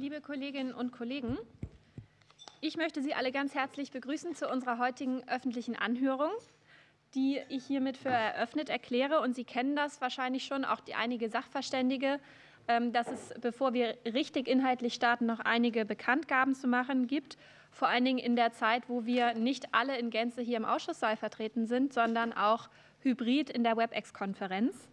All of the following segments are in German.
Liebe Kolleginnen und Kollegen, ich möchte Sie alle ganz herzlich begrüßen zu unserer heutigen öffentlichen Anhörung, die ich hiermit für eröffnet erkläre. Und Sie kennen das wahrscheinlich schon, auch einige Sachverständige, dass es, bevor wir richtig inhaltlich starten, noch einige Bekanntgaben zu machen gibt. Vor allen Dingen in der Zeit, wo wir nicht alle in Gänze hier im Ausschusssaal vertreten sind, sondern auch hybrid in der WebEx-Konferenz.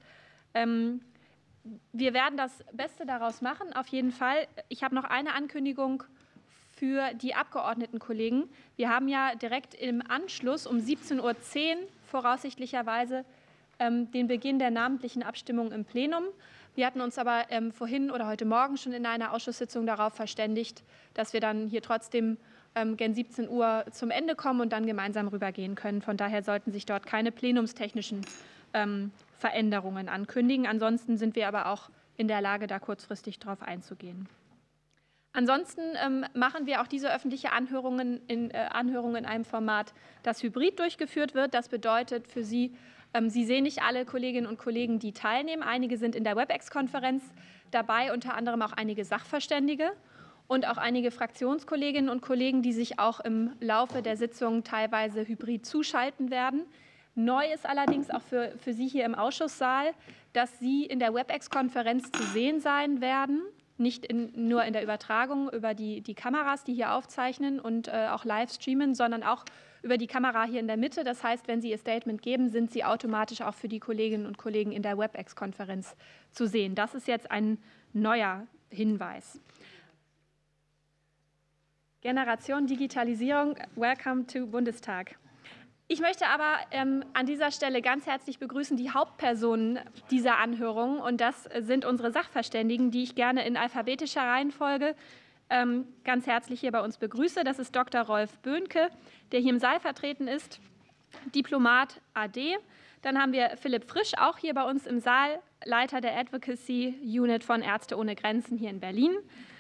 Wir werden das Beste daraus machen, auf jeden Fall. Ich habe noch eine Ankündigung für die Abgeordnetenkollegen. Wir haben ja direkt im Anschluss um 17:10 Uhr voraussichtlicherweise den Beginn der namentlichen Abstimmung im Plenum. Wir hatten uns aber vorhin oder heute Morgen schon in einer Ausschusssitzung darauf verständigt, dass wir dann hier trotzdem gen 17 Uhr zum Ende kommen und dann gemeinsam rübergehen können. Von daher sollten sich dort keine plenumstechnischen Veränderungen ankündigen. Ansonsten sind wir aber auch in der Lage, da kurzfristig darauf einzugehen. Ansonsten machen wir auch diese öffentliche Anhörung in einem Format, das hybrid durchgeführt wird. Das bedeutet für Sie, Sie sehen nicht alle Kolleginnen und Kollegen, die teilnehmen. Einige sind in der WebEx-Konferenz dabei, unter anderem auch einige Sachverständige und auch einige Fraktionskolleginnen und Kollegen, die sich auch im Laufe der Sitzung teilweise hybrid zuschalten werden. Neu ist allerdings auch für Sie hier im Ausschusssaal, dass Sie in der WebEx-Konferenz zu sehen sein werden, nicht nur in der Übertragung über die Kameras, die hier aufzeichnen und auch live streamen, sondern auch über die Kamera hier in der Mitte. Das heißt, wenn Sie Ihr Statement geben, sind Sie automatisch auch für die Kolleginnen und Kollegen in der WebEx-Konferenz zu sehen. Das ist jetzt ein neuer Hinweis. Generation Digitalisierung, welcome to Bundestag. Ich möchte aber an dieser Stelle ganz herzlich begrüßen die Hauptpersonen dieser Anhörung. Und das sind unsere Sachverständigen, die ich gerne in alphabetischer Reihenfolge ganz herzlich hier bei uns begrüße. Das ist Dr. Rolf Böhnke, der hier im Saal vertreten ist, Diplomat AD. Dann haben wir Philipp Frisch, auch hier bei uns im Saal, Leiter der Advocacy Unit von Ärzte ohne Grenzen hier in Berlin.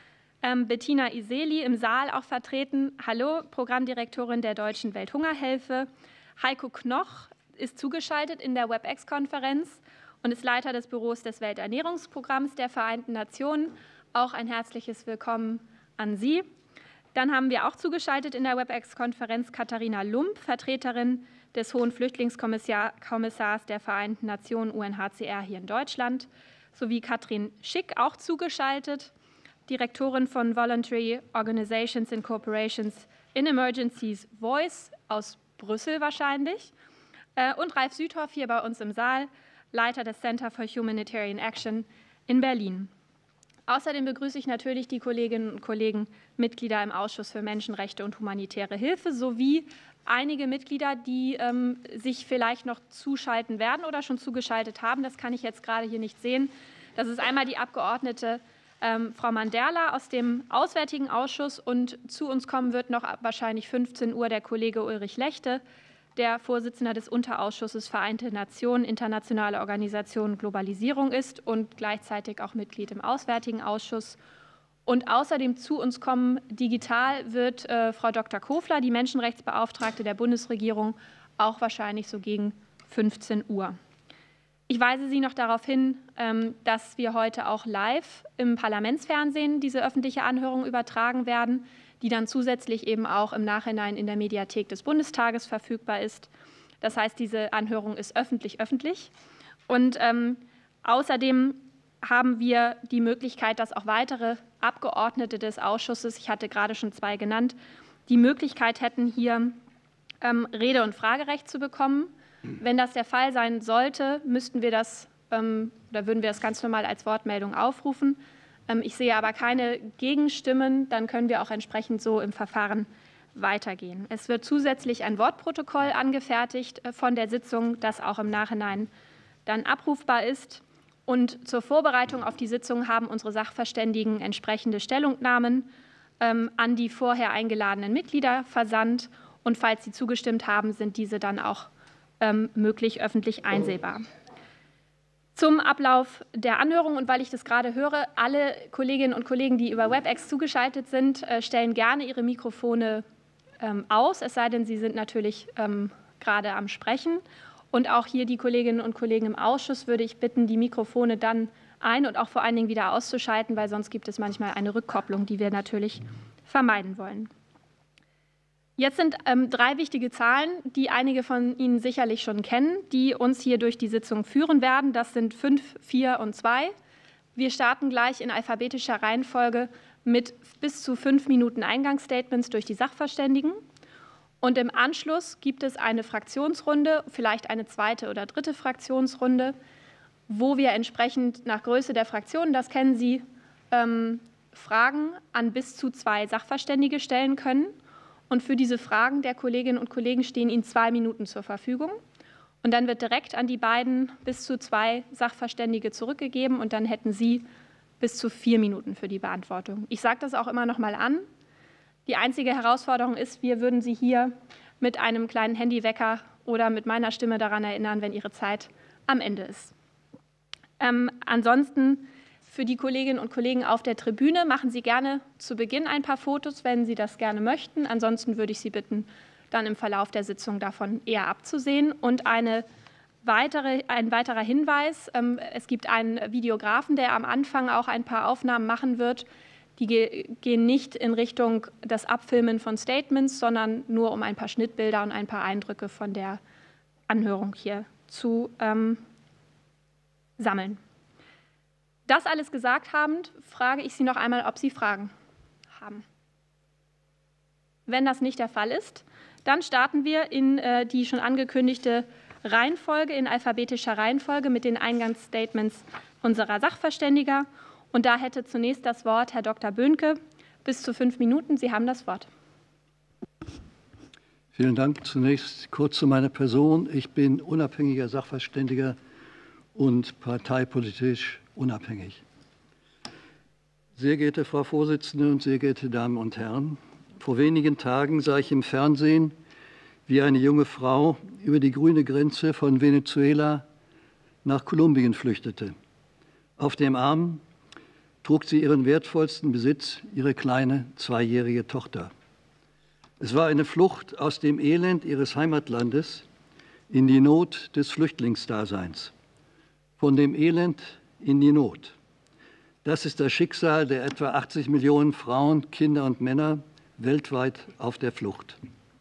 Bettina Iseli im Saal auch vertreten. Hallo, Programmdirektorin der Deutschen Welthungerhilfe. Heiko Knoch ist zugeschaltet in der WebEx-Konferenz und ist Leiter des Büros des Welternährungsprogramms der Vereinten Nationen. Auch ein herzliches Willkommen an Sie. Dann haben wir auch zugeschaltet in der WebEx-Konferenz Katharina Lump, Vertreterin des Hohen Flüchtlingskommissars der Vereinten Nationen UNHCR hier in Deutschland, sowie Katrin Schick, auch zugeschaltet, Direktorin von Voluntary Organizations and Corporations in Emergencies Voice aus Brüssel wahrscheinlich, und Ralf Südhoff hier bei uns im Saal, Leiter des Center for Humanitarian Action in Berlin. Außerdem begrüße ich natürlich die Kolleginnen und Kollegen, Mitglieder im Ausschuss für Menschenrechte und humanitäre Hilfe sowie einige Mitglieder, die sich vielleicht noch zuschalten werden oder schon zugeschaltet haben. Das kann ich jetzt gerade hier nicht sehen. Das ist einmal die Abgeordnete Frau Manderla aus dem Auswärtigen Ausschuss, und zu uns kommen wird noch wahrscheinlich 15 Uhr der Kollege Ulrich Lechte, der Vorsitzender des Unterausschusses Vereinte Nationen, Internationale Organisation Globalisierung ist und gleichzeitig auch Mitglied im Auswärtigen Ausschuss. Und außerdem zu uns kommen digital wird Frau Dr. Kofler, die Menschenrechtsbeauftragte der Bundesregierung, auch wahrscheinlich so gegen 15 Uhr. Ich weise Sie noch darauf hin, dass wir heute auch live im Parlamentsfernsehen diese öffentliche Anhörung übertragen werden, die dann zusätzlich eben auch im Nachhinein in der Mediathek des Bundestages verfügbar ist. Das heißt, diese Anhörung ist öffentlich. Und außerdem haben wir die Möglichkeit, dass auch weitere Abgeordnete des Ausschusses, ich hatte gerade schon 2 genannt, die Möglichkeit hätten, hier Rede- und Fragerecht zu bekommen. Wenn das der Fall sein sollte, müssten wir das oder würden wir das ganz normal als Wortmeldung aufrufen. Ich sehe aber keine Gegenstimmen, dann können wir auch entsprechend so im Verfahren weitergehen. Es wird zusätzlich ein Wortprotokoll angefertigt von der Sitzung, das auch im Nachhinein dann abrufbar ist. Und zur Vorbereitung auf die Sitzung haben unsere Sachverständigen entsprechende Stellungnahmen an die vorher eingeladenen Mitglieder versandt. Und falls sie zugestimmt haben, sind diese dann auch möglich öffentlich einsehbar. Zum Ablauf der Anhörung, und weil ich das gerade höre, alle Kolleginnen und Kollegen, die über WebEx zugeschaltet sind, stellen gerne ihre Mikrofone aus, es sei denn, sie sind natürlich gerade am Sprechen. Und auch hier die Kolleginnen und Kollegen im Ausschuss würde ich bitten, die Mikrofone dann ein und auch vor allen Dingen wieder auszuschalten, weil sonst gibt es manchmal eine Rückkopplung, die wir natürlich vermeiden wollen. Jetzt sind 3 wichtige Zahlen, die einige von Ihnen sicherlich schon kennen, die uns hier durch die Sitzung führen werden. Das sind 5, 4 und 2. Wir starten gleich in alphabetischer Reihenfolge mit bis zu 5 Minuten Eingangsstatements durch die Sachverständigen. Und im Anschluss gibt es eine Fraktionsrunde, vielleicht eine zweite oder dritte Fraktionsrunde, wo wir entsprechend nach Größe der Fraktionen, das kennen Sie, Fragen an bis zu 2 Sachverständige stellen können. Und für diese Fragen der Kolleginnen und Kollegen stehen Ihnen 2 Minuten zur Verfügung. Und dann wird direkt an die beiden bis zu 2 Sachverständige zurückgegeben und dann hätten Sie bis zu 4 Minuten für die Beantwortung. Ich sage das auch immer noch mal an. Die einzige Herausforderung ist, wir würden Sie hier mit einem kleinen Handywecker oder mit meiner Stimme daran erinnern, wenn Ihre Zeit am Ende ist. Ansonsten für die Kolleginnen und Kollegen auf der Tribüne machen Sie gerne zu Beginn ein paar Fotos, wenn Sie das gerne möchten. Ansonsten würde ich Sie bitten, dann im Verlauf der Sitzung davon eher abzusehen. Und ein weiterer Hinweis, es gibt einen Videografen, der am Anfang auch ein paar Aufnahmen machen wird. Die gehen nicht in Richtung das Abfilmen von Statements, sondern nur um ein paar Schnittbilder und ein paar Eindrücke von der Anhörung hier zu sammeln. Das alles gesagt habend, frage ich Sie noch einmal, ob Sie Fragen haben. Wenn das nicht der Fall ist, dann starten wir in die schon angekündigte Reihenfolge, in alphabetischer Reihenfolge mit den Eingangsstatements unserer Sachverständiger. Und da hätte zunächst das Wort Herr Dr. Böhnke, bis zu 5 Minuten. Sie haben das Wort. Vielen Dank. Zunächst kurz zu meiner Person. Ich bin unabhängiger Sachverständiger und parteipolitisch unabhängig. Sehr geehrte Frau Vorsitzende und sehr geehrte Damen und Herren, vor wenigen Tagen sah ich im Fernsehen, wie eine junge Frau über die grüne Grenze von Venezuela nach Kolumbien flüchtete. Auf dem Arm trug sie ihren wertvollsten Besitz, ihre kleine 2-jährige Tochter. Es war eine Flucht aus dem Elend ihres Heimatlandes in die Not des Flüchtlingsdaseins. Von dem Elend in die Not. Das ist das Schicksal der etwa 80 Millionen Frauen, Kinder und Männer weltweit auf der Flucht.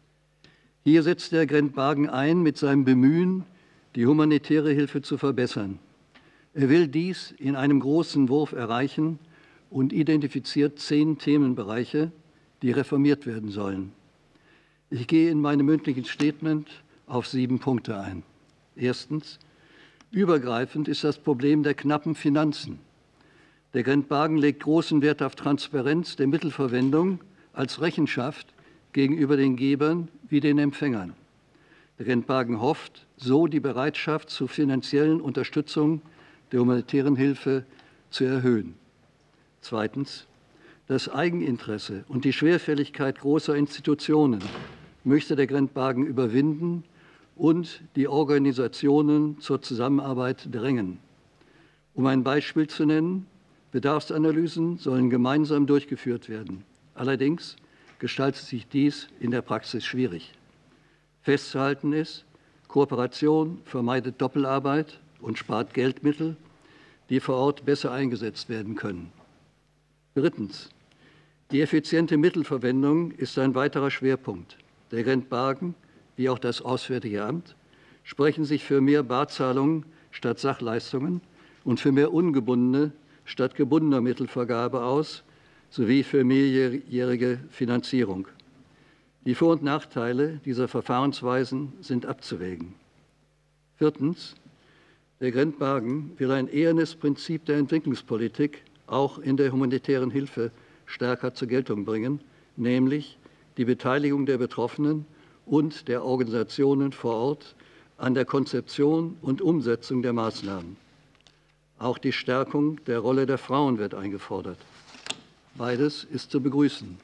Hier setzt der Grent-Bagen ein mit seinem Bemühen, die humanitäre Hilfe zu verbessern. Er will dies in einem großen Wurf erreichen und identifiziert 10 Themenbereiche, die reformiert werden sollen. Ich gehe in meinem mündlichen Statement auf 7 Punkte ein. Erstens: Übergreifend ist das Problem der knappen Finanzen. Der Grent-Bagen legt großen Wert auf Transparenz der Mittelverwendung als Rechenschaft gegenüber den Gebern wie den Empfängern. Der Grent-Bagen hofft, so die Bereitschaft zur finanziellen Unterstützung der humanitären Hilfe zu erhöhen. Zweitens: Das Eigeninteresse und die Schwerfälligkeit großer Institutionen möchte der Grent-Bagen überwinden und die Organisationen zur Zusammenarbeit drängen. Um ein Beispiel zu nennen: Bedarfsanalysen sollen gemeinsam durchgeführt werden. Allerdings gestaltet sich dies in der Praxis schwierig. Festzuhalten ist, Kooperation vermeidet Doppelarbeit und spart Geldmittel, die vor Ort besser eingesetzt werden können. Drittens: Die effiziente Mittelverwendung ist ein weiterer Schwerpunkt. Der Grent-Bagen wie auch das Auswärtige Amt sprechen sich für mehr Barzahlungen statt Sachleistungen und für mehr ungebundene statt gebundener Mittelvergabe aus, sowie für mehrjährige Finanzierung. Die Vor- und Nachteile dieser Verfahrensweisen sind abzuwägen. Viertens: Der Grent-Bagen will ein ehernes Prinzip der Entwicklungspolitik auch in der humanitären Hilfe stärker zur Geltung bringen, nämlich die Beteiligung der Betroffenen und der Organisationen vor Ort an der Konzeption und Umsetzung der Maßnahmen. Auch die Stärkung der Rolle der Frauen wird eingefordert. Beides ist zu begrüßen.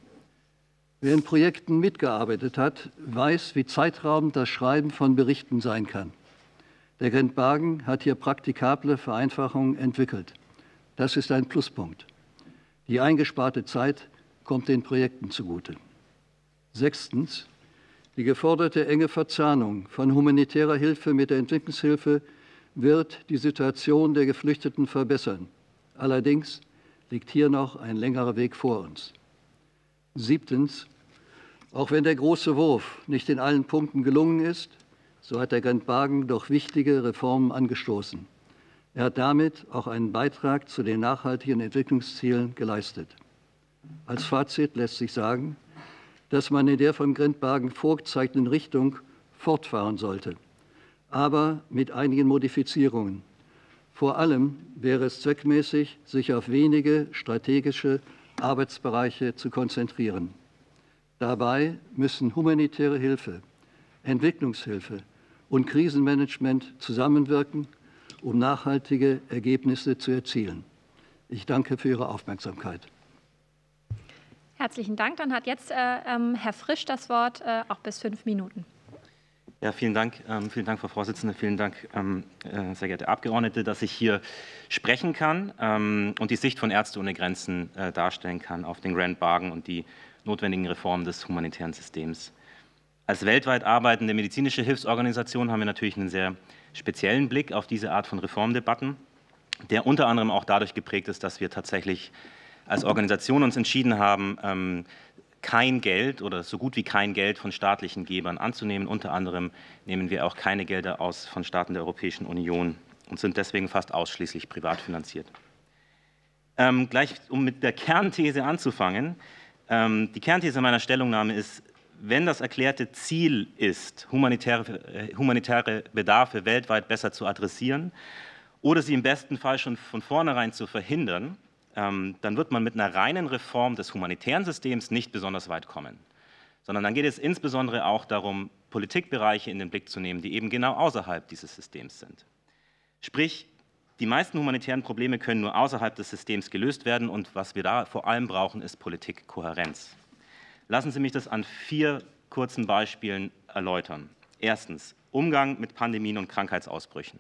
Wer in Projekten mitgearbeitet hat, weiß, wie zeitraubend das Schreiben von Berichten sein kann. Der Grent-Bagen hat hier praktikable Vereinfachungen entwickelt. Das ist ein Pluspunkt. Die eingesparte Zeit kommt den Projekten zugute. Sechstens: Die geforderte enge Verzahnung von humanitärer Hilfe mit der Entwicklungshilfe wird die Situation der Geflüchteten verbessern. Allerdings liegt hier noch ein längerer Weg vor uns. 7. Auch wenn der große Wurf nicht in allen Punkten gelungen ist, so hat der Grant-Bagen doch wichtige Reformen angestoßen. Er hat damit auch einen Beitrag zu den nachhaltigen Entwicklungszielen geleistet. Als Fazit lässt sich sagen, dass man in der vom Grant-Bagen vorgezeigten Richtung fortfahren sollte, aber mit einigen Modifizierungen. Vor allem wäre es zweckmäßig, sich auf wenige strategische Arbeitsbereiche zu konzentrieren. Dabei müssen humanitäre Hilfe, Entwicklungshilfe und Krisenmanagement zusammenwirken, um nachhaltige Ergebnisse zu erzielen. Ich danke für Ihre Aufmerksamkeit. Herzlichen Dank. Dann hat jetzt Herr Frisch das Wort, auch bis 5 Minuten. Ja, vielen Dank, Frau Vorsitzende. Vielen Dank, sehr geehrte Abgeordnete, dass ich hier sprechen kann und die Sicht von Ärzte ohne Grenzen darstellen kann auf den Grant-Bagen und die notwendigen Reformen des humanitären Systems. Als weltweit arbeitende medizinische Hilfsorganisation haben wir natürlich einen sehr speziellen Blick auf diese Art von Reformdebatten, der unter anderem auch dadurch geprägt ist, dass wir tatsächlich als Organisation uns entschieden haben, kein Geld oder so gut wie kein Geld von staatlichen Gebern anzunehmen. Unter anderem nehmen wir auch keine Gelder aus von Staaten der Europäischen Union und sind deswegen fast ausschließlich privat finanziert. Gleich, um mit der Kernthese anzufangen. Die Kernthese meiner Stellungnahme ist, wenn das erklärte Ziel ist, humanitäre Bedarfe weltweit besser zu adressieren oder sie im besten Fall schon von vornherein zu verhindern, dann wird man mit einer reinen Reform des humanitären Systems nicht besonders weit kommen. Sondern dann geht es insbesondere auch darum, Politikbereiche in den Blick zu nehmen, die eben genau außerhalb dieses Systems sind. Sprich, die meisten humanitären Probleme können nur außerhalb des Systems gelöst werden und was wir da vor allem brauchen, ist Politikkohärenz. Lassen Sie mich das an 4 kurzen Beispielen erläutern. Erstens, Umgang mit Pandemien und Krankheitsausbrüchen.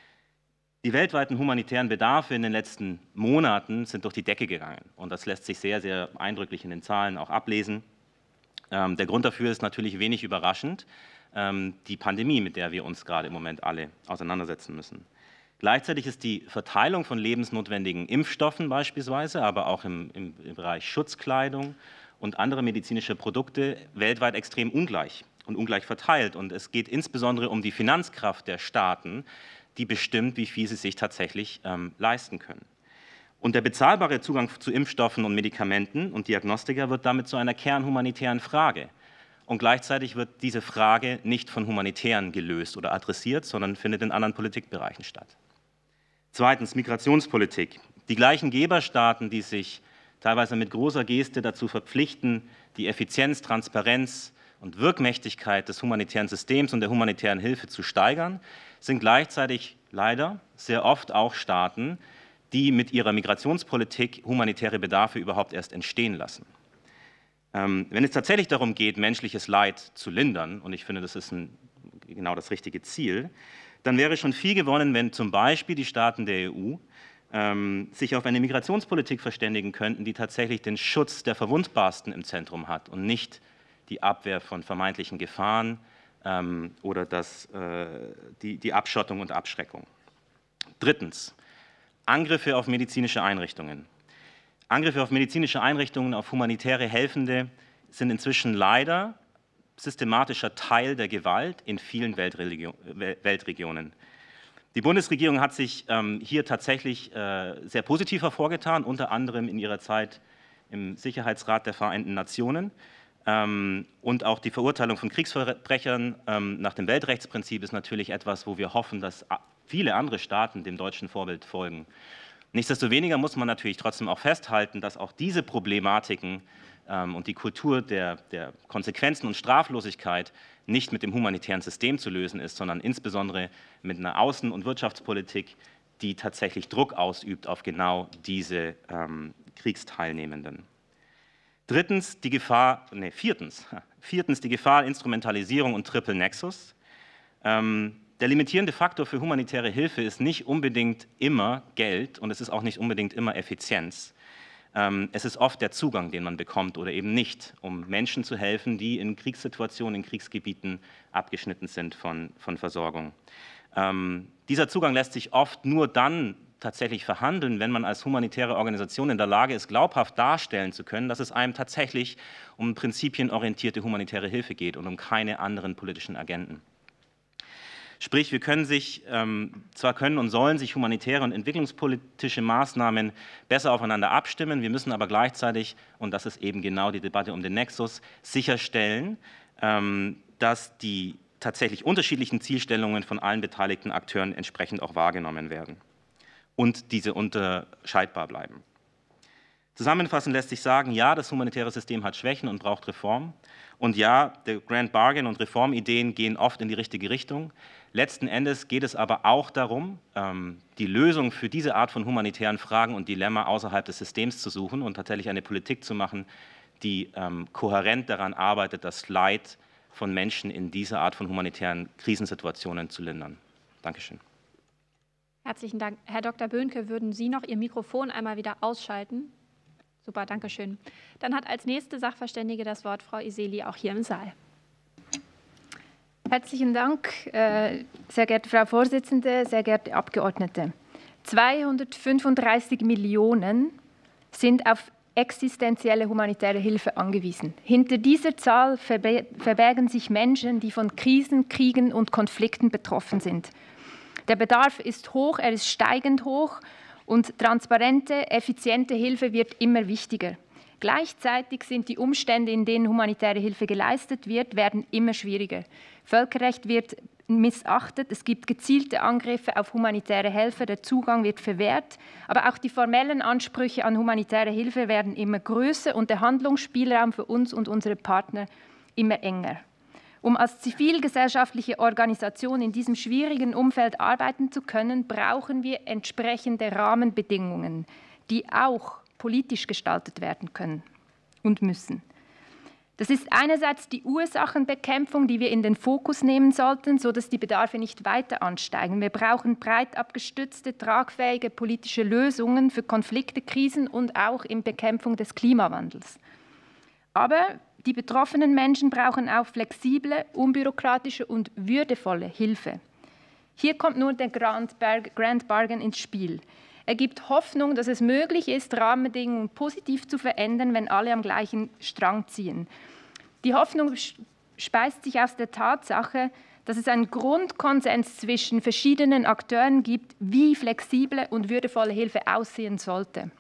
Die weltweiten humanitären Bedarfe in den letzten Monaten sind durch die Decke gegangen. Und das lässt sich sehr, sehr eindrücklich in den Zahlen auch ablesen. Der Grund dafür ist natürlich wenig überraschend, die Pandemie, mit der wir uns gerade im Moment alle auseinandersetzen müssen. Gleichzeitig ist die Verteilung von lebensnotwendigen Impfstoffen beispielsweise, aber auch im Bereich Schutzkleidung und andere medizinische Produkte weltweit extrem ungleich und ungleich verteilt. Und es geht insbesondere um die Finanzkraft der Staaten, die bestimmt, wie viel sie sich tatsächlich leisten können. Und der bezahlbare Zugang zu Impfstoffen und Medikamenten und Diagnostika wird damit zu einer kernhumanitären Frage. Und gleichzeitig wird diese Frage nicht von Humanitären gelöst oder adressiert, sondern findet in anderen Politikbereichen statt. Zweitens, Migrationspolitik. Die gleichen Geberstaaten, die sich teilweise mit großer Geste dazu verpflichten, die Effizienz, Transparenz und Wirkmächtigkeit des humanitären Systems und der humanitären Hilfe zu steigern, sind gleichzeitig leider sehr oft auch Staaten, die mit ihrer Migrationspolitik humanitäre Bedarfe überhaupt erst entstehen lassen. Wenn es tatsächlich darum geht, menschliches Leid zu lindern, und ich finde, das ist genau das richtige Ziel, dann wäre schon viel gewonnen, wenn zum Beispiel die Staaten der EU sich auf eine Migrationspolitik verständigen könnten, die tatsächlich den Schutz der Verwundbarsten im Zentrum hat und nicht die Abwehr von vermeintlichen Gefahren oder die Abschottung und Abschreckung. Drittens, Angriffe auf medizinische Einrichtungen. Angriffe auf medizinische Einrichtungen, auf humanitäre Helfende sind inzwischen leider systematischer Teil der Gewalt in vielen Weltregionen. Die Bundesregierung hat sich hier tatsächlich sehr positiv hervorgetan, unter anderem in ihrer Zeit im Sicherheitsrat der Vereinten Nationen. Und auch die Verurteilung von Kriegsverbrechern nach dem Weltrechtsprinzip ist natürlich etwas, wo wir hoffen, dass viele andere Staaten dem deutschen Vorbild folgen. Nichtsdestoweniger muss man natürlich trotzdem auch festhalten, dass auch diese Problematiken und die Kultur der Konsequenzen und Straflosigkeit nicht mit dem humanitären System zu lösen ist, sondern insbesondere mit einer Außen- und Wirtschaftspolitik, die tatsächlich Druck ausübt auf genau diese Kriegsteilnehmenden. Viertens, die Gefahr Instrumentalisierung und Triple Nexus. Der limitierende Faktor für humanitäre Hilfe ist nicht unbedingt immer Geld und es ist auch nicht unbedingt immer Effizienz. Es ist oft der Zugang, den man bekommt oder eben nicht, um Menschen zu helfen, die in Kriegssituationen, in Kriegsgebieten abgeschnitten sind von Versorgung. Dieser Zugang lässt sich oft nur dann tatsächlich verhandeln, wenn man als humanitäre Organisation in der Lage ist, glaubhaft darstellen zu können, dass es einem tatsächlich um prinzipienorientierte humanitäre Hilfe geht und um keine anderen politischen Agenden. Sprich, wir können zwar können und sollen sich humanitäre und entwicklungspolitische Maßnahmen besser aufeinander abstimmen, wir müssen aber gleichzeitig, und das ist eben genau die Debatte um den Nexus, sicherstellen, dass die tatsächlich unterschiedlichen Zielstellungen von allen beteiligten Akteuren entsprechend auch wahrgenommen werden und diese unterscheidbar bleiben. Zusammenfassend lässt sich sagen, ja, das humanitäre System hat Schwächen und braucht Reform. Und ja, der Grand Bargain und Reformideen gehen oft in die richtige Richtung. Letzten Endes geht es aber auch darum, die Lösung für diese Art von humanitären Fragen und Dilemma außerhalb des Systems zu suchen und tatsächlich eine Politik zu machen, die kohärent daran arbeitet, das Leid von Menschen in dieser Art von humanitären Krisensituationen zu lindern. Dankeschön. Herzlichen Dank. Herr Dr. Böhnke, würden Sie noch Ihr Mikrofon einmal wieder ausschalten? Super, danke schön. Dann hat als nächste Sachverständige das Wort Frau Iseli, auch hier im Saal. Herzlichen Dank, sehr geehrte Frau Vorsitzende, sehr geehrte Abgeordnete. 235 Millionen sind auf existenzielle humanitäre Hilfe angewiesen. Hinter dieser Zahl verbergen sich Menschen, die von Krisen, Kriegen und Konflikten betroffen sind. Der Bedarf ist hoch, er ist steigend hoch und transparente, effiziente Hilfe wird immer wichtiger. Gleichzeitig sind die Umstände, in denen humanitäre Hilfe geleistet wird, werden immer schwieriger. Völkerrecht wird missachtet, es gibt gezielte Angriffe auf humanitäre Helfer, der Zugang wird verwehrt, aber auch die formellen Ansprüche an humanitäre Hilfe werden immer größer und der Handlungsspielraum für uns und unsere Partner immer enger. Um als zivilgesellschaftliche Organisation in diesem schwierigen Umfeld arbeiten zu können, brauchen wir entsprechende Rahmenbedingungen, die auch politisch gestaltet werden können und müssen. Das ist einerseits die Ursachenbekämpfung, die wir in den Fokus nehmen sollten, sodass die Bedarfe nicht weiter ansteigen. Wir brauchen breit abgestützte, tragfähige politische Lösungen für Konflikte, Krisen und auch in Bekämpfung des Klimawandels. Aber die betroffenen Menschen brauchen auch flexible, unbürokratische und würdevolle Hilfe. Hier kommt nur der Grand Bargain ins Spiel. Er gibt Hoffnung, dass es möglich ist, Rahmenbedingungen positiv zu verändern, wenn alle am gleichen Strang ziehen. Die Hoffnung speist sich aus der Tatsache, dass es einen Grundkonsens zwischen verschiedenen Akteuren gibt, wie flexible und würdevolle Hilfe aussehen sollte.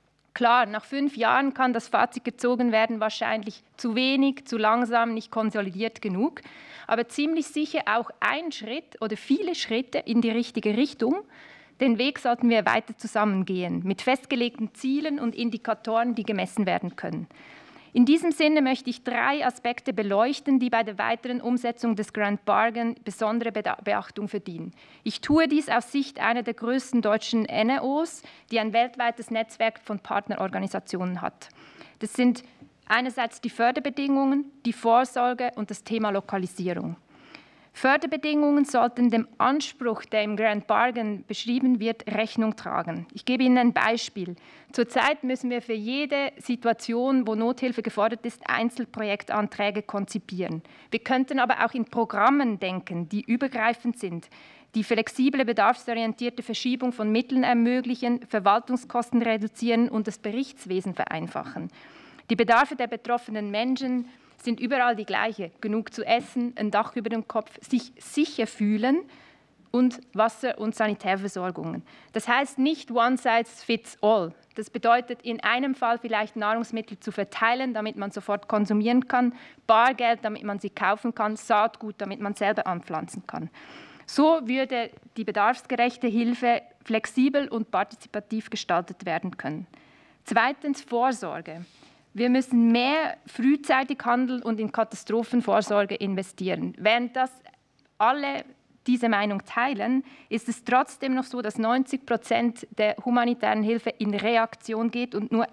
Klar, nach 5 Jahren kann das Fazit gezogen werden, wahrscheinlich zu wenig, zu langsam, nicht konsolidiert genug, aber ziemlich sicher auch ein Schritt oder viele Schritte in die richtige Richtung. Den Weg sollten wir weiter zusammengehen, mit festgelegten Zielen und Indikatoren, die gemessen werden können. In diesem Sinne möchte ich 3 Aspekte beleuchten, die bei der weiteren Umsetzung des Grand Bargain besondere Beachtung verdienen. Ich tue dies aus Sicht einer der größten deutschen NGOs, die ein weltweites Netzwerk von Partnerorganisationen hat. Das sind einerseits die Förderbedingungen, die Vorsorge und das Thema Lokalisierung. Förderbedingungen sollten dem Anspruch, der im Grand Bargain beschrieben wird, Rechnung tragen. Ich gebe Ihnen ein Beispiel. Zurzeit müssen wir für jede Situation, wo Nothilfe gefordert ist, Einzelprojektanträge konzipieren. Wir könnten aber auch in Programmen denken, die übergreifend sind, die flexible, bedarfsorientierte Verschiebung von Mitteln ermöglichen, Verwaltungskosten reduzieren und das Berichtswesen vereinfachen. Die Bedarfe der betroffenen Menschen sind überall die gleiche. Genug zu essen, ein Dach über dem Kopf, sich sicher fühlen und Wasser- und Sanitärversorgungen. Das heißt nicht one size fits all. Das bedeutet in einem Fall vielleicht Nahrungsmittel zu verteilen, damit man sofort konsumieren kann, Bargeld, damit man sie kaufen kann, Saatgut, damit man selber anpflanzen kann. So würde die bedarfsgerechte Hilfe flexibel und partizipativ gestaltet werden können. Zweitens Vorsorge. Wir müssen mehr frühzeitig handeln und in Katastrophenvorsorge investieren. Während das alle diese Meinung teilen, ist es trotzdem noch so, dass 90% der humanitären Hilfe in Reaktion geht und nur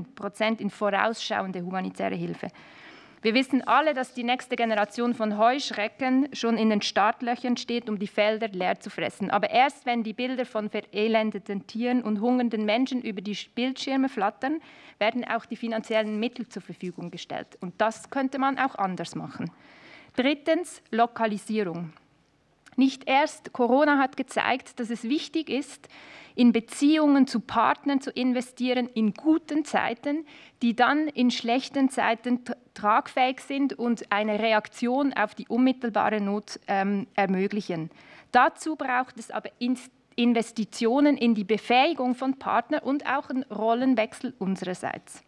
1% in vorausschauende humanitäre Hilfe. Wir wissen alle, dass die nächste Generation von Heuschrecken schon in den Startlöchern steht, um die Felder leer zu fressen. Aber erst wenn die Bilder von verelendeten Tieren und hungernden Menschen über die Bildschirme flattern, werden auch die finanziellen Mittel zur Verfügung gestellt. Und das könnte man auch anders machen. Drittens, Lokalisierung. Nicht erst Corona hat gezeigt, dass es wichtig ist, in Beziehungen zu Partnern zu investieren in guten Zeiten, die dann in schlechten Zeiten tragfähig sind und eine Reaktion auf die unmittelbare Not ermöglichen. Dazu braucht es aber Investitionen in die Befähigung von Partnern und auch einen Rollenwechsel unsererseits.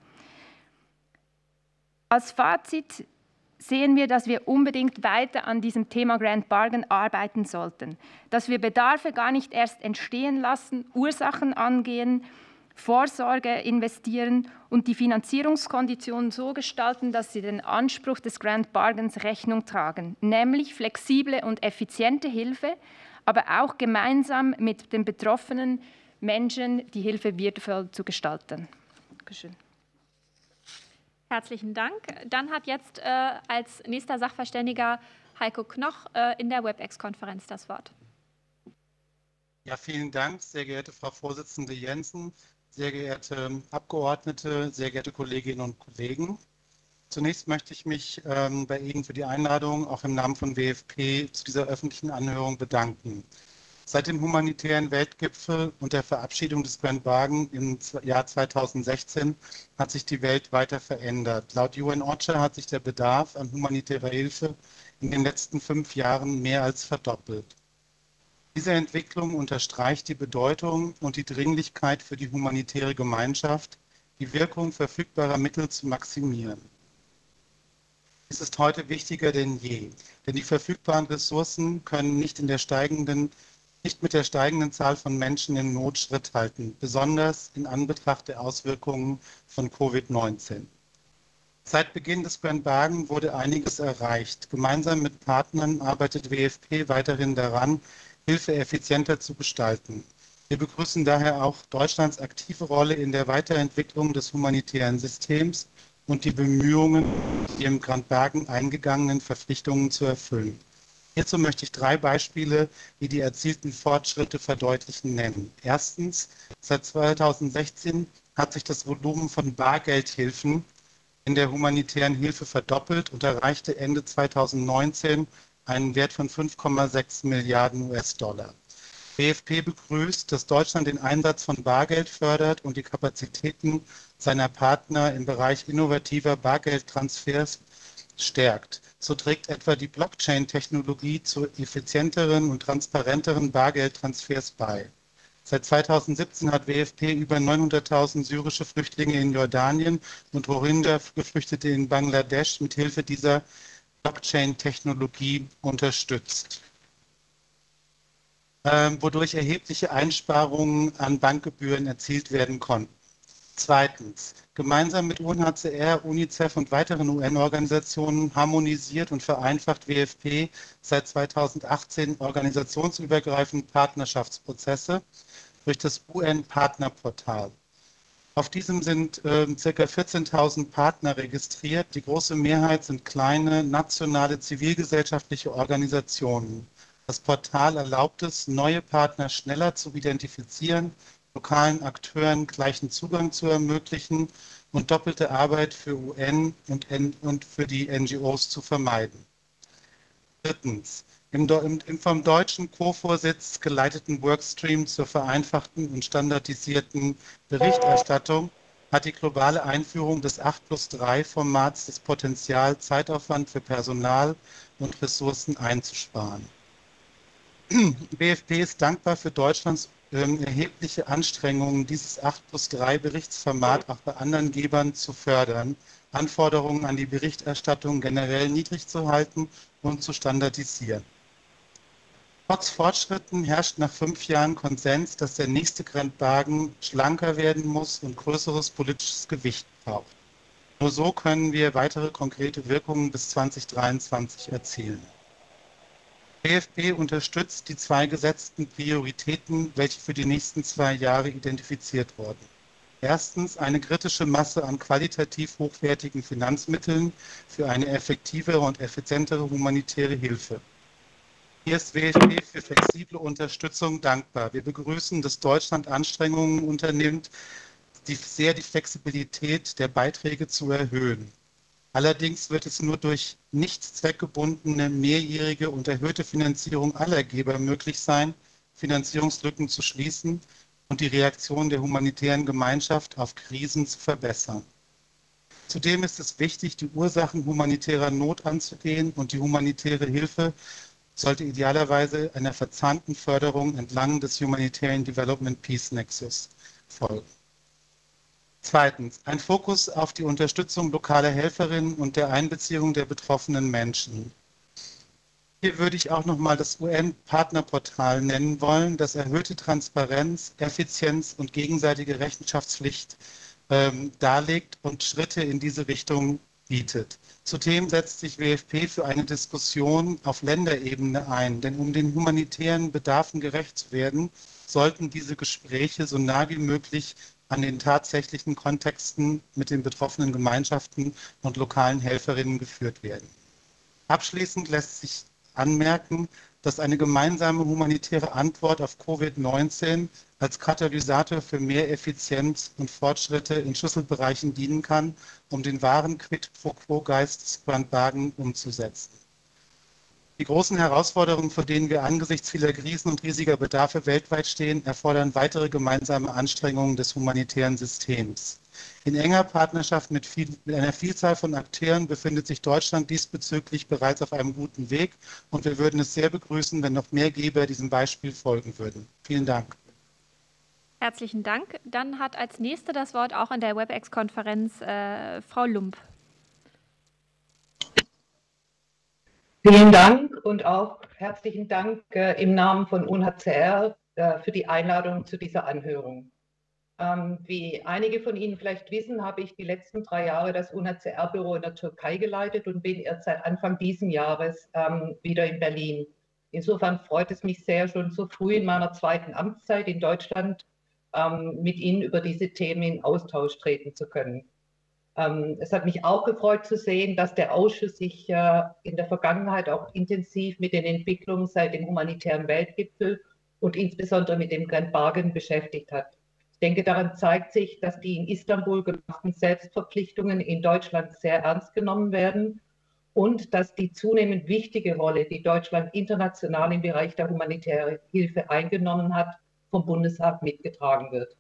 Als Fazit sehen wir, dass wir unbedingt weiter an diesem Thema Grand Bargain arbeiten sollten, dass wir Bedarfe gar nicht erst entstehen lassen, Ursachen angehen, Vorsorge investieren und die Finanzierungskonditionen so gestalten, dass sie den Anspruch des Grand Bargains Rechnung tragen, nämlich flexible und effiziente Hilfe, aber auch gemeinsam mit den betroffenen Menschen die Hilfe würdevoll zu gestalten. Dankeschön. Herzlichen Dank. Dann hat jetzt als nächster Sachverständiger Heiko Knoch in der WebEx-Konferenz das Wort. Ja, vielen Dank, sehr geehrte Frau Vorsitzende Jensen, sehr geehrte Abgeordnete, sehr geehrte Kolleginnen und Kollegen. Zunächst möchte ich mich bei Ihnen für die Einladung, auch im Namen von WFP, zu dieser öffentlichen Anhörung bedanken. Seit dem humanitären Weltgipfel und der Verabschiedung des Grand Bargain im Jahr 2016 hat sich die Welt weiter verändert. Laut UN-OCHA hat sich der Bedarf an humanitärer Hilfe in den letzten 5 Jahren mehr als verdoppelt. Diese Entwicklung unterstreicht die Bedeutung und die Dringlichkeit für die humanitäre Gemeinschaft, die Wirkung verfügbarer Mittel zu maximieren. Es ist heute wichtiger denn je, denn die verfügbaren Ressourcen können nicht mit der steigenden Zahl von Menschen in Not Schritt halten, besonders in Anbetracht der Auswirkungen von Covid-19. Seit Beginn des Grand Bargain wurde einiges erreicht. Gemeinsam mit Partnern arbeitet WFP weiterhin daran, Hilfe effizienter zu gestalten. Wir begrüßen daher auch Deutschlands aktive Rolle in der Weiterentwicklung des humanitären Systems und die Bemühungen, die im Grand Bargain eingegangenen Verpflichtungen zu erfüllen. Hierzu möchte ich 3 Beispiele, die die erzielten Fortschritte verdeutlichen, nennen. Erstens, seit 2016 hat sich das Volumen von Bargeldhilfen in der humanitären Hilfe verdoppelt und erreichte Ende 2019 einen Wert von 5,6 Milliarden US-Dollar. WFP begrüßt, dass Deutschland den Einsatz von Bargeld fördert und die Kapazitäten seiner Partner im Bereich innovativer Bargeldtransfers stärkt. So trägt etwa die Blockchain-Technologie zu effizienteren und transparenteren Bargeldtransfers bei. Seit 2017 hat WFP über 900.000 syrische Flüchtlinge in Jordanien und Rohingya-Geflüchtete in Bangladesch mit Hilfe dieser Blockchain-Technologie unterstützt, wodurch erhebliche Einsparungen an Bankgebühren erzielt werden konnten. Zweitens, gemeinsam mit UNHCR, UNICEF und weiteren UN-Organisationen harmonisiert und vereinfacht WFP seit 2018 organisationsübergreifend Partnerschaftsprozesse durch das UN-Partnerportal. Auf diesem sind ca. 14.000 Partner registriert. Die große Mehrheit sind kleine, nationale, zivilgesellschaftliche Organisationen. Das Portal erlaubt es, neue Partner schneller zu identifizieren, lokalen Akteuren gleichen Zugang zu ermöglichen und doppelte Arbeit für UN und für die NGOs zu vermeiden. Drittens, im vom deutschen Co-Vorsitz geleiteten Workstream zur vereinfachten und standardisierten Berichterstattung hat die globale Einführung des 8+3-Formats das Potenzial, Zeitaufwand für Personal und Ressourcen einzusparen. WFP ist dankbar für Deutschlands erhebliche Anstrengungen, dieses 8+3-Berichtsformat auch bei anderen Gebern zu fördern, Anforderungen an die Berichterstattung generell niedrig zu halten und zu standardisieren. Trotz Fortschritten herrscht nach 5 Jahren Konsens, dass der nächste Grand Bargain schlanker werden muss und größeres politisches Gewicht braucht. Nur so können wir weitere konkrete Wirkungen bis 2023 erzielen. WFP unterstützt die 2 gesetzten Prioritäten, welche für die nächsten 2 Jahre identifiziert wurden. Erstens eine kritische Masse an qualitativ hochwertigen Finanzmitteln für eine effektivere und effizientere humanitäre Hilfe. Hier ist WFP für flexible Unterstützung dankbar. Wir begrüßen, dass Deutschland Anstrengungen unternimmt, die Flexibilität der Beiträge zu erhöhen. Allerdings wird es nur durch nicht zweckgebundene, mehrjährige und erhöhte Finanzierung aller Geber möglich sein, Finanzierungslücken zu schließen und die Reaktion der humanitären Gemeinschaft auf Krisen zu verbessern. Zudem ist es wichtig, die Ursachen humanitärer Not anzugehen, und die humanitäre Hilfe sollte idealerweise einer verzahnten Förderung entlang des Humanitarian Development Peace Nexus folgen. Zweitens, ein Fokus auf die Unterstützung lokaler Helferinnen und der Einbeziehung der betroffenen Menschen. Hier würde ich auch nochmal das UN-Partnerportal nennen wollen, das erhöhte Transparenz, Effizienz und gegenseitige Rechenschaftspflicht darlegt und Schritte in diese Richtung bietet. Zudem setzt sich WFP für eine Diskussion auf Länderebene ein, denn um den humanitären Bedarfen gerecht zu werden, sollten diese Gespräche so nah wie möglich an den tatsächlichen Kontexten mit den betroffenen Gemeinschaften und lokalen Helferinnen geführt werden. Abschließend lässt sich anmerken, dass eine gemeinsame humanitäre Antwort auf Covid-19 als Katalysator für mehr Effizienz und Fortschritte in Schlüsselbereichen dienen kann, um den wahren Quid-pro-quo-Geist des Grand Bargain umzusetzen. Die großen Herausforderungen, vor denen wir angesichts vieler Krisen und riesiger Bedarfe weltweit stehen, erfordern weitere gemeinsame Anstrengungen des humanitären Systems. In enger Partnerschaft mit einer Vielzahl von Akteuren befindet sich Deutschland diesbezüglich bereits auf einem guten Weg, und wir würden es sehr begrüßen, wenn noch mehr Geber diesem Beispiel folgen würden. Vielen Dank. Herzlichen Dank. Dann hat als Nächste das Wort auch in der WebEx-Konferenz Frau Lump. Vielen Dank und auch herzlichen Dank im Namen von UNHCR für die Einladung zu dieser Anhörung. Wie einige von Ihnen vielleicht wissen, habe ich die letzten 3 Jahre das UNHCR-Büro in der Türkei geleitet und bin erst seit Anfang dieses Jahres wieder in Berlin. Insofern freut es mich sehr, schon so früh in meiner 2. Amtszeit in Deutschland mit Ihnen über diese Themen in Austausch treten zu können. Es hat mich auch gefreut zu sehen, dass der Ausschuss sich in der Vergangenheit auch intensiv mit den Entwicklungen seit dem humanitären Weltgipfel und insbesondere mit dem Grand Bargain beschäftigt hat. Ich denke, daran zeigt sich, dass die in Istanbul gemachten Selbstverpflichtungen in Deutschland sehr ernst genommen werden und dass die zunehmend wichtige Rolle, die Deutschland international im Bereich der humanitären Hilfe eingenommen hat, vom Bundesrat mitgetragen wird.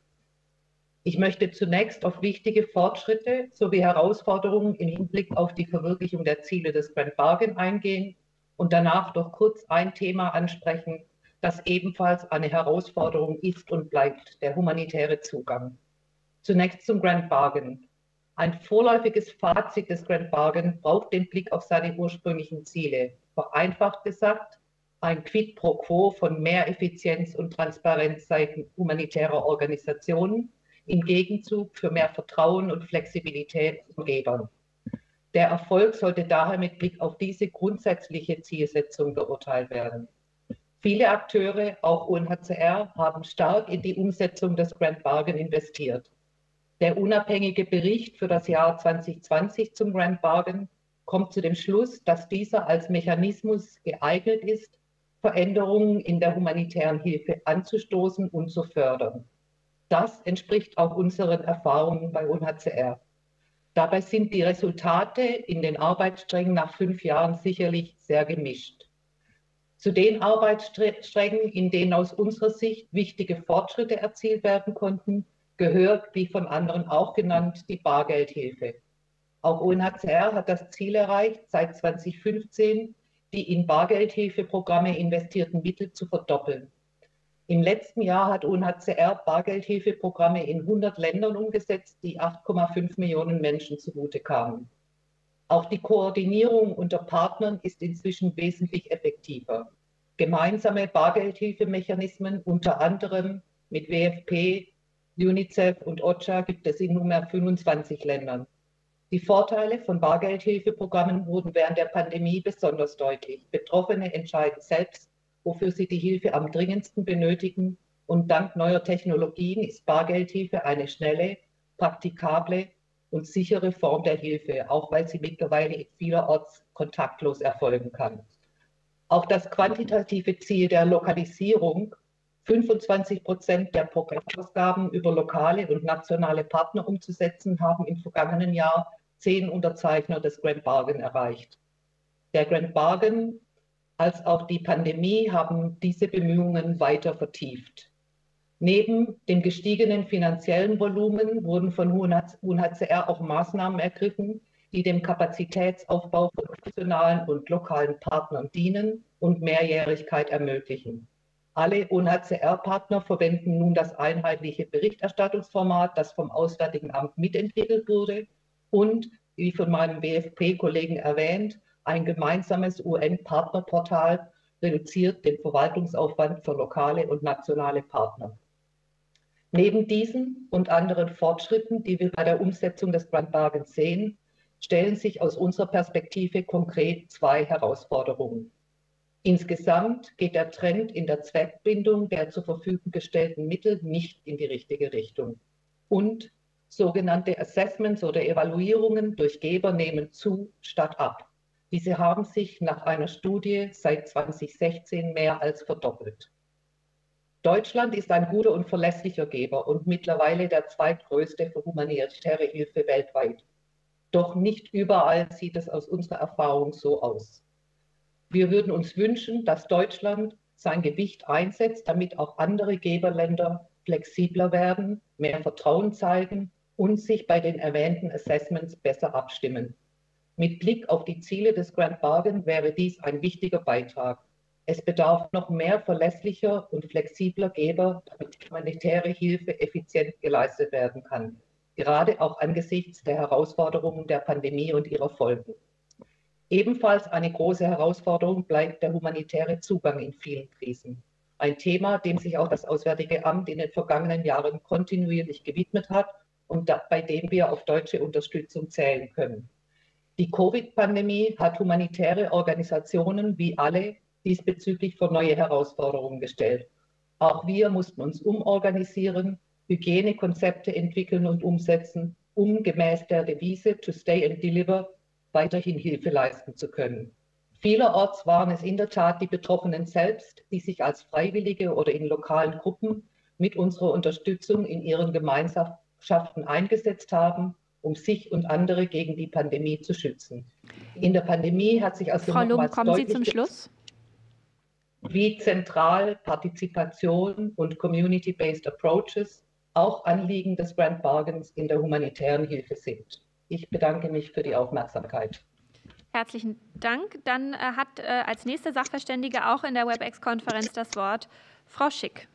Ich möchte zunächst auf wichtige Fortschritte sowie Herausforderungen im Hinblick auf die Verwirklichung der Ziele des Grand Bargain eingehen und danach noch kurz ein Thema ansprechen, das ebenfalls eine Herausforderung ist und bleibt: der humanitäre Zugang. Zunächst zum Grand Bargain. Ein vorläufiges Fazit des Grand Bargain braucht den Blick auf seine ursprünglichen Ziele. Vereinfacht gesagt, ein Quid pro quo von mehr Effizienz und Transparenz seitens humanitärer Organisationen im Gegenzug für mehr Vertrauen und Flexibilität von Gebern. Der Erfolg sollte daher mit Blick auf diese grundsätzliche Zielsetzung beurteilt werden. Viele Akteure, auch UNHCR, haben stark in die Umsetzung des Grand Bargain investiert. Der unabhängige Bericht für das Jahr 2020 zum Grand Bargain kommt zu dem Schluss, dass dieser als Mechanismus geeignet ist, Veränderungen in der humanitären Hilfe anzustoßen und zu fördern. Das entspricht auch unseren Erfahrungen bei UNHCR. Dabei sind die Resultate in den Arbeitssträngen nach 5 Jahren sicherlich sehr gemischt. Zu den Arbeitssträngen, in denen aus unserer Sicht wichtige Fortschritte erzielt werden konnten, gehört, wie von anderen auch genannt, die Bargeldhilfe. Auch UNHCR hat das Ziel erreicht, seit 2015 die in Bargeldhilfeprogramme investierten Mittel zu verdoppeln. Im letzten Jahr hat UNHCR Bargeldhilfeprogramme in 100 Ländern umgesetzt, die 8,5 Millionen Menschen zugute kamen. Auch die Koordinierung unter Partnern ist inzwischen wesentlich effektiver. Gemeinsame Bargeldhilfemechanismen, unter anderem mit WFP, UNICEF und OCHA, gibt es in nunmehr 25 Ländern. Die Vorteile von Bargeldhilfeprogrammen wurden während der Pandemie besonders deutlich. Betroffene entscheiden selbst, wofür sie die Hilfe am dringendsten benötigen, und dank neuer Technologien ist Bargeldhilfe eine schnelle, praktikable und sichere Form der Hilfe, auch weil sie mittlerweile vielerorts kontaktlos erfolgen kann. Auch das quantitative Ziel der Lokalisierung, 25% der Programmausgaben über lokale und nationale Partner umzusetzen, haben im vergangenen Jahr 10 Unterzeichner des Grand Bargain erreicht. Der Grand Bargain als auch die Pandemie haben diese Bemühungen weiter vertieft. Neben dem gestiegenen finanziellen Volumen wurden von UNHCR auch Maßnahmen ergriffen, die dem Kapazitätsaufbau von nationalen und lokalen Partnern dienen und Mehrjährigkeit ermöglichen. Alle UNHCR-Partner verwenden nun das einheitliche Berichterstattungsformat, das vom Auswärtigen Amt mitentwickelt wurde und, wie von meinem WFP-Kollegen erwähnt, ein gemeinsames UN-Partnerportal reduziert den Verwaltungsaufwand für lokale und nationale Partner. Neben diesen und anderen Fortschritten, die wir bei der Umsetzung des Grand Bargains sehen, stellen sich aus unserer Perspektive konkret 2 Herausforderungen. Insgesamt geht der Trend in der Zweckbindung der zur Verfügung gestellten Mittel nicht in die richtige Richtung. Und sogenannte Assessments oder Evaluierungen durch Geber nehmen zu statt ab. Diese haben sich nach einer Studie seit 2016 mehr als verdoppelt. Deutschland ist ein guter und verlässlicher Geber und mittlerweile der zweitgrößte für humanitäre Hilfe weltweit. Doch nicht überall sieht es aus unserer Erfahrung so aus. Wir würden uns wünschen, dass Deutschland sein Gewicht einsetzt, damit auch andere Geberländer flexibler werden, mehr Vertrauen zeigen und sich bei den erwähnten Assessments besser abstimmen. Mit Blick auf die Ziele des Grand Bargain wäre dies ein wichtiger Beitrag. Es bedarf noch mehr verlässlicher und flexibler Geber, damit humanitäre Hilfe effizient geleistet werden kann, gerade auch angesichts der Herausforderungen der Pandemie und ihrer Folgen. Ebenfalls eine große Herausforderung bleibt der humanitäre Zugang in vielen Krisen. Ein Thema, dem sich auch das Auswärtige Amt in den vergangenen Jahren kontinuierlich gewidmet hat und bei dem wir auf deutsche Unterstützung zählen können. Die Covid-Pandemie hat humanitäre Organisationen wie alle diesbezüglich vor neue Herausforderungen gestellt. Auch wir mussten uns umorganisieren, Hygienekonzepte entwickeln und umsetzen, um gemäß der Devise To Stay and Deliver weiterhin Hilfe leisten zu können. Vielerorts waren es in der Tat die Betroffenen selbst, die sich als Freiwillige oder in lokalen Gruppen mit unserer Unterstützung in ihren Gemeinschaften eingesetzt haben, um sich und andere gegen die Pandemie zu schützen. In der Pandemie hat sich also Frau Lum, kommen Sie zum Schluss? Wie zentral Partizipation und Community-Based Approaches auch Anliegen des Grand Bargains in der humanitären Hilfe sind. Ich bedanke mich für die Aufmerksamkeit. Herzlichen Dank. Dann hat als nächste Sachverständige auch in der WebEx-Konferenz das Wort Frau Schick.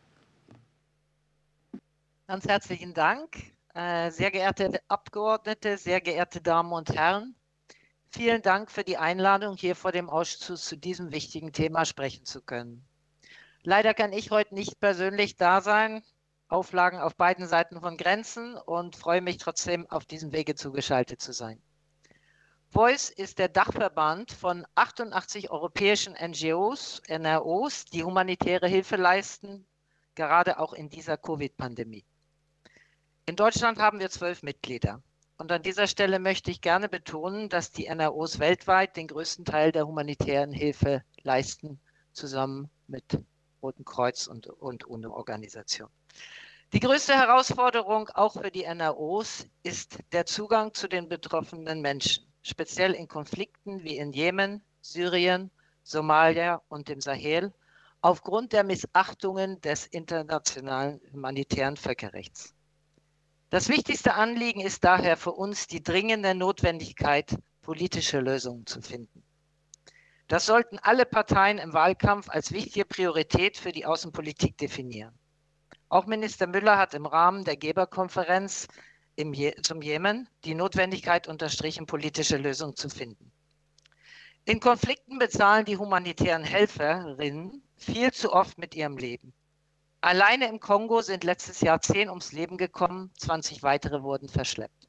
Ganz herzlichen Dank. Sehr geehrte Abgeordnete, sehr geehrte Damen und Herren, vielen Dank für die Einladung, hier vor dem Ausschuss zu diesem wichtigen Thema sprechen zu können. Leider kann ich heute nicht persönlich da sein, Auflagen auf beiden Seiten von Grenzen, und freue mich trotzdem, auf diesem Wege zugeschaltet zu sein. Voice ist der Dachverband von 88 europäischen NGOs, NROs, die humanitäre Hilfe leisten, gerade auch in dieser Covid-Pandemie. In Deutschland haben wir 12 Mitglieder. Und an dieser Stelle möchte ich gerne betonen, dass die NROs weltweit den größten Teil der humanitären Hilfe leisten, zusammen mit Roten Kreuz und UNO-Organisationen. Die größte Herausforderung auch für die NROs ist der Zugang zu den betroffenen Menschen, speziell in Konflikten wie in Jemen, Syrien, Somalia und dem Sahel, aufgrund der Missachtungen des internationalen humanitären Völkerrechts. Das wichtigste Anliegen ist daher für uns die dringende Notwendigkeit, politische Lösungen zu finden. Das sollten alle Parteien im Wahlkampf als wichtige Priorität für die Außenpolitik definieren. Auch Minister Müller hat im Rahmen der Geberkonferenz zum Jemen die Notwendigkeit unterstrichen, politische Lösungen zu finden. In Konflikten bezahlen die humanitären Helferinnen viel zu oft mit ihrem Leben. Alleine im Kongo sind letztes Jahr 10 ums Leben gekommen, 20 weitere wurden verschleppt.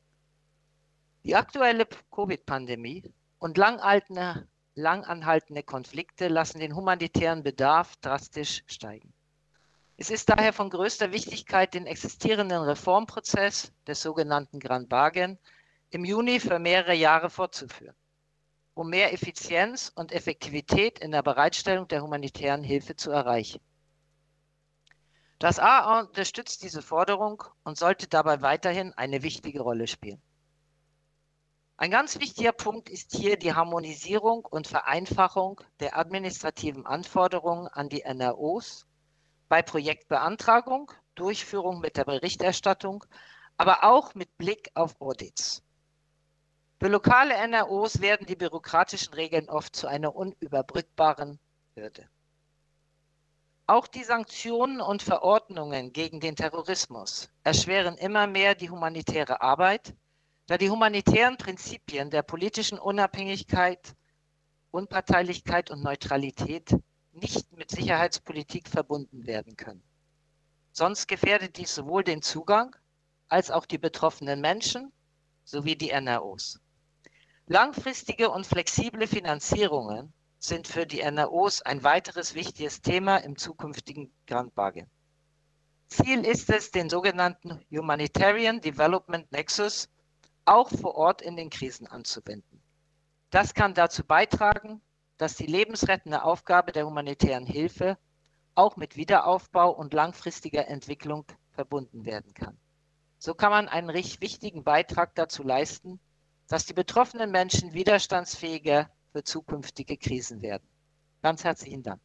Die aktuelle Covid-Pandemie und lang anhaltende Konflikte lassen den humanitären Bedarf drastisch steigen. Es ist daher von größter Wichtigkeit, den existierenden Reformprozess des sogenannten Grand Bargain im Juni für mehrere Jahre fortzuführen, um mehr Effizienz und Effektivität in der Bereitstellung der humanitären Hilfe zu erreichen. Das AA unterstützt diese Forderung und sollte dabei weiterhin eine wichtige Rolle spielen. Ein ganz wichtiger Punkt ist hier die Harmonisierung und Vereinfachung der administrativen Anforderungen an die NROs bei Projektbeantragung, Durchführung mit der Berichterstattung, aber auch mit Blick auf Audits. Für lokale NROs werden die bürokratischen Regeln oft zu einer unüberbrückbaren Hürde. Auch die Sanktionen und Verordnungen gegen den Terrorismus erschweren immer mehr die humanitäre Arbeit, da die humanitären Prinzipien der politischen Unabhängigkeit, Unparteilichkeit und Neutralität nicht mit Sicherheitspolitik verbunden werden können. Sonst gefährdet dies sowohl den Zugang als auch die betroffenen Menschen sowie die NROs. Langfristige und flexible Finanzierungen sind für die NROs ein weiteres wichtiges Thema im zukünftigen Grand Bargain. Ziel ist es, den sogenannten Humanitarian Development Nexus auch vor Ort in den Krisen anzuwenden. Das kann dazu beitragen, dass die lebensrettende Aufgabe der humanitären Hilfe auch mit Wiederaufbau und langfristiger Entwicklung verbunden werden kann. So kann man einen recht wichtigen Beitrag dazu leisten, dass die betroffenen Menschen widerstandsfähiger für zukünftige Krisen werden. Ganz herzlichen Dank.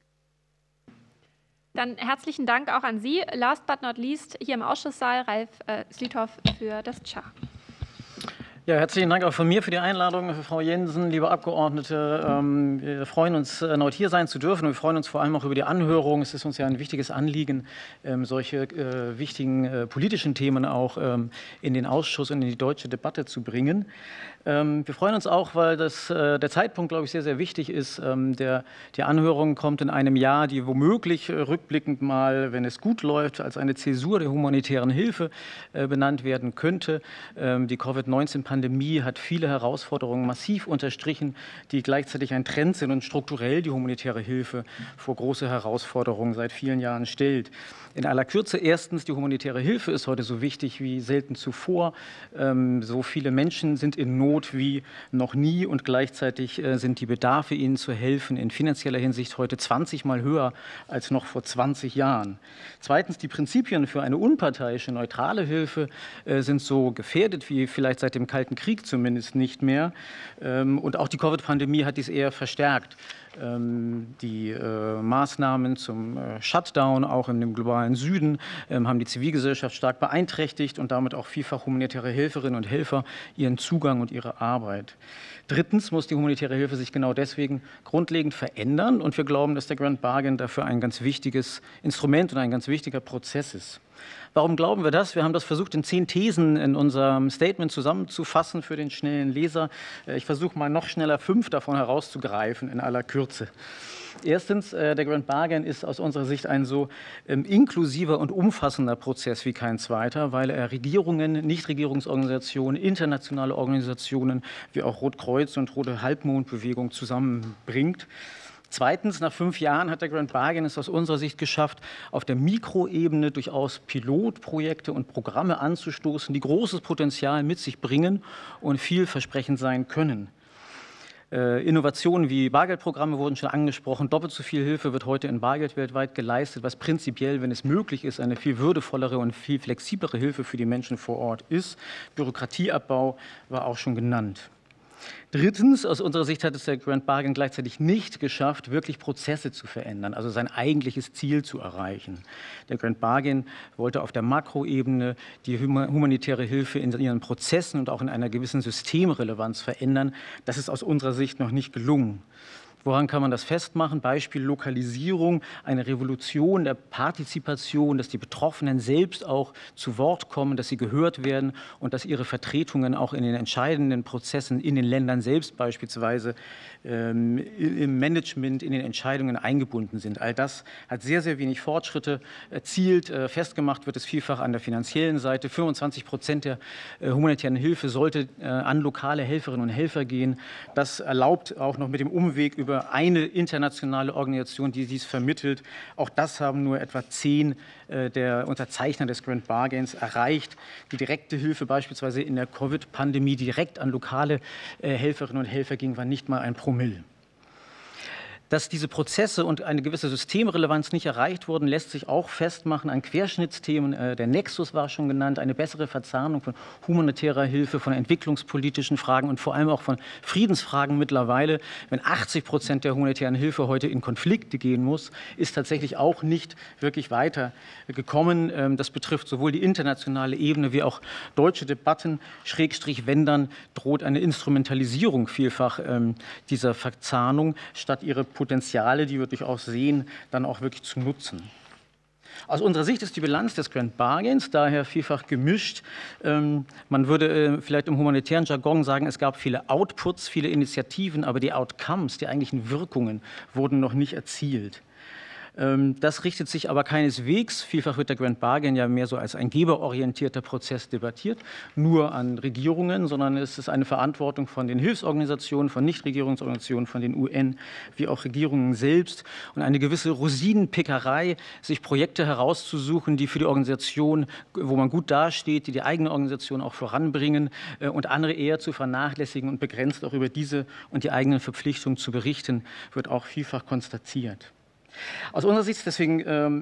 Dann herzlichen Dank auch an Sie. Last but not least hier im Ausschusssaal Ralf Slithoff für das CHA. Ja, herzlichen Dank auch von mir für die Einladung, Frau Jensen, liebe Abgeordnete. Wir freuen uns, erneut hier sein zu dürfen. Wir freuen uns vor allem auch über die Anhörung. Es ist uns ja ein wichtiges Anliegen, solche wichtigen politischen Themen auch in den Ausschuss und in die deutsche Debatte zu bringen. Wir freuen uns auch, weil der Zeitpunkt, glaube ich, sehr, sehr wichtig ist. Die Anhörung kommt in einem Jahr, die womöglich rückblickend mal, wenn es gut läuft, als eine Zäsur der humanitären Hilfe benannt werden könnte. Die Covid-19-Pandemie hat viele Herausforderungen massiv unterstrichen, die gleichzeitig ein Trend sind und strukturell die humanitäre Hilfe vor große Herausforderungen seit vielen Jahren stellt. In aller Kürze erstens, die humanitäre Hilfe ist heute so wichtig wie selten zuvor. So viele Menschen sind in Not wie noch nie und gleichzeitig sind die Bedarfe, ihnen zu helfen, in finanzieller Hinsicht heute 20-mal höher als noch vor 20 Jahren. Zweitens, die Prinzipien für eine unparteiische, neutrale Hilfe sind so gefährdet wie vielleicht seit dem Kalten Krieg zumindest nicht mehr. Und auch die Covid-Pandemie hat dies eher verstärkt. Die Maßnahmen zum Shutdown, auch in dem globalen Süden, haben die Zivilgesellschaft stark beeinträchtigt und damit auch vielfach humanitäre Helferinnen und Helfer ihren Zugang und ihre Arbeit. Drittens muss die humanitäre Hilfe sich genau deswegen grundlegend verändern und wir glauben, dass der Grand Bargain dafür ein ganz wichtiges Instrument und ein ganz wichtiger Prozess ist. Warum glauben wir das? Wir haben das versucht, in 10 Thesen in unserem Statement zusammenzufassen für den schnellen Leser. Ich versuche mal noch schneller 5 davon herauszugreifen in aller Kürze. Erstens, der Grand Bargain ist aus unserer Sicht ein so inklusiver und umfassender Prozess wie kein zweiter, weil er Regierungen, Nichtregierungsorganisationen, internationale Organisationen wie auch Rotkreuz und Rote Halbmondbewegung zusammenbringt. Zweitens, nach 5 Jahren hat der Grand Bargain es aus unserer Sicht geschafft, auf der Mikroebene durchaus Pilotprojekte und Programme anzustoßen, die großes Potenzial mit sich bringen und vielversprechend sein können. Innovationen wie Bargeldprogramme wurden schon angesprochen. Doppelt so viel Hilfe wird heute in Bargeld weltweit geleistet, was prinzipiell, wenn es möglich ist, eine viel würdevollere und viel flexiblere Hilfe für die Menschen vor Ort ist. Bürokratieabbau war auch schon genannt. Drittens, aus unserer Sicht hat es der Grand Bargain gleichzeitig nicht geschafft, wirklich Prozesse zu verändern, also sein eigentliches Ziel zu erreichen. Der Grand Bargain wollte auf der Makroebene die humanitäre Hilfe in ihren Prozessen und auch in einer gewissen Systemrelevanz verändern. Das ist aus unserer Sicht noch nicht gelungen. Woran kann man das festmachen? Beispiel Lokalisierung, eine Revolution der Partizipation, dass die Betroffenen selbst auch zu Wort kommen, dass sie gehört werden und dass ihre Vertretungen auch in den entscheidenden Prozessen in den Ländern selbst beispielsweise im Management, in den Entscheidungen eingebunden sind. All das hat sehr, sehr wenig Fortschritte erzielt. Festgemacht wird es vielfach an der finanziellen Seite. 25% der humanitären Hilfe sollte an lokale Helferinnen und Helfer gehen. Das erlaubt auch noch mit dem Umweg über eine internationale Organisation, die dies vermittelt. Auch das haben nur etwa 10 der Unterzeichner des Grand Bargains erreicht. Die direkte Hilfe beispielsweise in der Covid-Pandemie direkt an lokale Helferinnen und Helfer ging, war nicht mal ein Promille. Dass diese Prozesse und eine gewisse Systemrelevanz nicht erreicht wurden, lässt sich auch festmachen an Querschnittsthemen. Der Nexus war schon genannt, eine bessere Verzahnung von humanitärer Hilfe, von entwicklungspolitischen Fragen und vor allem auch von Friedensfragen mittlerweile. Wenn 80% der humanitären Hilfe heute in Konflikte gehen muss, ist tatsächlich auch nicht wirklich weitergekommen. Das betrifft sowohl die internationale Ebene wie auch deutsche Debatten. Schrägstrich, wenn, dann droht eine Instrumentalisierung vielfach dieser Verzahnung, statt ihre Potenziale, die wir durchaus sehen, dann auch wirklich zu nutzen. Aus unserer Sicht ist die Bilanz des Grand Bargains daher vielfach gemischt. Man würde vielleicht im humanitären Jargon sagen, es gab viele Outputs, viele Initiativen, aber die Outcomes, die eigentlichen Wirkungen, wurden noch nicht erzielt. Das richtet sich aber keineswegs, vielfach wird der Grand Bargain ja mehr so als ein geberorientierter Prozess debattiert, nur an Regierungen, sondern es ist eine Verantwortung von den Hilfsorganisationen, von Nichtregierungsorganisationen, von den UN, wie auch Regierungen selbst und eine gewisse Rosinenpickerei, sich Projekte herauszusuchen, die für die Organisation, wo man gut dasteht, die die eigene Organisation auch voranbringen und andere eher zu vernachlässigen und begrenzt auch über diese und die eigenen Verpflichtungen zu berichten, wird auch vielfach konstatiert. Aus unserer Sicht deswegen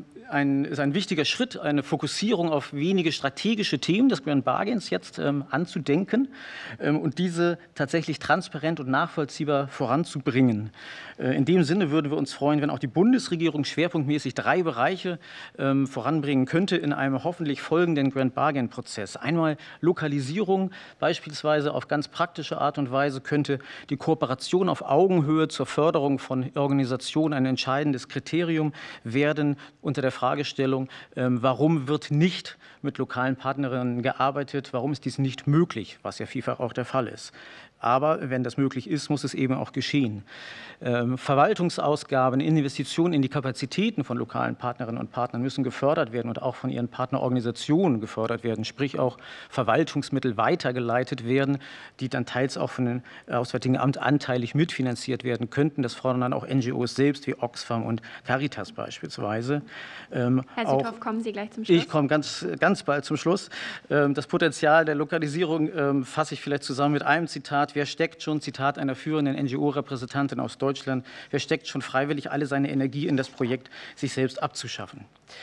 ist ein wichtiger Schritt, eine Fokussierung auf wenige strategische Themen des Grand Bargains jetzt anzudenken und diese tatsächlich transparent und nachvollziehbar voranzubringen. In dem Sinne würden wir uns freuen, wenn auch die Bundesregierung schwerpunktmäßig 3 Bereiche voranbringen könnte in einem hoffentlich folgenden Grand Bargain-Prozess. Einmal Lokalisierung, beispielsweise auf ganz praktische Art und Weise könnte die Kooperation auf Augenhöhe zur Förderung von Organisationen ein entscheidendes Kriterium werden unter der Fragestellung, warum wird nicht mit lokalen Partnerinnen gearbeitet, warum ist dies nicht möglich, was ja vielfach auch der Fall ist. Aber wenn das möglich ist, muss es eben auch geschehen. Verwaltungsausgaben, Investitionen in die Kapazitäten von lokalen Partnerinnen und Partnern müssen gefördert werden und auch von ihren Partnerorganisationen gefördert werden, sprich auch Verwaltungsmittel weitergeleitet werden, die dann teils auch von dem Auswärtigen Amt anteilig mitfinanziert werden könnten. Das fordern dann auch NGOs selbst wie Oxfam und Caritas beispielsweise. Herr Südhoff, kommen Sie gleich zum Schluss? Ich komme ganz bald zum Schluss. Das Potenzial der Lokalisierung fasse ich vielleicht zusammen mit einem Zitat. Wer steckt schon, Zitat einer führenden NGO-Repräsentantin aus Deutschland, wer steckt schon freiwillig alle seine Energie in das Projekt, sich selbst abzuschaffen?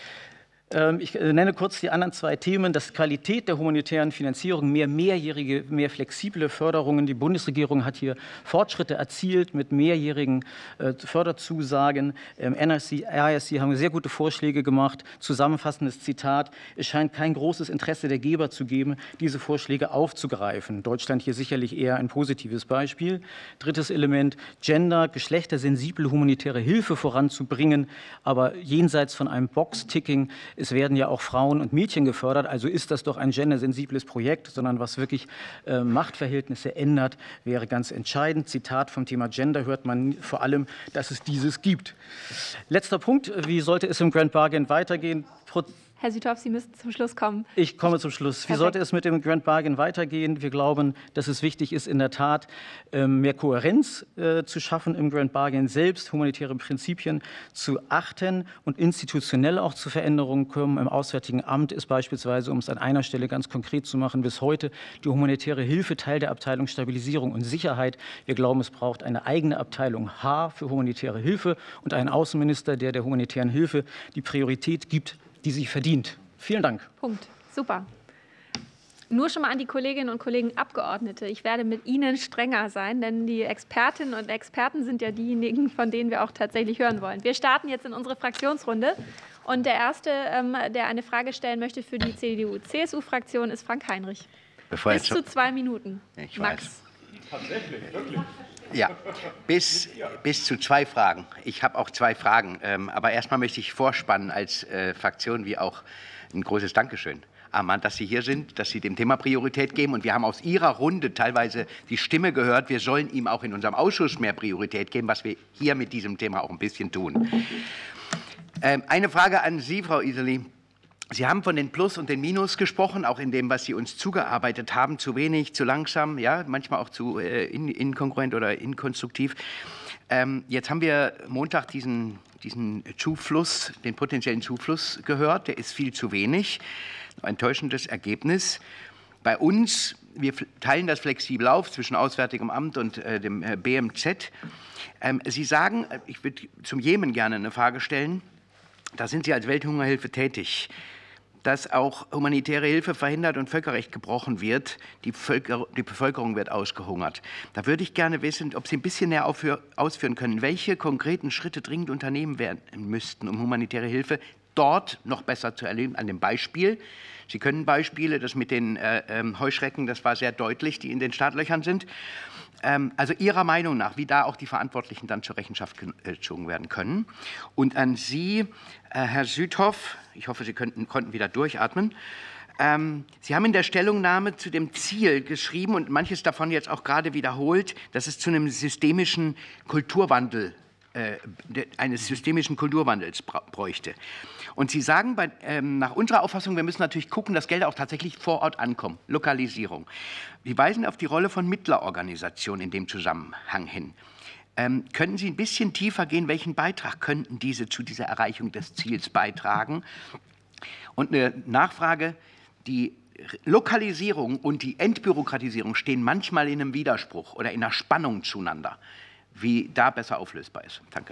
Ich nenne kurz die anderen 2 Themen. Das Qualität der humanitären Finanzierung, mehr mehrjährige, mehr flexible Förderungen. Die Bundesregierung hat hier Fortschritte erzielt mit mehrjährigen Förderzusagen. NRC, IRC haben sehr gute Vorschläge gemacht. Zusammenfassendes Zitat: Es scheint kein großes Interesse der Geber zu geben, diese Vorschläge aufzugreifen. Deutschland hier sicherlich eher ein positives Beispiel. Drittes Element: Gender, geschlechtersensible humanitäre Hilfe voranzubringen, aber jenseits von einem Box-Ticking. Es werden ja auch Frauen und Mädchen gefördert, also ist das doch ein gendersensibles Projekt, sondern was wirklich Machtverhältnisse ändert, wäre ganz entscheidend. Zitat: Vom Thema Gender hört man vor allem, dass es dieses gibt. Letzter Punkt: Wie sollte es im Grand Bargain weitergehen? Herr Südhoff, Sie müssen zum Schluss kommen. Ich komme zum Schluss. Wie sollte es mit dem Grand Bargain weitergehen? Wir glauben, dass es wichtig ist, in der Tat mehr Kohärenz zu schaffen im Grand Bargain selbst, humanitäre Prinzipien zu achten und institutionell auch zu Veränderungen kommen. Im Auswärtigen Amt ist beispielsweise, um es an einer Stelle ganz konkret zu machen, bis heute die humanitäre Hilfe Teil der Abteilung Stabilisierung und Sicherheit. Wir glauben, es braucht eine eigene Abteilung H für humanitäre Hilfe und einen Außenminister, der humanitären Hilfe die Priorität gibt, die sie verdient. Vielen Dank. Punkt. Super. Nur schon mal an die Kolleginnen und Kollegen Abgeordnete. Ich werde mit Ihnen strenger sein, denn die Expertinnen und Experten sind ja diejenigen, von denen wir auch tatsächlich hören wollen. Wir starten jetzt in unsere Fraktionsrunde. Und der Erste, der eine Frage stellen möchte für die CDU-CSU-Fraktion, ist Frank Heinrich. Bis zu 2 Minuten. Ich Max. Weiß. Tatsächlich, wirklich. Ja, bis zu 2 Fragen. Ich habe auch 2 Fragen. Aber erstmal möchte ich vorspannen als Fraktion wie auch ein großes Dankeschön. Armand, dass Sie hier sind, dass Sie dem Thema Priorität geben. Und wir haben aus Ihrer Runde teilweise die Stimme gehört, wir sollen ihm auch in unserem Ausschuss mehr Priorität geben, was wir hier mit diesem Thema auch ein bisschen tun. Eine Frage an Sie, Frau Iseli. Sie haben von den Plus und den Minus gesprochen, auch in dem, was Sie uns zugearbeitet haben. Zu wenig, zu langsam, ja, manchmal auch zu inkongruent oder inkonstruktiv. Jetzt haben wir Montag diesen Zufluss, den potenziellen Zufluss gehört. Der ist viel zu wenig. Ein enttäuschendes Ergebnis. Bei uns, wir teilen das flexibel auf zwischen Auswärtigem Amt und dem BMZ. Sie sagen, ich würde zum Jemen gerne eine Frage stellen, da sind Sie als Welthungerhilfe tätig, dass auch humanitäre Hilfe verhindert und Völkerrecht gebrochen wird, die Bevölkerung wird ausgehungert. Da würde ich gerne wissen, ob Sie ein bisschen näher ausführen können, welche konkreten Schritte dringend unternehmen werden müssten, um humanitäre Hilfe dort noch besser zu erleben, an dem Beispiel. Sie können Beispiele, das mit den Heuschrecken, das war sehr deutlich, die in den Startlöchern sind. Also Ihrer Meinung nach, wie da auch die Verantwortlichen dann zur Rechenschaft gezogen werden können. Und an Sie, Herr Südhoff, ich hoffe, Sie konnten wieder durchatmen. Sie haben in der Stellungnahme zu dem Ziel geschrieben und manches davon jetzt auch gerade wiederholt, dass es zu einem systemischen Kulturwandel eines systemischen Kulturwandels bräuchte. Und Sie sagen, nach unserer Auffassung, wir müssen natürlich gucken, dass Gelder auch tatsächlich vor Ort ankommen, Lokalisierung. Sie weisen auf die Rolle von Mittlerorganisationen in dem Zusammenhang hin. Können Sie ein bisschen tiefer gehen, welchen Beitrag könnten diese zu dieser Erreichung des Ziels beitragen? Und eine Nachfrage, die Lokalisierung und die Entbürokratisierung stehen manchmal in einem Widerspruch oder in einer Spannung zueinander. Wie da besser auflösbar ist. Danke.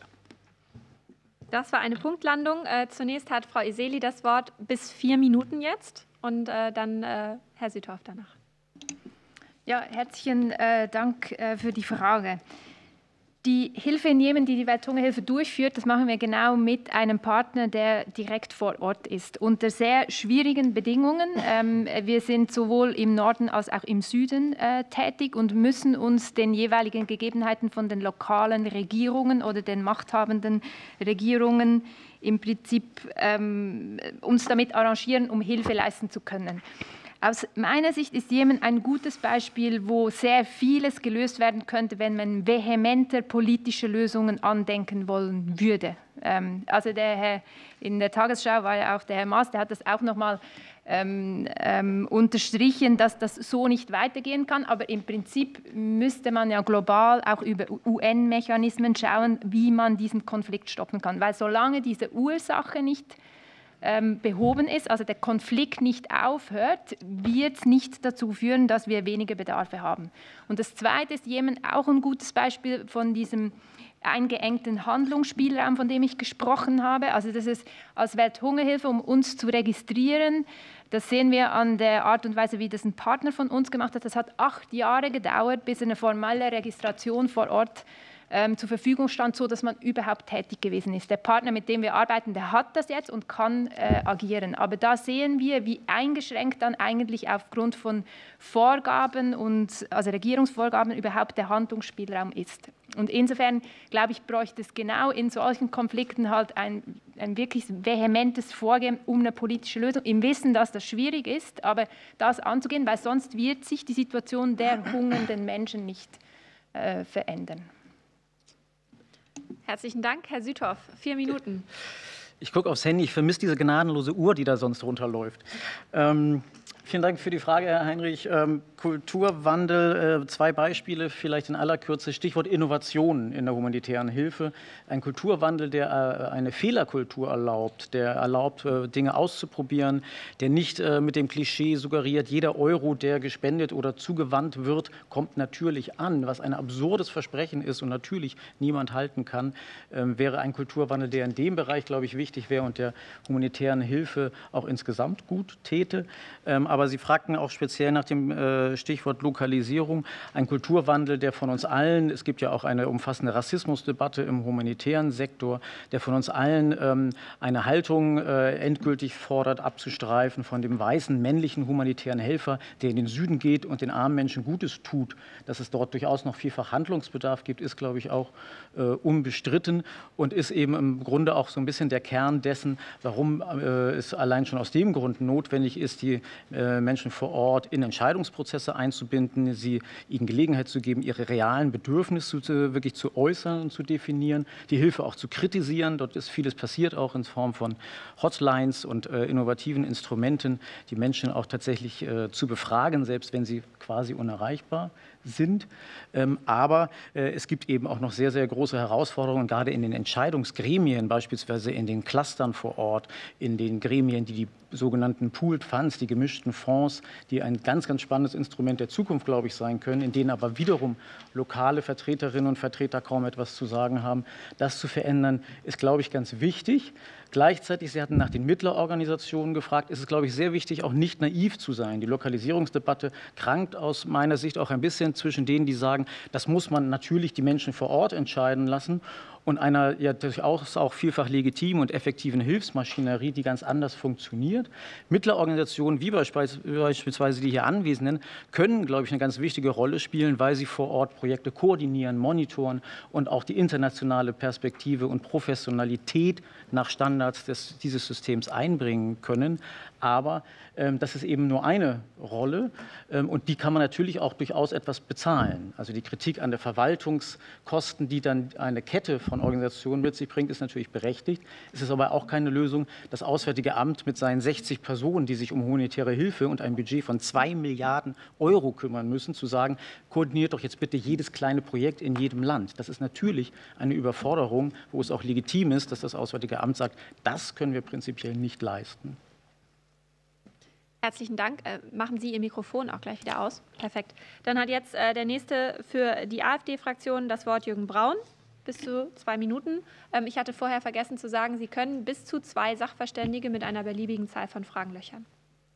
Das war eine Punktlandung. Zunächst hat Frau Eseli das Wort bis 4 Minuten jetzt und dann Herr Südhoff danach. Ja, herzlichen Dank für die Frage. Die Hilfe in Jemen, die die Welthungerhilfe durchführt, das machen wir genau mit einem Partner, der direkt vor Ort ist, unter sehr schwierigen Bedingungen. Wir sind sowohl im Norden als auch im Süden tätig und müssen uns den jeweiligen Gegebenheiten von den lokalen Regierungen oder den machthabenden Regierungen im Prinzip uns damit arrangieren, um Hilfe leisten zu können. Aus meiner Sicht ist Jemen ein gutes Beispiel, wo sehr vieles gelöst werden könnte, wenn man vehementer politische Lösungen andenken wollen würde. Also in der Tagesschau war ja auch der Herr Maas, der hat das auch nochmal unterstrichen, dass das so nicht weitergehen kann. Aber im Prinzip müsste man ja global auch über UN-Mechanismen schauen, wie man diesen Konflikt stoppen kann. Weil solange diese Ursache nicht behoben ist, also der Konflikt nicht aufhört, wird es nicht dazu führen, dass wir weniger Bedarfe haben. Und das Zweite ist Jemen auch ein gutes Beispiel von diesem eingeengten Handlungsspielraum, von dem ich gesprochen habe. Also das ist als Welthungerhilfe, um uns zu registrieren. Das sehen wir an der Art und Weise, wie das ein Partner von uns gemacht hat. Das hat 8 Jahre gedauert, bis eine formelle Registration vor Ort zur Verfügung stand, so dass man überhaupt tätig gewesen ist. Der Partner, mit dem wir arbeiten, der hat das jetzt und kann agieren. Aber da sehen wir, wie eingeschränkt dann eigentlich aufgrund von Vorgaben und also Regierungsvorgaben überhaupt der Handlungsspielraum ist. Und insofern, glaube ich, bräuchte es genau in solchen Konflikten halt ein wirklich vehementes Vorgehen um eine politische Lösung, im Wissen, dass das schwierig ist, aber das anzugehen, weil sonst wird sich die Situation der hungernden Menschen nicht verändern. Herzlichen Dank, Herr Südhoff. 4 Minuten. Ich gucke aufs Handy, ich vermisse diese gnadenlose Uhr, die da sonst runterläuft. Vielen Dank für die Frage, Herr Heinrich. Kulturwandel, 2 Beispiele, vielleicht in aller Kürze. Stichwort Innovation in der humanitären Hilfe. Ein Kulturwandel, der eine Fehlerkultur erlaubt, der erlaubt, Dinge auszuprobieren, der nicht mit dem Klischee suggeriert, jeder Euro, der gespendet oder zugewandt wird, kommt natürlich an, was ein absurdes Versprechen ist und natürlich niemand halten kann, wäre ein Kulturwandel, der in dem Bereich, glaube ich, wichtig wäre und der humanitären Hilfe auch insgesamt gut täte. Aber Sie fragten auch speziell nach dem Stichwort Lokalisierung. Ein Kulturwandel, der von uns allen, es gibt ja auch eine umfassende Rassismusdebatte im humanitären Sektor, der von uns allen eine Haltung endgültig fordert, abzustreifen von dem weißen, männlichen humanitären Helfer, der in den Süden geht und den armen Menschen Gutes tut. Dass es dort durchaus noch vielfach Handlungsbedarf gibt, ist, glaube ich, auch unbestritten und ist eben im Grunde auch so ein bisschen der Kern dessen, warum es allein schon aus dem Grund notwendig ist, die Menschen vor Ort in Entscheidungsprozesse einzubinden, ihnen Gelegenheit zu geben, ihre realen Bedürfnisse wirklich zu äußern und zu definieren, die Hilfe auch zu kritisieren. Dort ist vieles passiert, auch in Form von Hotlines und innovativen Instrumenten, die Menschen auch tatsächlich zu befragen, selbst wenn sie quasi unerreichbar sind. Aber es gibt eben auch noch sehr, sehr große Herausforderungen, gerade in den Entscheidungsgremien, beispielsweise in den Clustern vor Ort, in den Gremien, die die sogenannten Pooled Funds, die gemischten Fonds, die ein ganz, ganz spannendes Instrument der Zukunft, glaube ich, sein können, in denen aber wiederum lokale Vertreterinnen und Vertreter kaum etwas zu sagen haben. Das zu verändern, ist, glaube ich, ganz wichtig. Gleichzeitig, Sie hatten nach den Mittlerorganisationen gefragt, ist es, glaube ich, sehr wichtig, auch nicht naiv zu sein. Die Lokalisierungsdebatte krankt aus meiner Sicht auch ein bisschen zwischen denen, die sagen, das muss man natürlich die Menschen vor Ort entscheiden lassen, und einer ja durchaus auch vielfach legitimen und effektiven Hilfsmaschinerie, die ganz anders funktioniert. Mittlerorganisationen wie beispielsweise die hier Anwesenden können, glaube ich, eine ganz wichtige Rolle spielen, weil sie vor Ort Projekte koordinieren, monitoren und auch die internationale Perspektive und Professionalität nach Standards dieses Systems einbringen können. Aber das ist eben nur eine Rolle, und die kann man natürlich auch durchaus etwas bezahlen. Also die Kritik an der Verwaltungskosten, die dann eine Kette von Organisationen mit sich bringt, ist natürlich berechtigt. Es ist aber auch keine Lösung, das Auswärtige Amt mit seinen 60 Personen, die sich um humanitäre Hilfe und ein Budget von 2 Milliarden Euro kümmern müssen, zu sagen, koordiniert doch jetzt bitte jedes kleine Projekt in jedem Land. Das ist natürlich eine Überforderung, wo es auch legitim ist, dass das Auswärtige Amt sagt, das können wir prinzipiell nicht leisten. Herzlichen Dank. Machen Sie Ihr Mikrofon auch gleich wieder aus. Perfekt. Dann hat jetzt der Nächste für die AfD-Fraktion das Wort, Jürgen Braun. Bis zu 2 Minuten. Ich hatte vorher vergessen zu sagen, Sie können bis zu 2 Sachverständige mit einer beliebigen Zahl von Fragen löchern.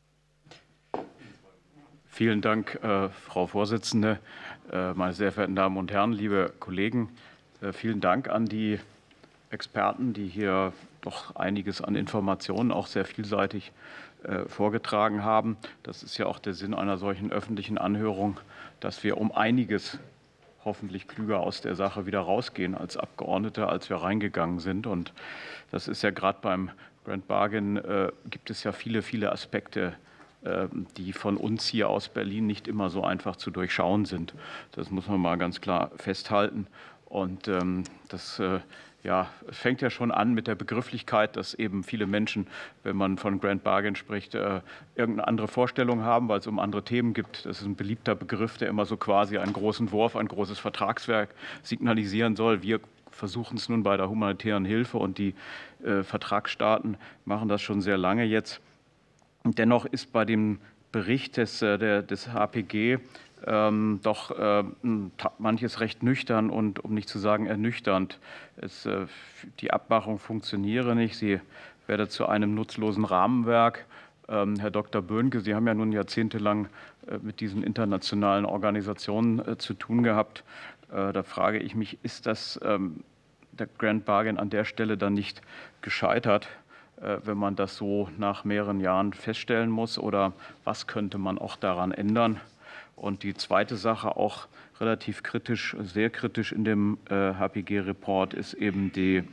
Vielen Dank, Frau Vorsitzende, meine sehr verehrten Damen und Herren, liebe Kollegen. Vielen Dank an die Experten, die hier doch einiges an Informationen auch sehr vielseitig vorgetragen haben. Das ist ja auch der Sinn einer solchen öffentlichen Anhörung, dass wir um einiges hoffentlich klüger aus der Sache wieder rausgehen als Abgeordnete, als wir reingegangen sind. Und das ist ja gerade beim Grand Bargain, gibt es ja viele, viele Aspekte, die von uns hier aus Berlin nicht immer so einfach zu durchschauen sind. Das muss man mal ganz klar festhalten. Und das fängt ja schon an mit der Begrifflichkeit, dass eben viele Menschen, wenn man von Grand Bargain spricht, irgendeine andere Vorstellung haben, weil es um andere Themen gibt. Das ist ein beliebter Begriff, der immer so quasi einen großen Wurf, ein großes Vertragswerk signalisieren soll. Wir versuchen es nun bei der humanitären Hilfe, und die Vertragsstaaten machen das schon sehr lange jetzt. Und dennoch ist bei dem Bericht des HPG doch manches recht nüchtern und, um nicht zu sagen, ernüchternd. Die Abmachung funktioniere nicht. Sie werde zu einem nutzlosen Rahmenwerk. Herr Dr. Böhnke, Sie haben ja nun jahrzehntelang mit diesen internationalen Organisationen zu tun gehabt. Da frage ich mich, ist das der Grand Bargain an der Stelle dann nicht gescheitert, wenn man das so nach mehreren Jahren feststellen muss? Oder was könnte man auch daran ändern? Und die zweite Sache, auch relativ kritisch, sehr kritisch in dem HPG-Report, ist eben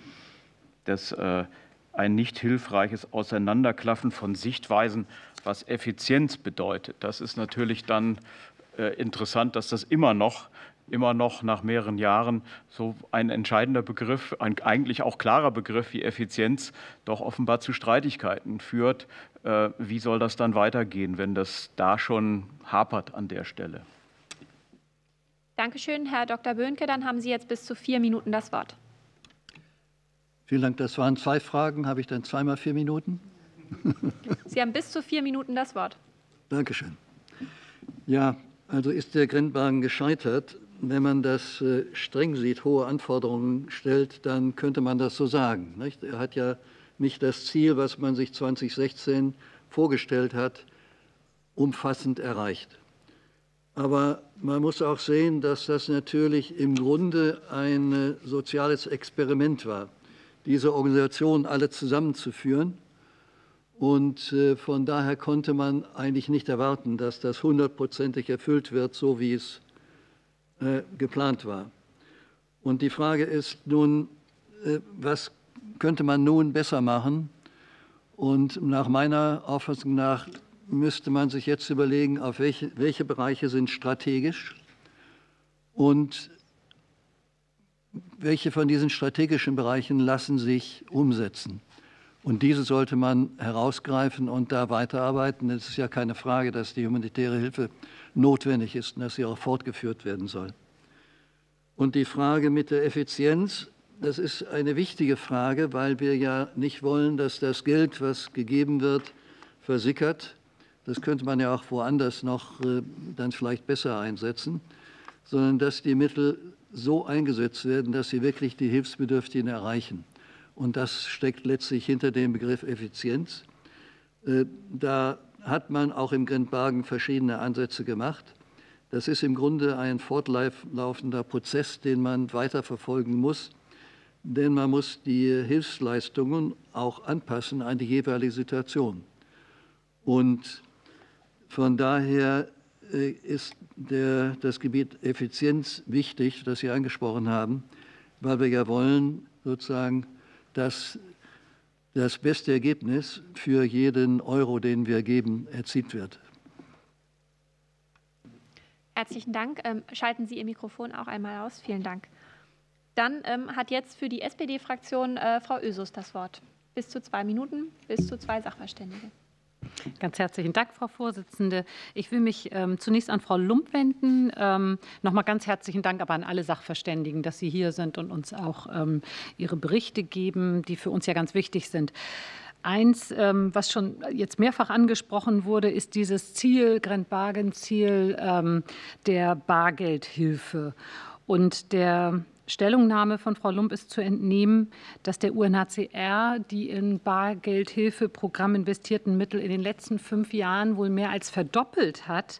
ein nicht hilfreiches Auseinanderklaffen von Sichtweisen, was Effizienz bedeutet. Das ist natürlich dann interessant, dass das immer noch nach mehreren Jahren so ein entscheidender Begriff, ein eigentlich auch klarer Begriff wie Effizienz, doch offenbar zu Streitigkeiten führt. Wie soll das dann weitergehen, wenn das da schon hapert an der Stelle? Dankeschön, Herr Dr. Böhnke. Dann haben Sie jetzt bis zu 4 Minuten das Wort. Vielen Dank. Das waren 2 Fragen. Habe ich dann 2 mal 4 Minuten? Sie haben bis zu 4 Minuten das Wort. Dankeschön. Ja, also ist der Grand Bargain gescheitert. Wenn man das streng sieht, hohe Anforderungen stellt, dann könnte man das so sagen. Nicht? Er hat ja nicht das Ziel, was man sich 2016 vorgestellt hat, umfassend erreicht. Aber man muss auch sehen, dass das natürlich im Grunde ein soziales Experiment war, diese Organisationen alle zusammenzuführen. Und von daher konnte man eigentlich nicht erwarten, dass das 100%ig erfüllt wird, so wie es geplant war. Und die Frage ist nun, was könnte man nun besser machen? Und nach meiner Auffassung nach müsste man sich jetzt überlegen, auf welche Bereiche sind strategisch und welche von diesen strategischen Bereichen lassen sich umsetzen. Und diese sollte man herausgreifen und da weiterarbeiten. Es ist ja keine Frage, dass die humanitäre Hilfe notwendig ist und dass sie auch fortgeführt werden soll. Und die Frage mit der Effizienz, das ist eine wichtige Frage, weil wir ja nicht wollen, dass das Geld, was gegeben wird, versickert, das könnte man ja auch woanders noch dann vielleicht besser einsetzen, sondern dass die Mittel so eingesetzt werden, dass sie wirklich die Hilfsbedürftigen erreichen. Und das steckt letztlich hinter dem Begriff Effizienz. Da hat man auch im Grindbargen verschiedene Ansätze gemacht. Das ist im Grunde ein fortlaufender Prozess, den man weiterverfolgen muss, denn man muss die Hilfsleistungen auch anpassen an die jeweilige Situation. Und von daher ist das Gebiet Effizienz wichtig, das Sie angesprochen haben, weil wir ja wollen, sozusagen, dass das beste Ergebnis für jeden Euro, den wir geben, erzielt wird. Herzlichen Dank. Schalten Sie Ihr Mikrofon auch einmal aus. Vielen Dank. Dann hat jetzt für die SPD-Fraktion Frau Ösus das Wort. Bis zu 2 Minuten, bis zu 2 Sachverständige. Ganz herzlichen Dank, Frau Vorsitzende. Ich will mich zunächst an Frau Lump wenden. Noch mal ganz herzlichen Dank aber an alle Sachverständigen, dass Sie hier sind und uns auch Ihre Berichte geben, die für uns ja ganz wichtig sind. Eins, was schon jetzt mehrfach angesprochen wurde, ist dieses Ziel, Grindbargen-Ziel der Bargeldhilfe. Und der Stellungnahme von Frau Lump ist zu entnehmen, dass der UNHCR die in Bargeldhilfeprogramm investierten Mittel in den letzten 5 Jahren wohl mehr als verdoppelt hat,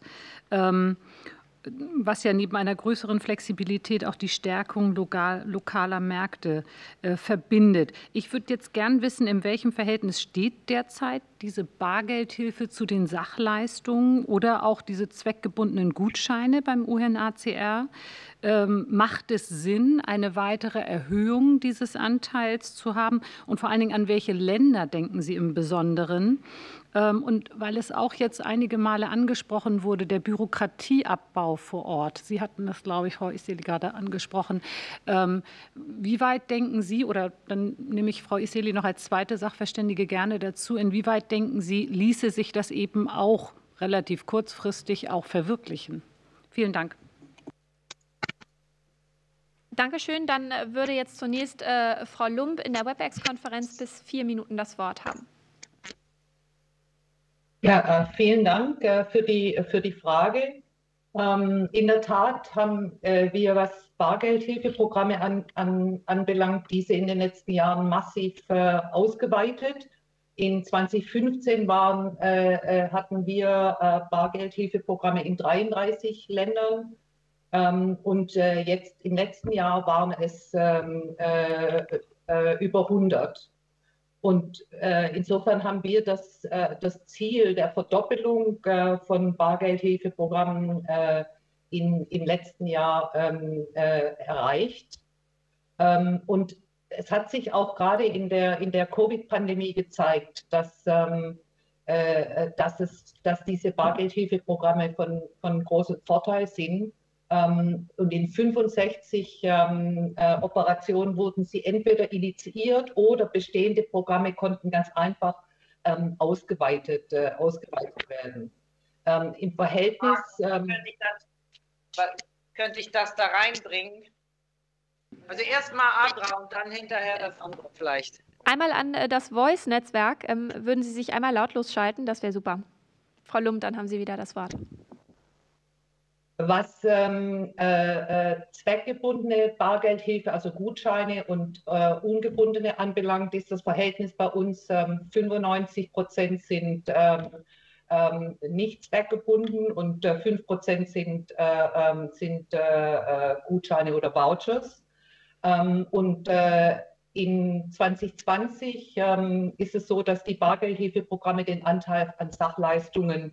was ja neben einer größeren Flexibilität auch die Stärkung lokaler Märkte verbindet. Ich würde jetzt gern wissen, in welchem Verhältnis steht derzeit diese Bargeldhilfe zu den Sachleistungen oder auch diese zweckgebundenen Gutscheine beim UNHCR? Macht es Sinn, eine weitere Erhöhung dieses Anteils zu haben? Und vor allen Dingen, an welche Länder denken Sie im Besonderen? Und weil es auch jetzt einige Male angesprochen wurde, der Bürokratieabbau vor Ort. Sie hatten das, glaube ich, Frau Iseli gerade angesprochen. Wie weit denken Sie, oder dann nehme ich Frau Iseli noch als zweite Sachverständige gerne dazu, inwieweit denken Sie, ließe sich das eben auch relativ kurzfristig auch verwirklichen? Vielen Dank. Dankeschön. Dann würde jetzt zunächst Frau Lump in der WebEx-Konferenz bis 4 Minuten das Wort haben. Ja, vielen Dank für die Frage. In der Tat haben wir, was Bargeldhilfeprogramme anbelangt, diese in den letzten Jahren massiv ausgeweitet. In 2015 hatten wir Bargeldhilfeprogramme in 33 Ländern. Und jetzt im letzten Jahr waren es über 100. Und insofern haben wir das Ziel der Verdoppelung von Bargeldhilfeprogrammen im letzten Jahr erreicht. Und es hat sich auch gerade in der Covid-Pandemie gezeigt, dass diese Bargeldhilfeprogramme von großem Vorteil sind. Und in 65 Operationen wurden sie entweder initiiert oder bestehende Programme konnten ganz einfach ausgeweitet werden. Im Verhältnis... Könnte ich das da reinbringen? Also erstmal Adra und dann hinterher das andere vielleicht. Einmal an das Voice-Netzwerk. Würden Sie sich einmal lautlos schalten? Das wäre super. Frau Lump, dann haben Sie wieder das Wort. Was zweckgebundene Bargeldhilfe, also Gutscheine und ungebundene anbelangt, ist das Verhältnis bei uns 95% sind nicht zweckgebunden und 5% sind Gutscheine oder Vouchers. Und in 2020 ist es so, dass die Bargeldhilfeprogramme den Anteil an Sachleistungen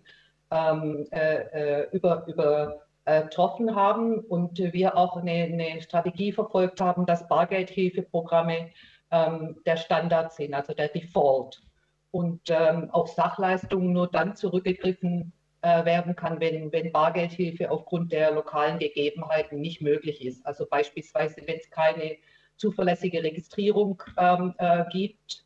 übertroffen haben und wir auch eine Strategie verfolgt haben, dass Bargeldhilfeprogramme der Standard sind, also der Default. Und auf Sachleistungen nur dann zurückgegriffen werden kann, wenn Bargeldhilfe aufgrund der lokalen Gegebenheiten nicht möglich ist. Also beispielsweise, wenn es keine zuverlässige Registrierung gibt,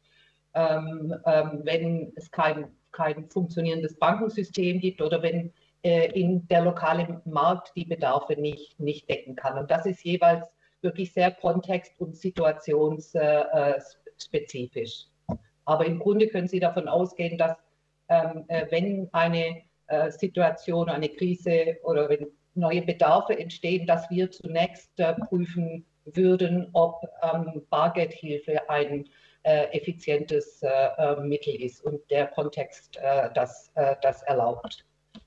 wenn es kein funktionierendes Bankensystem gibt oder wenn in der lokale Markt die Bedarfe nicht decken kann. Und das ist jeweils wirklich sehr kontext- und situationsspezifisch. Aber im Grunde können Sie davon ausgehen, dass wenn eine Situation, eine Krise oder wenn neue Bedarfe entstehen, dass wir zunächst prüfen würden, ob Bargeldhilfe ein effizientes Mittel ist und der Kontext das erlaubt.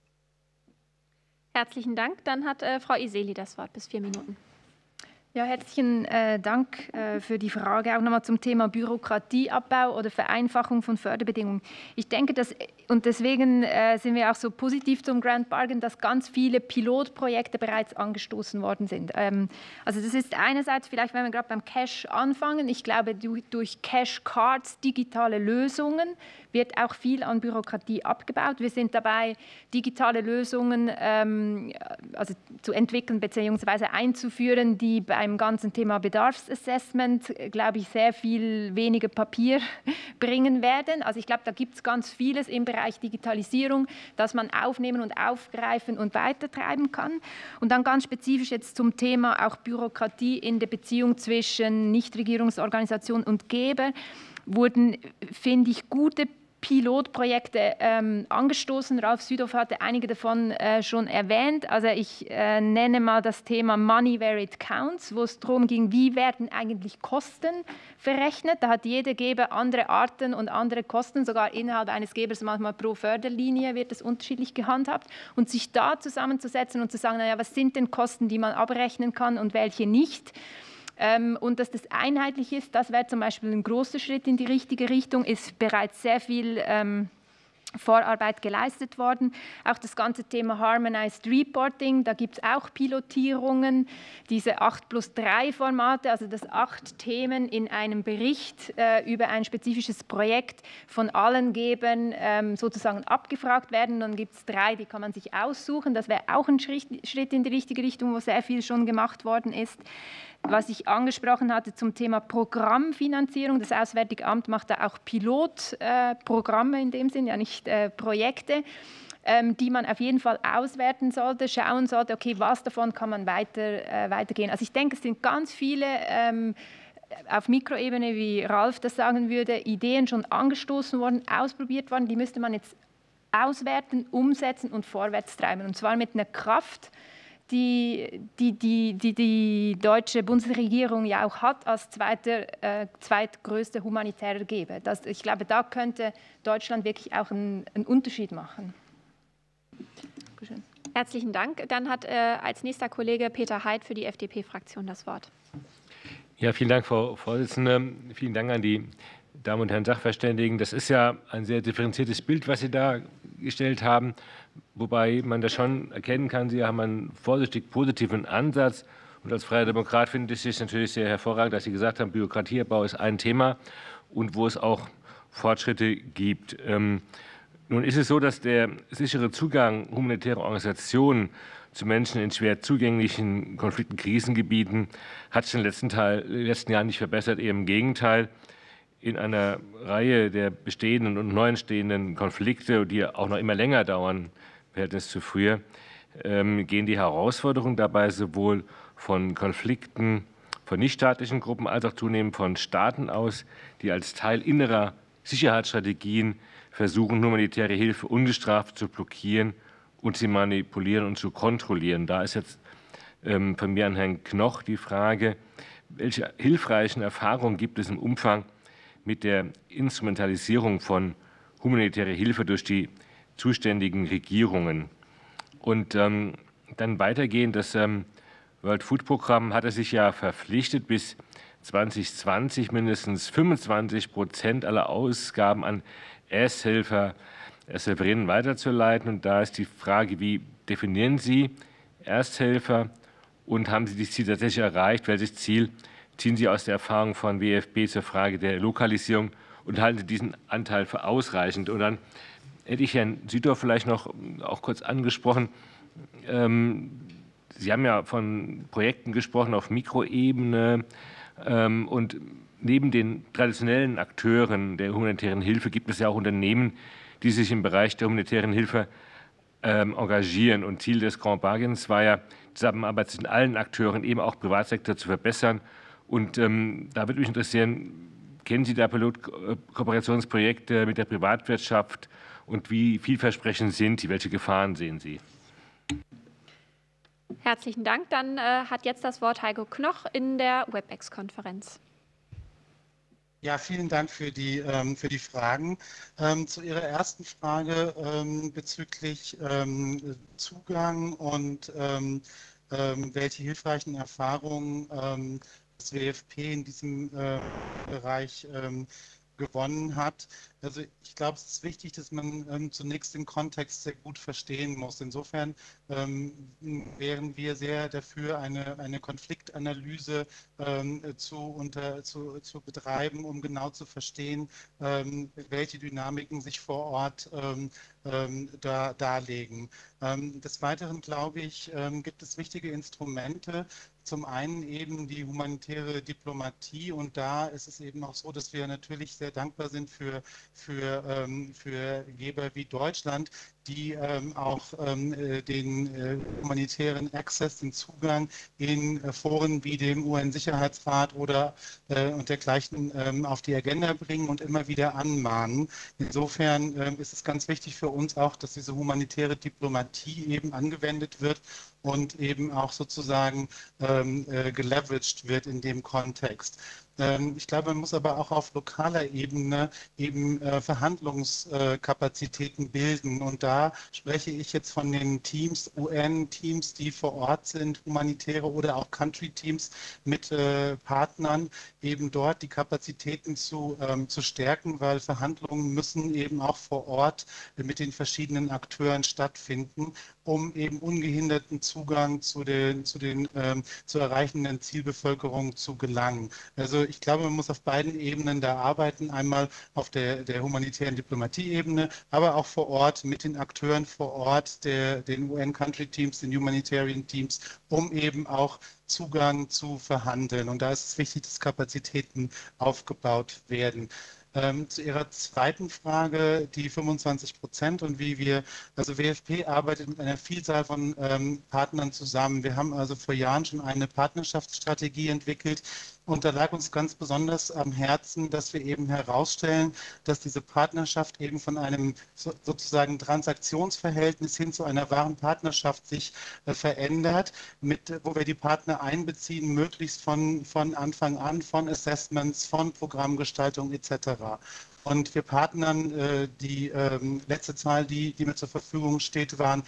Herzlichen Dank. Dann hat Frau Iseli das Wort, bis 4 Minuten. Ja, herzlichen Dank für die Frage auch nochmal zum Thema Bürokratieabbau oder Vereinfachung von Förderbedingungen. Ich denke, und deswegen sind wir auch so positiv zum Grand Bargain, dass ganz viele Pilotprojekte bereits angestoßen worden sind. Also das ist einerseits vielleicht, wenn wir gerade beim Cash anfangen, ich glaube, durch Cash Cards, digitale Lösungen, wird auch viel an Bürokratie abgebaut. Wir sind dabei, digitale Lösungen also zu entwickeln bzw. einzuführen, die beim ganzen Thema Bedarfsassessment, glaube ich, sehr viel weniger Papier bringen werden. Also ich glaube, da gibt es ganz vieles im Bereich Digitalisierung, das man aufnehmen und aufgreifen und weitertreiben kann. Und dann ganz spezifisch jetzt zum Thema auch Bürokratie in der Beziehung zwischen Nichtregierungsorganisationen und Geber wurden, finde ich, gute Pilotprojekte angestoßen. Ralf Südhoff hatte einige davon schon erwähnt. Also ich nenne mal das Thema Money Where It Counts, wo es darum ging, wie werden eigentlich Kosten verrechnet. Da hat jeder Geber andere Arten und andere Kosten, sogar innerhalb eines Gebers manchmal pro Förderlinie wird es unterschiedlich gehandhabt. Und sich da zusammenzusetzen und zu sagen, naja, was sind denn Kosten, die man abrechnen kann und welche nicht. Und dass das einheitlich ist, das wäre zum Beispiel ein großer Schritt in die richtige Richtung, ist bereits sehr viel Vorarbeit geleistet worden. Auch das ganze Thema Harmonized Reporting, da gibt es auch Pilotierungen, diese 8+3-Formate, also dass 8 Themen in einem Bericht über ein spezifisches Projekt von allen Gebern sozusagen abgefragt werden. Dann gibt es 3, die kann man sich aussuchen. Das wäre auch ein Schritt in die richtige Richtung, wo sehr viel schon gemacht worden ist. Was ich angesprochen hatte zum Thema Programmfinanzierung, das Auswärtige Amt macht da auch Pilotprogramme in dem Sinn, ja nicht Projekte, die man auf jeden Fall auswerten sollte, schauen sollte, okay, was davon kann man weitergehen. Also ich denke, es sind ganz viele auf Mikroebene, wie Ralf das sagen würde, Ideen schon angestoßen worden, ausprobiert worden, die müsste man jetzt auswerten, umsetzen und vorwärts treiben. Und zwar mit einer Kraft, die deutsche Bundesregierung ja auch hat als zweitgrößter humanitärer Geber. Ich glaube, da könnte Deutschland wirklich auch einen Unterschied machen. Dankeschön. Herzlichen Dank. Dann hat als nächster Kollege Peter Heid für die FDP-Fraktion das Wort. Ja, vielen Dank, Frau Vorsitzende. Vielen Dank an die Damen und Herren Sachverständigen. Das ist ja ein sehr differenziertes Bild, was Sie dargestellt haben, wobei man das schon erkennen kann, Sie haben einen vorsichtig positiven Ansatz. Und als Freier Demokrat finde ich es natürlich sehr hervorragend, dass Sie gesagt haben, Bürokratieabbau ist ein Thema und wo es auch Fortschritte gibt. Nun ist es so, dass der sichere Zugang humanitärer Organisationen zu Menschen in schwer zugänglichen Konflikten, Krisengebieten hat sich in den letzten Jahren nicht verbessert, eher im Gegenteil. In einer Reihe der bestehenden und neu entstehenden Konflikte, die auch noch immer länger dauern, im Verhältnis zu früher, gehen die Herausforderungen dabei sowohl von Konflikten von nichtstaatlichen Gruppen als auch zunehmend von Staaten aus, die als Teil innerer Sicherheitsstrategien versuchen, humanitäre Hilfe ungestraft zu blockieren und sie manipulieren und zu kontrollieren. Da ist jetzt von mir an Herrn Knoch die Frage, welche hilfreichen Erfahrungen gibt es im Umfang mit der Instrumentalisierung von humanitärer Hilfe durch die zuständigen Regierungen. Und dann weitergehend, das World Food Programm hatte sich ja verpflichtet, bis 2020 mindestens 25% aller Ausgaben an Ersthelferinnen weiterzuleiten. Und da ist die Frage, wie definieren Sie Ersthelfer und haben Sie das Ziel tatsächlich erreicht? Welches Ziel ziehen Sie aus der Erfahrung von WFP zur Frage der Lokalisierung und halten Sie diesen Anteil für ausreichend? Und dann hätte ich Herrn Südhoff vielleicht noch auch kurz angesprochen. Sie haben ja von Projekten gesprochen auf Mikroebene und neben den traditionellen Akteuren der humanitären Hilfe gibt es ja auch Unternehmen, die sich im Bereich der humanitären Hilfe engagieren. Und Ziel des Grand Bargains war ja, die Zusammenarbeit zwischen allen Akteuren, eben auch Privatsektor, zu verbessern. Und da würde mich interessieren, kennen Sie da Pilotkooperationsprojekte mit der Privatwirtschaft und wie vielversprechend sind sie? Welche Gefahren sehen Sie? Herzlichen Dank. Dann hat jetzt das Wort Heiko Knoch in der WebEx-Konferenz. Ja, vielen Dank für die Fragen. Zu Ihrer ersten Frage bezüglich Zugang und welche hilfreichen Erfahrungen das WFP in diesem Bereich gewonnen hat. Also ich glaube, es ist wichtig, dass man zunächst den Kontext sehr gut verstehen muss. Insofern wären wir sehr dafür, eine Konfliktanalyse zu betreiben, um genau zu verstehen, welche Dynamiken sich vor Ort darlegen. Des Weiteren, glaube ich, gibt es wichtige Instrumente. Zum einen eben die humanitäre Diplomatie, und da ist es eben auch so, dass wir natürlich sehr dankbar sind für Geber wie Deutschland, die auch den humanitären Access, den Zugang in Foren wie dem UN-Sicherheitsrat oder und dergleichen auf die Agenda bringen und immer wieder anmahnen. Insofern ist es ganz wichtig für uns auch, dass diese humanitäre Diplomatie eben angewendet wird und eben auch sozusagen geleveraged wird in dem Kontext. Ich glaube, man muss aber auch auf lokaler Ebene eben Verhandlungskapazitäten bilden. Und da spreche ich jetzt von den Teams, UN-Teams, die vor Ort sind, humanitäre oder auch Country-Teams mit Partnern, eben dort die Kapazitäten zu stärken, weil Verhandlungen müssen eben auch vor Ort mit den verschiedenen Akteuren stattfinden, um eben ungehinderten Zugang zu erreichenden Zielbevölkerung zu gelangen. Also ich glaube, man muss auf beiden Ebenen da arbeiten, einmal auf der humanitären Diplomatie-Ebene, aber auch vor Ort mit den Akteuren vor Ort, den UN-Country-Teams, den Humanitarian Teams, um eben auch Zugang zu verhandeln. Und da ist es wichtig, dass Kapazitäten aufgebaut werden. Zu Ihrer zweiten Frage, die 25% und wie wir, also WFP arbeitet mit einer Vielzahl von Partnern zusammen. Wir haben also vor Jahren schon eine Partnerschaftsstrategie entwickelt. Und da lag uns ganz besonders am Herzen, dass wir eben herausstellen, dass diese Partnerschaft eben von einem sozusagen Transaktionsverhältnis hin zu einer wahren Partnerschaft sich verändert, wo wir die Partner einbeziehen, möglichst von Anfang an, von Assessments, von Programmgestaltung etc. Und wir partnern, die letzte Zahl, die mir zur Verfügung steht, waren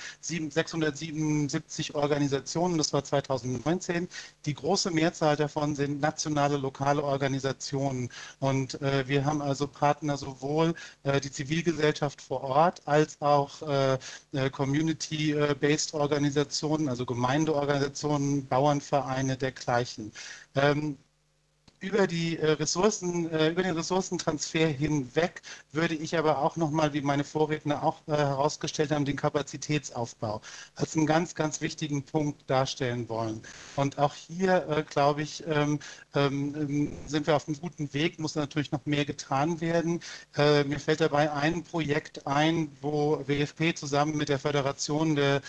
677 Organisationen, das war 2019. Die große Mehrzahl davon sind nationale, lokale Organisationen. Und wir haben also Partner sowohl die Zivilgesellschaft vor Ort als auch Community-based Organisationen, also Gemeindeorganisationen, Bauernvereine, dergleichen. Über den Ressourcentransfer hinweg würde ich aber auch nochmal, wie meine Vorredner auch herausgestellt haben, den Kapazitätsaufbau als einen ganz, ganz wichtigen Punkt darstellen wollen. Und auch hier, glaube ich, sind wir auf einem guten Weg, muss natürlich noch mehr getan werden. Mir fällt dabei ein Projekt ein, wo WFP zusammen mit der Föderation der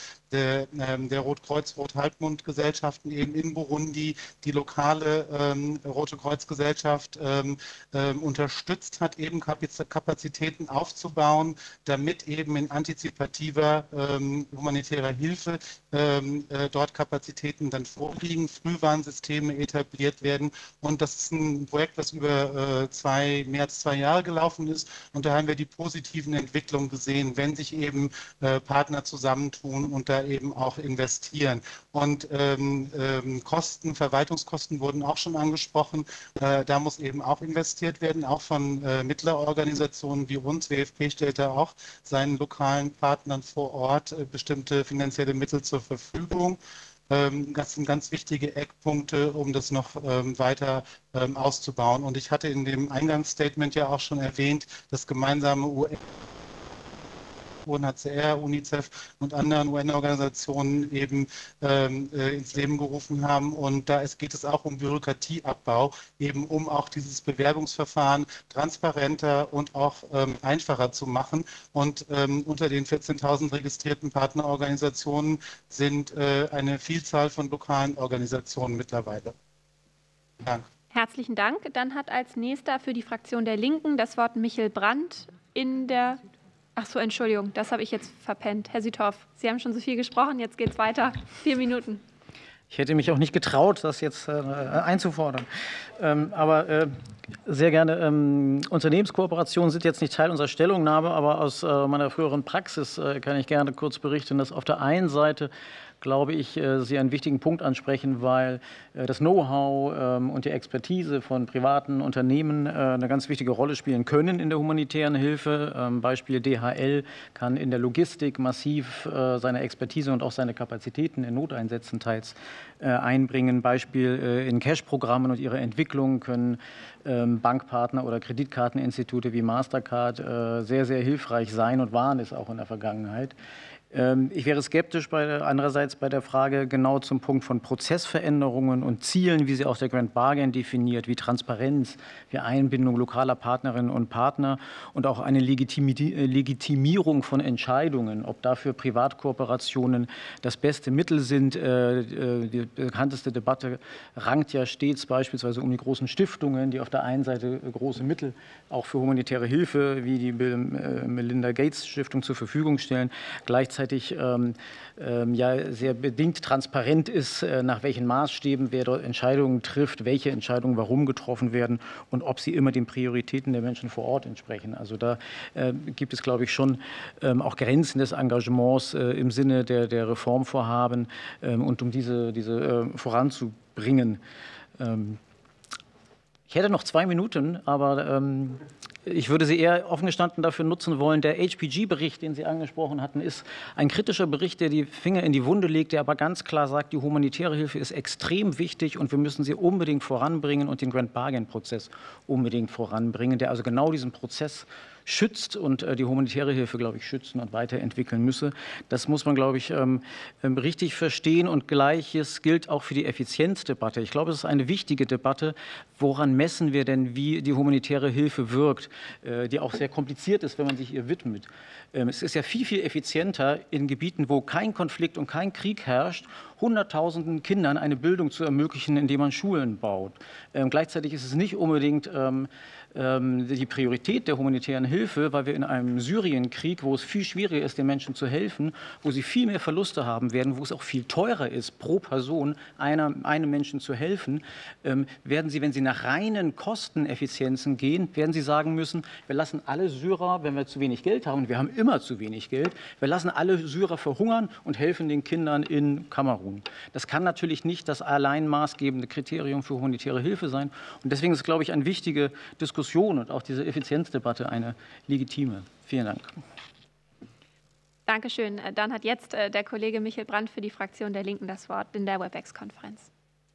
Rotkreuz-Rothalbmond-Gesellschaften eben in Burundi die lokale Rote Kreuzgesellschaft unterstützt hat, eben Kapazitäten aufzubauen, damit eben in antizipativer humanitärer Hilfe dort Kapazitäten dann vorliegen, Frühwarnsysteme etabliert werden. Und das ist ein Projekt, das über mehr als 2 Jahre gelaufen ist. Und da haben wir die positiven Entwicklungen gesehen, wenn sich eben Partner zusammentun und da eben auch investieren. Und Verwaltungskosten wurden auch schon angesprochen. Da muss eben auch investiert werden, auch von Mittlerorganisationen wie uns. WFP stellt da auch seinen lokalen Partnern vor Ort bestimmte finanzielle Mittel zur Verfügung. Das sind ganz wichtige Eckpunkte, um das noch weiter auszubauen. Und ich hatte in dem Eingangsstatement ja auch schon erwähnt, das gemeinsame UNHCR, UNICEF und anderen UN-Organisationen eben ins Leben gerufen haben. Und da geht es auch um Bürokratieabbau, eben um auch dieses Bewerbungsverfahren transparenter und auch einfacher zu machen. Und unter den 14.000 registrierten Partnerorganisationen sind eine Vielzahl von lokalen Organisationen mittlerweile. Danke. Herzlichen Dank. Dann hat als nächster für die Fraktion der Linken das Wort Michel Brandt in der Ach so, Entschuldigung, das habe ich jetzt verpennt. Herr Süthoff, Sie haben schon so viel gesprochen, jetzt geht es weiter. 4 Minuten. Ich hätte mich auch nicht getraut, das jetzt einzufordern. Aber sehr gerne. Unternehmenskooperationen sind jetzt nicht Teil unserer Stellungnahme, aber aus meiner früheren Praxis kann ich gerne kurz berichten, dass auf der einen Seite, glaube ich, Sie einen wichtigen Punkt ansprechen, weil das Know-how und die Expertise von privaten Unternehmen eine ganz wichtige Rolle spielen können in der humanitären Hilfe. Beispiel DHL kann in der Logistik massiv seine Expertise und auch seine Kapazitäten in Noteinsätzen teils einbringen. Beispiel in Cash-Programmen und ihre Entwicklung können Bankpartner oder Kreditkarteninstitute wie Mastercard sehr, sehr hilfreich sein und waren es auch in der Vergangenheit. Ich wäre skeptisch andererseits bei der Frage genau zum Punkt von Prozessveränderungen und Zielen, wie sie auch der Grand Bargain definiert, wie Transparenz, wie Einbindung lokaler Partnerinnen und Partner und auch eine Legitimierung von Entscheidungen, ob dafür Privatkooperationen das beste Mittel sind. Die bekannteste Debatte rankt ja stets beispielsweise um die großen Stiftungen, die auf der einen Seite große Mittel auch für humanitäre Hilfe wie die Melinda Gates Stiftung zur Verfügung stellen, gleichzeitig ja sehr bedingt transparent ist, nach welchen Maßstäben wer dort Entscheidungen trifft, welche Entscheidungen warum getroffen werden und ob sie immer den Prioritäten der Menschen vor Ort entsprechen. Also da gibt es, glaube ich, schon auch Grenzen des Engagements im Sinne der Reformvorhaben und um diese voranzubringen. Ich hätte noch 2 Minuten, aber ich würde sie eher offen gestanden dafür nutzen wollen. Der HPG-Bericht, den Sie angesprochen hatten, ist ein kritischer Bericht, der die Finger in die Wunde legt, der aber ganz klar sagt, die humanitäre Hilfe ist extrem wichtig und wir müssen sie unbedingt voranbringen und den Grand Bargain-Prozess unbedingt voranbringen, der also genau diesen Prozess schützt und die humanitäre Hilfe, glaube ich, schützen und weiterentwickeln müsse. Das muss man, glaube ich, richtig verstehen und Gleiches gilt auch für die Effizienzdebatte. Ich glaube, es ist eine wichtige Debatte. Woran messen wir denn, wie die humanitäre Hilfe wirkt, die auch sehr kompliziert ist, wenn man sich ihr widmet. Es ist ja viel, viel effizienter in Gebieten, wo kein Konflikt und kein Krieg herrscht, Hunderttausenden Kindern eine Bildung zu ermöglichen, indem man Schulen baut. Gleichzeitig ist es nicht unbedingt die Priorität der humanitären Hilfe, weil wir in einem Syrienkrieg, wo es viel schwieriger ist, den Menschen zu helfen, wo sie viel mehr Verluste haben werden, wo es auch viel teurer ist, pro Person einem Menschen zu helfen, werden sie, wenn sie nach reinen Kosteneffizienzen gehen, werden sie sagen müssen, wir lassen alle Syrer, wenn wir zu wenig Geld haben, und wir haben immer zu wenig Geld, wir lassen alle Syrer verhungern und helfen den Kindern in Kamerun. Das kann natürlich nicht das allein maßgebende Kriterium für humanitäre Hilfe sein. Und deswegen ist, glaube ich, eine wichtige Diskussion und auch diese Effizienzdebatte eine legitime. Vielen Dank. Dankeschön. Dann hat jetzt der Kollege Michael Brandt für die Fraktion der Linken das Wort in der WebEx-Konferenz.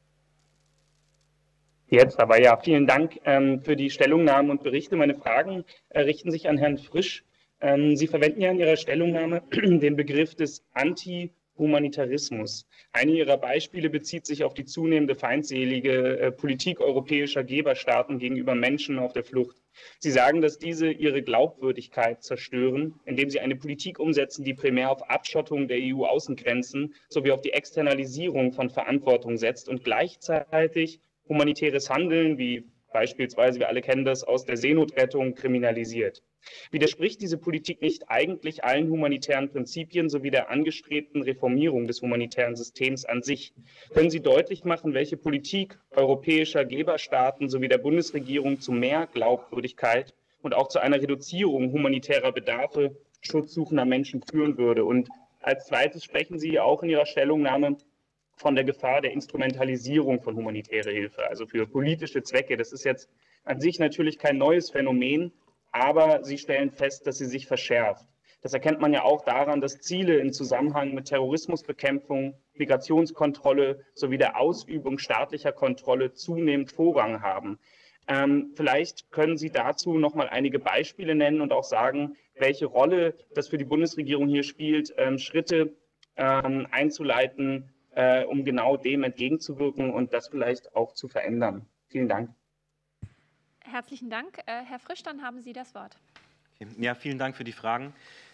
Jetzt aber ja, vielen Dank für die Stellungnahmen und Berichte. Meine Fragen richten sich an Herrn Frisch. Sie verwenden ja in Ihrer Stellungnahme den Begriff des Anti-Humanitarismus. Eine Ihrer Beispiele bezieht sich auf die zunehmende feindselige Politik europäischer Geberstaaten gegenüber Menschen auf der Flucht. Sie sagen, dass diese ihre Glaubwürdigkeit zerstören, indem sie eine Politik umsetzen, die primär auf Abschottung der EU-Außengrenzen sowie auf die Externalisierung von Verantwortung setzt und gleichzeitig humanitäres Handeln, wie beispielsweise, wir alle kennen das, aus der Seenotrettung kriminalisiert. Widerspricht diese Politik nicht eigentlich allen humanitären Prinzipien sowie der angestrebten Reformierung des humanitären Systems an sich? Können Sie deutlich machen, welche Politik europäischer Geberstaaten sowie der Bundesregierung zu mehr Glaubwürdigkeit und auch zu einer Reduzierung humanitärer Bedarfe schutzsuchender Menschen führen würde? Und als Zweites sprechen Sie auch in Ihrer Stellungnahme von der Gefahr der Instrumentalisierung von humanitärer Hilfe, also für politische Zwecke. Das ist jetzt an sich natürlich kein neues Phänomen, aber Sie stellen fest, dass sie sich verschärft. Das erkennt man ja auch daran, dass Ziele im Zusammenhang mit Terrorismusbekämpfung, Migrationskontrolle sowie der Ausübung staatlicher Kontrolle zunehmend Vorrang haben. Vielleicht können Sie dazu noch mal einige Beispiele nennen und auch sagen, welche Rolle das für die Bundesregierung hier spielt, Schritte einzuleiten, um genau dem entgegenzuwirken und das vielleicht auch zu verändern. Vielen Dank. Herzlichen Dank. Herr Frisch, dann haben Sie das Wort. Ja, vielen Dank für die Fragen.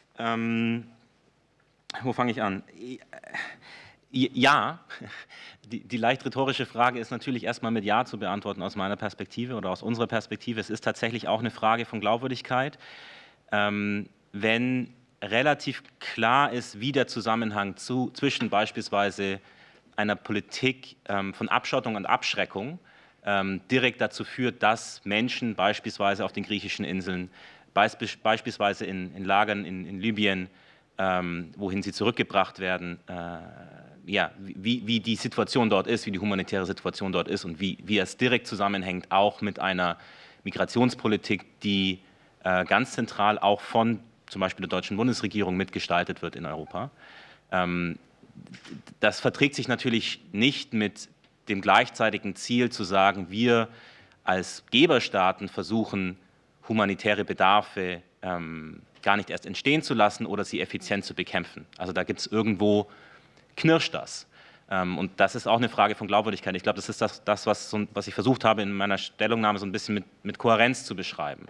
Wo fange ich an? Ja, die leicht rhetorische Frage ist natürlich erstmal mit Ja zu beantworten aus meiner Perspektive oder aus unserer Perspektive. Es ist tatsächlich auch eine Frage von Glaubwürdigkeit. wenn relativ klar ist, wie der Zusammenhang zwischen beispielsweise einer Politik von Abschottung und Abschreckung direkt dazu führt, dass Menschen beispielsweise auf den griechischen Inseln, beispielsweise in Lagern in Libyen, wohin sie zurückgebracht werden, ja, wie die Situation dort ist, wie die humanitäre Situation dort ist und wie es direkt zusammenhängt, auch mit einer Migrationspolitik, die ganz zentral auch von zum Beispiel der deutschen Bundesregierung mitgestaltet wird in Europa. Das verträgt sich natürlich nicht mit dem gleichzeitigen Ziel zu sagen, wir als Geberstaaten versuchen, humanitäre Bedarfe gar nicht erst entstehen zu lassen oder sie effizient zu bekämpfen. Also da gibt es irgendwo, knirscht das. Und das ist auch eine Frage von Glaubwürdigkeit. Ich glaube, das ist das was ich versucht habe, in meiner Stellungnahme so ein bisschen mit Kohärenz zu beschreiben.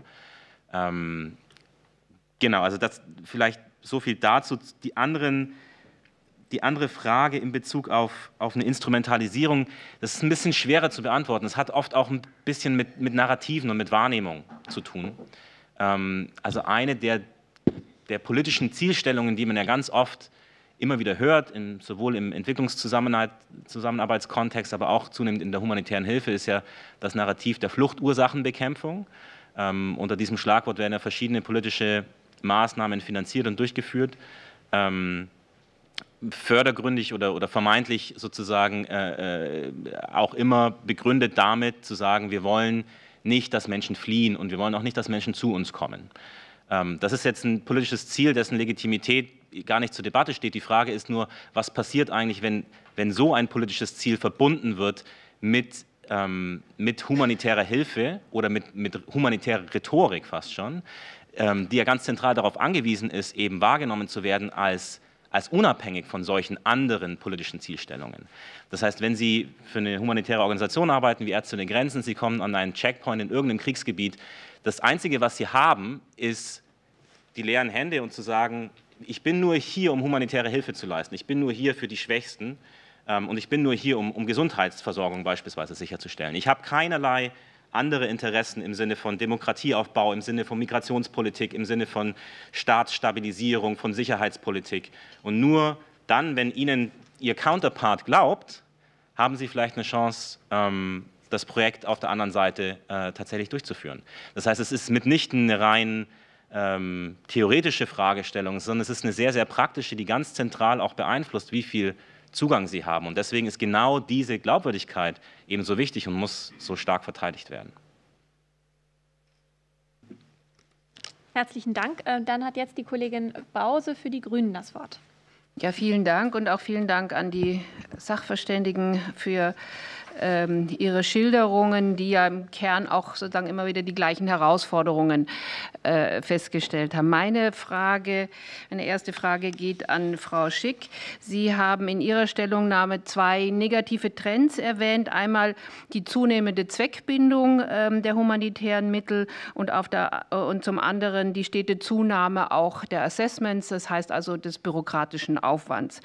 Genau, also das vielleicht so viel dazu. Die andere Frage in Bezug auf eine Instrumentalisierung, das ist ein bisschen schwerer zu beantworten. Es hat oft auch ein bisschen mit Narrativen und mit Wahrnehmung zu tun. Also eine der politischen Zielstellungen, die man ja ganz oft immer wieder hört, sowohl im Entwicklungszusammenarbeitskontext, aber auch zunehmend in der humanitären Hilfe, ist ja das Narrativ der Fluchtursachenbekämpfung. Unter diesem Schlagwort werden ja verschiedene politische Maßnahmen finanziert und durchgeführt, fördergründig oder vermeintlich sozusagen auch immer begründet damit zu sagen, wir wollen nicht, dass Menschen fliehen und wir wollen auch nicht, dass Menschen zu uns kommen. Das ist jetzt ein politisches Ziel, dessen Legitimität gar nicht zur Debatte steht. Die Frage ist nur, was passiert eigentlich, wenn so ein politisches Ziel verbunden wird mit humanitärer Hilfe oder mit humanitärer Rhetorik fast schon, die ja ganz zentral darauf angewiesen ist, eben wahrgenommen zu werden als unabhängig von solchen anderen politischen Zielstellungen. Das heißt, wenn Sie für eine humanitäre Organisation arbeiten, wie Ärzte ohne Grenzen, Sie kommen an einen Checkpoint in irgendeinem Kriegsgebiet, das Einzige, was Sie haben, ist die leeren Hände und zu sagen, ich bin nur hier, um humanitäre Hilfe zu leisten, ich bin nur hier für die Schwächsten und ich bin nur hier, um Gesundheitsversorgung beispielsweise sicherzustellen. Ich habe keinerlei andere Interessen im Sinne von Demokratieaufbau, im Sinne von Migrationspolitik, im Sinne von Staatsstabilisierung, von Sicherheitspolitik. Und nur dann, wenn Ihnen Ihr Counterpart glaubt, haben Sie vielleicht eine Chance, das Projekt auf der anderen Seite tatsächlich durchzuführen. Das heißt, es ist mitnichten eine rein theoretische Fragestellung, sondern es ist eine sehr, sehr praktische, die ganz zentral auch beeinflusst, wie viel Zugang sie haben. Und deswegen ist genau diese Glaubwürdigkeit ebenso wichtig und muss so stark verteidigt werden. Herzlichen Dank. Dann hat jetzt die Kollegin Bause für die Grünen das Wort. Ja, vielen Dank und auch vielen Dank an die Sachverständigen für Ihre Schilderungen, die ja im Kern auch sozusagen immer wieder die gleichen Herausforderungen festgestellt haben. Meine erste Frage geht an Frau Schick. Sie haben in Ihrer Stellungnahme zwei negative Trends erwähnt. Einmal die zunehmende Zweckbindung der humanitären Mittel und zum anderen die stete Zunahme auch der Assessments, das heißt also des bürokratischen Aufwands.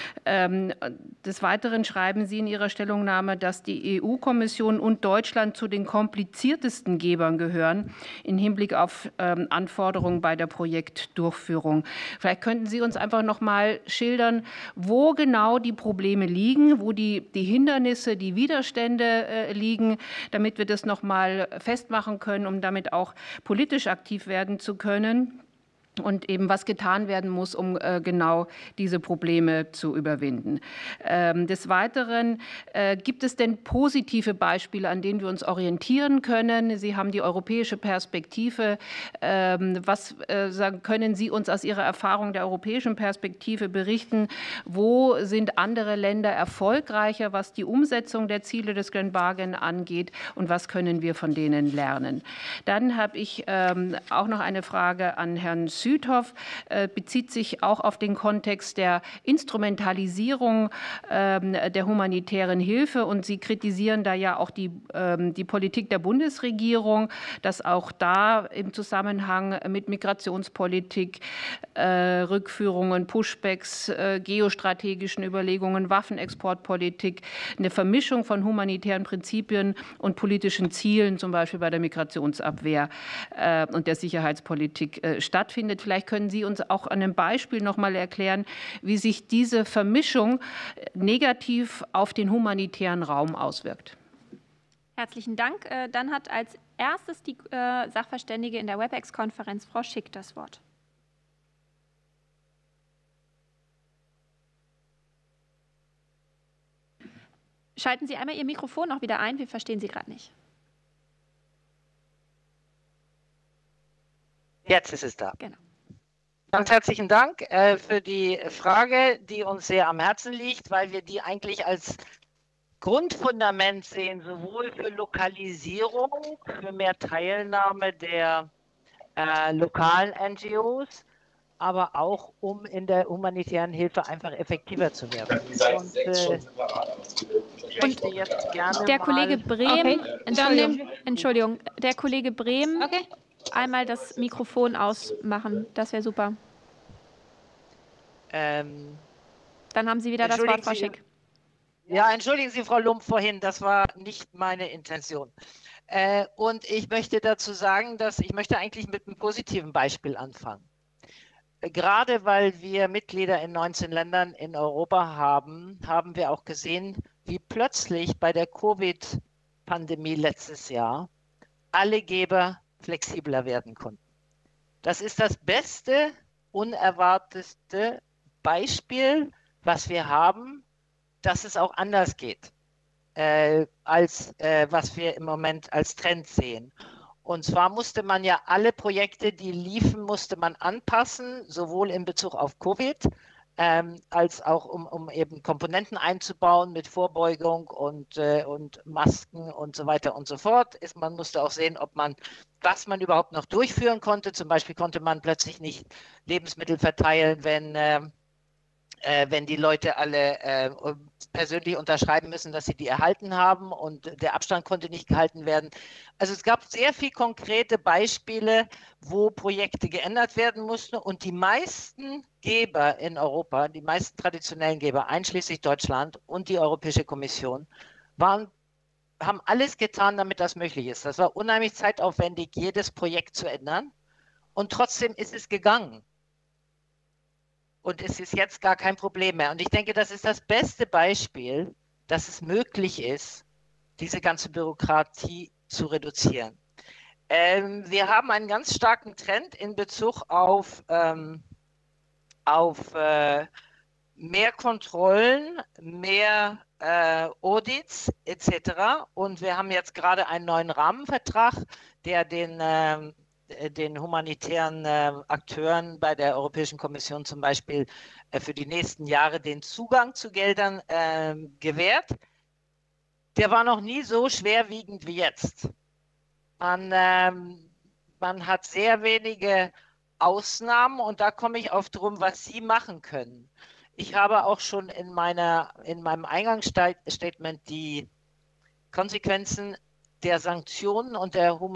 Des Weiteren schreiben Sie in Ihrer Stellungnahme, dass die EU-Kommission und Deutschland zu den kompliziertesten Gebern gehören im Hinblick auf Anforderungen bei der Projektdurchführung. Vielleicht könnten Sie uns einfach noch mal schildern, wo genau die Probleme liegen, wo die Hindernisse, die Widerstände liegen, damit wir das noch mal festmachen können, um damit auch politisch aktiv werden zu können. Und eben was getan werden muss, um genau diese Probleme zu überwinden. Des Weiteren, gibt es denn positive Beispiele, an denen wir uns orientieren können? Sie haben die europäische Perspektive. Was können Sie uns aus Ihrer Erfahrung der europäischen Perspektive berichten? Wo sind andere Länder erfolgreicher, was die Umsetzung der Ziele des Grand Bargain angeht? Und was können wir von denen lernen? Dann habe ich auch noch eine Frage an Herrn Süthoff, bezieht sich auch auf den Kontext der Instrumentalisierung der humanitären Hilfe. Und Sie kritisieren da ja auch die Politik der Bundesregierung, dass auch da im Zusammenhang mit Migrationspolitik, Rückführungen, Pushbacks, geostrategischen Überlegungen, Waffenexportpolitik, eine Vermischung von humanitären Prinzipien und politischen Zielen, zum Beispiel bei der Migrationsabwehr und der Sicherheitspolitik stattfindet. verwendet. Vielleicht können Sie uns auch an einem Beispiel noch mal erklären, wie sich diese Vermischung negativ auf den humanitären Raum auswirkt. Herzlichen Dank. Dann hat als erstes die Sachverständige in der WebEx-Konferenz, Frau Schick, das Wort. Schalten Sie einmal Ihr Mikrofon noch wieder ein, wir verstehen Sie gerade nicht. Jetzt ist es da. Genau. Ganz herzlichen Dank für die Frage, die uns sehr am Herzen liegt, weil wir die eigentlich als Grundfundament sehen, sowohl für Lokalisierung, für mehr Teilnahme der lokalen NGOs, aber auch um in der humanitären Hilfe einfach effektiver zu werden. Und jetzt gerne der Kollege Brehm, okay. Entschuldigung, der Kollege Brehm, okay. Einmal das Mikrofon ausmachen, das wäre super. Dann haben Sie wieder das Wort, Frau Schick. Ja, entschuldigen Sie, Frau Lump, vorhin, das war nicht meine Intention. Und ich möchte dazu sagen, dass ich möchte eigentlich mit einem positiven Beispiel anfangen. Gerade weil wir Mitglieder in 19 Ländern in Europa haben, haben wir auch gesehen, wie plötzlich bei der Covid-Pandemie letztes Jahr alle Geber flexibler werden konnten. Das ist das beste, unerwartetste Beispiel, was wir haben, dass es auch anders geht, als was wir im Moment als Trend sehen. Und zwar musste man ja alle Projekte, die liefen, musste man anpassen, sowohl in Bezug auf Covid, als auch um eben Komponenten einzubauen mit Vorbeugung und Masken und so weiter und so fort. Man musste auch sehen, was man überhaupt noch durchführen konnte. Zum Beispiel konnte man plötzlich nicht Lebensmittel verteilen, wenn die Leute alle persönlich unterschreiben müssen, dass sie die erhalten haben und der Abstand konnte nicht gehalten werden. Also es gab sehr viele konkrete Beispiele, wo Projekte geändert werden mussten und die meisten Geber in Europa, die meisten traditionellen Geber, einschließlich Deutschland und die Europäische Kommission, haben alles getan, damit das möglich ist. Das war unheimlich zeitaufwendig, jedes Projekt zu ändern und trotzdem ist es gegangen. Und es ist jetzt gar kein Problem mehr. Und ich denke, das ist das beste Beispiel, dass es möglich ist, diese ganze Bürokratie zu reduzieren. Wir haben einen ganz starken Trend in Bezug auf mehr Kontrollen, mehr Audits etc. Und wir haben jetzt gerade einen neuen Rahmenvertrag, der den humanitären Akteuren bei der Europäischen Kommission zum Beispiel für die nächsten Jahre den Zugang zu Geldern gewährt. Der war noch nie so schwerwiegend wie jetzt. Man hat sehr wenige Ausnahmen und da komme ich auf drum, was Sie machen können. Ich habe auch schon in meinem Eingangsstatement die Konsequenzen der Sanktionen und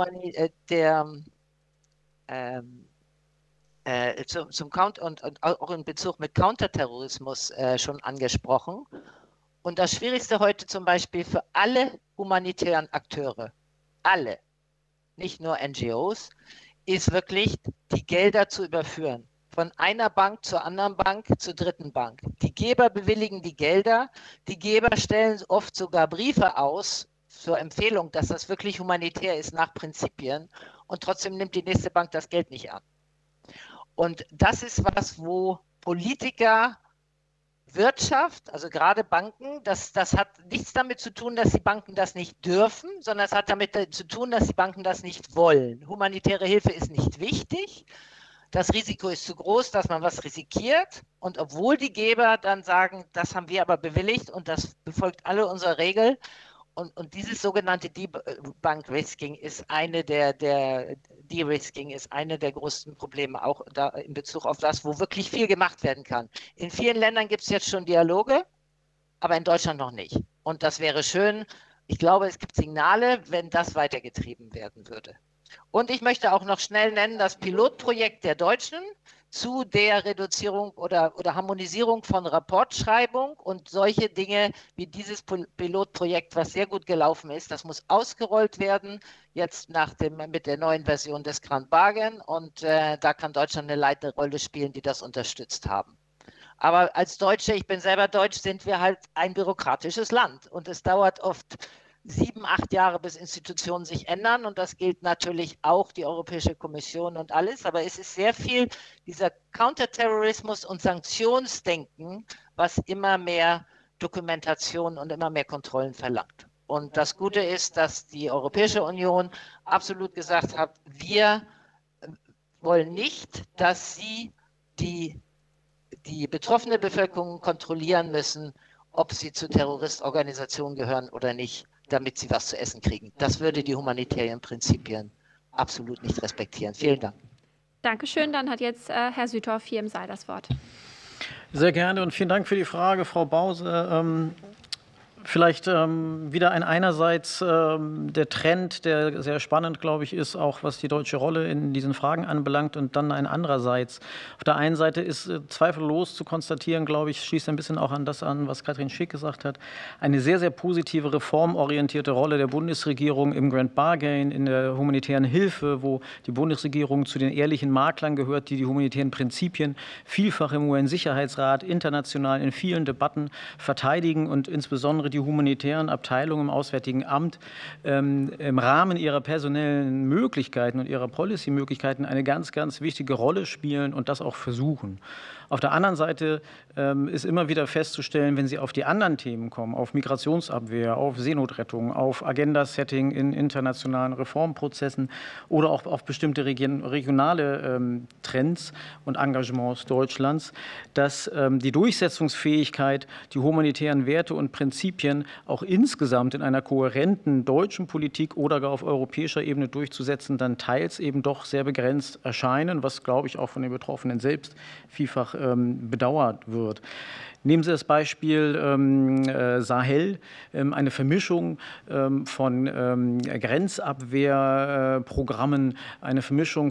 zum Count und auch in Bezug mit Counterterrorismus schon angesprochen. Und das Schwierigste heute zum Beispiel für alle humanitären Akteure, alle, nicht nur NGOs, ist wirklich, die Gelder zu überführen. Von einer Bank zur anderen Bank, zur dritten Bank. Die Geber bewilligen die Gelder, die Geber stellen oft sogar Briefe aus zur Empfehlung, dass das wirklich humanitär ist nach Prinzipien. Und trotzdem nimmt die nächste Bank das Geld nicht an. Und das ist was, wo Politiker, Wirtschaft, also gerade Banken, das hat nichts damit zu tun, dass die Banken das nicht dürfen, sondern es hat damit zu tun, dass die Banken das nicht wollen. Humanitäre Hilfe ist nicht wichtig. Das Risiko ist zu groß, dass man was riskiert. Und obwohl die Geber dann sagen, das haben wir aber bewilligt und das befolgt alle unsere Regeln, und dieses sogenannte De-Bank-Risking ist eine De-Risking ist eine der größten Probleme, auch da in Bezug auf das, wo wirklich viel gemacht werden kann. In vielen Ländern gibt es jetzt schon Dialoge, aber in Deutschland noch nicht. Und das wäre schön. Ich glaube, es gibt Signale, wenn das weitergetrieben werden würde. Und ich möchte auch noch schnell nennen, das Pilotprojekt der Deutschen zu der Reduzierung oder Harmonisierung von Rapportschreibung und solche Dinge wie dieses Pilotprojekt, was sehr gut gelaufen ist, das muss ausgerollt werden, jetzt mit der neuen Version des Grand Bargain, und da kann Deutschland eine leitende Rolle spielen, die das unterstützt haben. Aber als Deutsche, ich bin selber Deutsch, sind wir halt ein bürokratisches Land und es dauert oft 7, 8 Jahre, bis Institutionen sich ändern, und das gilt natürlich auch die Europäische Kommission und alles, aber es ist sehr viel dieser Counterterrorismus- und Sanktionsdenken, was immer mehr Dokumentation und immer mehr Kontrollen verlangt. Und das Gute ist, dass die Europäische Union absolut gesagt hat, wir wollen nicht, dass sie die betroffene Bevölkerung kontrollieren müssen, ob sie zu Terroristorganisationen gehören oder nicht, damit sie was zu essen kriegen. Das würde die humanitären Prinzipien absolut nicht respektieren. Vielen Dank. Dankeschön. Dann hat jetzt Herr Süthoff hier im Saal das Wort. Sehr gerne und vielen Dank für die Frage, Frau Bause. Vielleicht wieder einerseits der Trend, der sehr spannend, glaube ich, ist, auch was die deutsche Rolle in diesen Fragen anbelangt, und dann ein andererseits. Auf der einen Seite ist zweifellos zu konstatieren, glaube ich, schließt ein bisschen auch an das an, was Katrin Schick gesagt hat, eine sehr, sehr positive, reformorientierte Rolle der Bundesregierung im Grand Bargain, in der humanitären Hilfe, wo die Bundesregierung zu den ehrlichen Maklern gehört, die humanitären Prinzipien vielfach im UN-Sicherheitsrat, international in vielen Debatten verteidigen und insbesondere die humanitären Abteilungen im Auswärtigen Amt im Rahmen ihrer personellen Möglichkeiten und ihrer Policy-Möglichkeiten eine ganz, ganz wichtige Rolle spielen und das auch versuchen. Auf der anderen Seite ist immer wieder festzustellen, wenn Sie auf die anderen Themen kommen, auf Migrationsabwehr, auf Seenotrettung, auf Agenda-Setting in internationalen Reformprozessen oder auch auf bestimmte regionale Trends und Engagements Deutschlands, dass die Durchsetzungsfähigkeit, die humanitären Werte und Prinzipien auch insgesamt in einer kohärenten deutschen Politik oder gar auf europäischer Ebene durchzusetzen, dann teils eben doch sehr begrenzt erscheinen, was, glaube ich, auch von den Betroffenen selbst vielfach bedauert wird. Nehmen Sie das Beispiel Sahel, eine Vermischung von Grenzabwehrprogrammen, eine Vermischung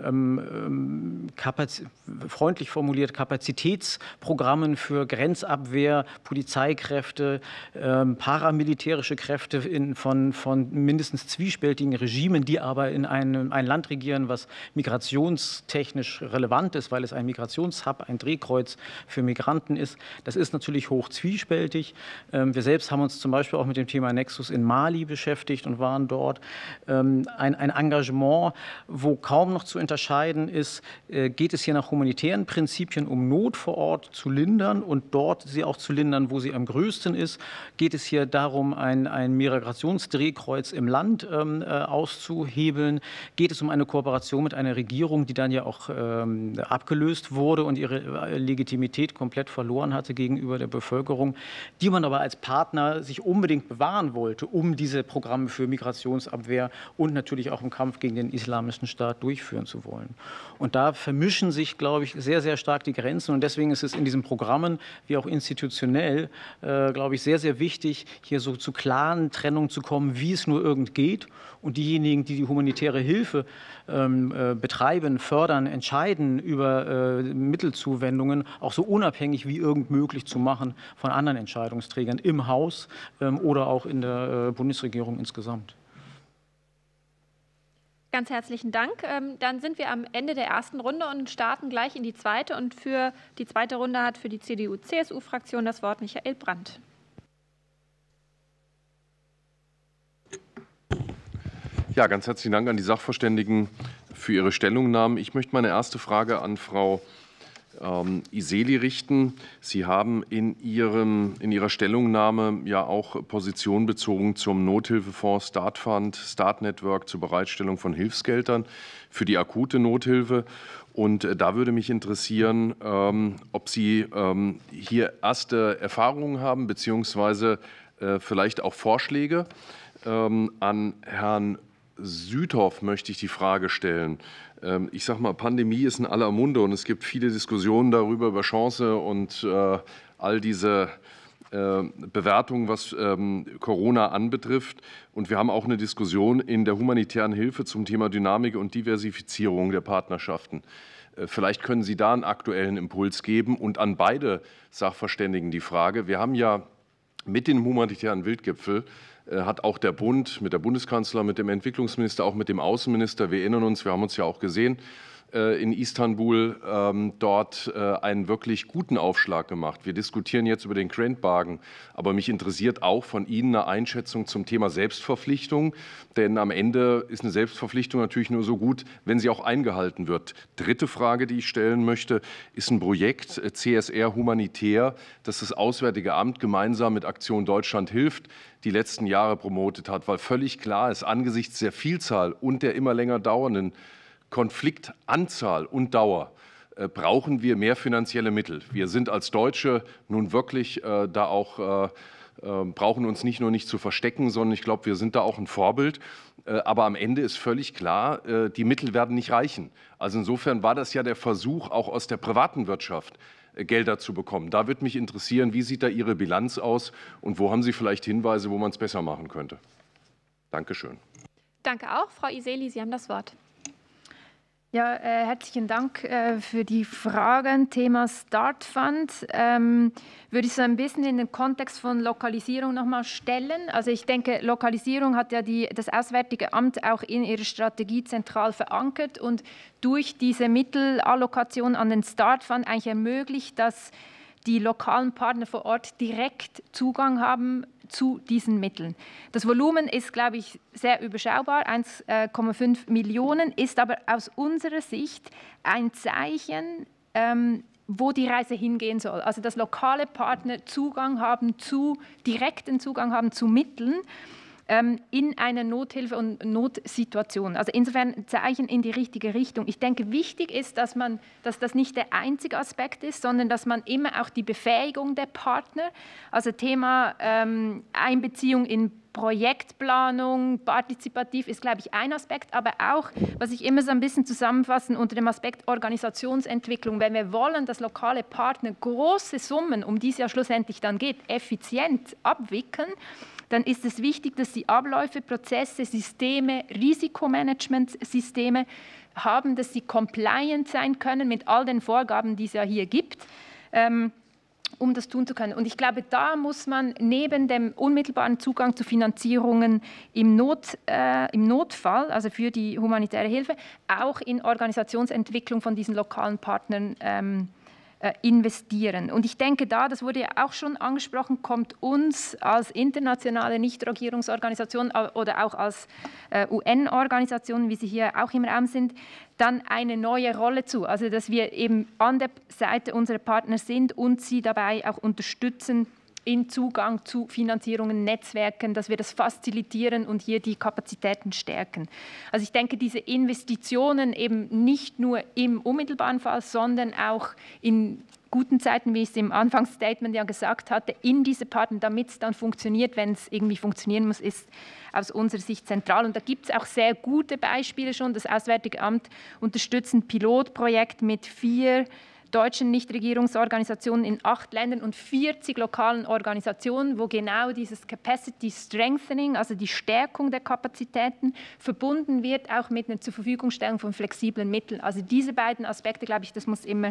von freundlich formuliert Kapazitätsprogrammen für Grenzabwehr, Polizeikräfte, paramilitärische Kräfte von mindestens zwiespältigen Regimen, die aber in ein Land regieren, was migrationstechnisch relevant ist, weil es ein Migrationshub, ein Drehkreuz für Migranten ist. Das ist natürlich hoch zwiespältig. Wir selbst haben uns zum Beispiel auch mit dem Thema Nexus in Mali beschäftigt und waren dort. Ein Engagement, wo kaum noch zu unterscheiden ist, geht es hier nach humanitären Prinzipien um Not vor Ort zu lindern und dort sie auch zu lindern, wo sie am größten ist. Geht es hier darum, ein Migrationsdrehkreuz im Land auszuhebeln? Geht es um eine Kooperation mit einer Regierung, die dann ja auch abgelöst wurde und ihre Legitimität komplett verloren hatte gegenüber der Bevölkerung, die man aber als Partner sich unbedingt bewahren wollte, um diese Programme für Migrationsabwehr und natürlich auch im Kampf gegen den Islamischen Staat durchführen zu wollen. Und da vermischen sich, glaube ich, sehr, sehr stark die Grenzen. Und deswegen ist es in diesen Programmen wie auch institutionell, glaube ich, sehr, sehr wichtig, hier so zu klaren Trennungen zu kommen, wie es nur irgend geht. Und diejenigen, die die humanitäre Hilfe betreiben, fördern, entscheiden über Mittelzuwendungen, auch so unabhängig wie irgend möglich zu machen von anderen Entscheidungsträgern im Haus oder auch in der Bundesregierung insgesamt. Ganz herzlichen Dank. Dann sind wir am Ende der ersten Runde und starten gleich in die zweite. Und für die zweite Runde hat für die CDU-CSU-Fraktion das Wort Michael Brandt. Ja, ganz herzlichen Dank an die Sachverständigen für ihre Stellungnahmen. Ich möchte meine erste Frage an Frau Iseli richten. Sie haben in Ihrer Stellungnahme ja auch Position bezogen zum Nothilfefonds Start Fund, Start Network zur Bereitstellung von Hilfsgeldern für die akute Nothilfe. Und da würde mich interessieren, ob Sie hier erste Erfahrungen haben, beziehungsweise vielleicht auch Vorschläge. An Herrn Süthoff möchte ich die Frage stellen. Ich sage mal, Pandemie ist in aller Munde und es gibt viele Diskussionen darüber, über Chance und all diese Bewertung, was Corona anbetrifft. Und wir haben auch eine Diskussion in der humanitären Hilfe zum Thema Dynamik und Diversifizierung der Partnerschaften. Vielleicht können Sie da einen aktuellen Impuls geben und an beide Sachverständigen die Frage. Wir haben ja mit dem humanitären Wildgipfel hat auch der Bund mit der Bundeskanzlerin, mit dem Entwicklungsminister, auch mit dem Außenminister, wir erinnern uns, wir haben uns ja auch gesehen, in Istanbul dort einen wirklich guten Aufschlag gemacht. Wir diskutieren jetzt über den Grant-Bargain, aber mich interessiert auch von Ihnen eine Einschätzung zum Thema Selbstverpflichtung, denn am Ende ist eine Selbstverpflichtung natürlich nur so gut, wenn sie auch eingehalten wird. Dritte Frage, die ich stellen möchte, ist ein Projekt CSR Humanitär, das das Auswärtige Amt gemeinsam mit Aktion Deutschland hilft, die letzten Jahre promotet hat, weil völlig klar ist, angesichts der Vielzahl und der immer länger dauernden Konfliktanzahl und Dauer brauchen wir mehr finanzielle Mittel. Wir sind als Deutsche nun wirklich da auch, brauchen uns nicht nur nicht zu verstecken, sondern ich glaube, wir sind da auch ein Vorbild. Aber am Ende ist völlig klar, die Mittel werden nicht reichen. Also insofern war das ja der Versuch, auch aus der privaten Wirtschaft Gelder zu bekommen. Da würde mich interessieren, wie sieht da Ihre Bilanz aus und wo haben Sie vielleicht Hinweise, wo man es besser machen könnte? Dankeschön. Danke auch. Frau Iseli, Sie haben das Wort. Ja, herzlichen Dank für die Fragen. Thema Start Fund würde ich so ein bisschen in den Kontext von Lokalisierung nochmal stellen. Also ich denke, Lokalisierung hat ja das Auswärtige Amt auch in ihrer Strategie zentral verankert und durch diese Mittelallokation an den Start Fund eigentlich ermöglicht, dass die lokalen Partner vor Ort direkt Zugang haben zu diesen Mitteln. Das Volumen ist, glaube ich, sehr überschaubar, 1,5 Millionen, ist aber aus unserer Sicht ein Zeichen, wo die Reise hingehen soll. Also dass lokale Partner direkten Zugang haben zu Mitteln in einer Nothilfe- und Notsituation. Also insofern ein Zeichen in die richtige Richtung. Ich denke, wichtig ist, dass das nicht der einzige Aspekt ist, sondern dass man immer auch die Befähigung der Partner, also Thema Einbeziehung in Projektplanung, partizipativ ist, glaube ich, ein Aspekt, aber auch, was ich immer so ein bisschen zusammenfassen unter dem Aspekt Organisationsentwicklung, wenn wir wollen, dass lokale Partner große Summen, um die es ja schlussendlich dann geht, effizient abwickeln, dann ist es wichtig, dass sie Abläufe, Prozesse, Systeme, Risikomanagementsysteme haben, dass sie compliant sein können mit all den Vorgaben, die es ja hier gibt, um das tun zu können. Und ich glaube, da muss man neben dem unmittelbaren Zugang zu Finanzierungen im Notfall, also für die humanitäre Hilfe, auch in Organisationsentwicklung von diesen lokalen Partnern investieren. Und ich denke das wurde ja auch schon angesprochen, kommt uns als internationale Nichtregierungsorganisation oder auch als UN-Organisation, wie sie hier auch im Raum sind, dann eine neue Rolle zu. Also dass wir eben an der Seite unserer Partner sind und sie dabei auch unterstützen in Zugang zu Finanzierungen, Netzwerken, dass wir das facilitieren und hier die Kapazitäten stärken. Also ich denke, diese Investitionen eben nicht nur im unmittelbaren Fall, sondern auch in guten Zeiten, wie ich es im Anfangsstatement ja gesagt hatte, in diese Partner, damit es dann funktioniert, wenn es irgendwie funktionieren muss, ist aus unserer Sicht zentral. Und da gibt es auch sehr gute Beispiele schon. Das Auswärtige Amt unterstützt ein Pilotprojekt mit 4 deutschen Nichtregierungsorganisationen in 8 Ländern und 40 lokalen Organisationen, wo genau dieses Capacity Strengthening, also die Stärkung der Kapazitäten, verbunden wird auch mit einer Zurverfügungstellung von flexiblen Mitteln. Also diese beiden Aspekte, glaube ich, das muss immer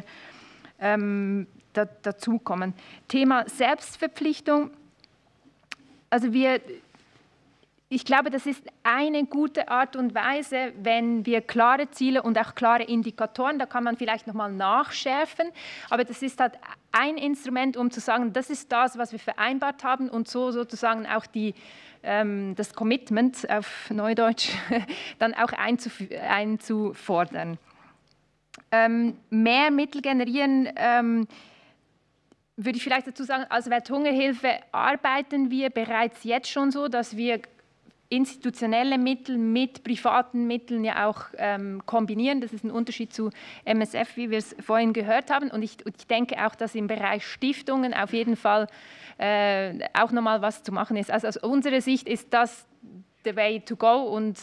dazukommen. Thema Selbstverpflichtung. Also ich glaube, das ist eine gute Art und Weise, wenn wir klare Ziele und auch klare Indikatoren, da kann man vielleicht nochmal nachschärfen, aber das ist halt ein Instrument, um zu sagen, das ist das, was wir vereinbart haben und so sozusagen auch das Commitment auf Neudeutsch dann auch einzufordern. Mehr Mittel generieren, würde ich vielleicht dazu sagen, als Welthungerhilfe arbeiten wir bereits jetzt schon so, dass wir institutionelle Mittel mit privaten Mitteln ja auch kombinieren. Das ist ein Unterschied zu MSF, wie wir es vorhin gehört haben. Und ich denke auch, dass im Bereich Stiftungen auf jeden Fall auch nochmal was zu machen ist. Also aus unserer Sicht ist das the way to go. Und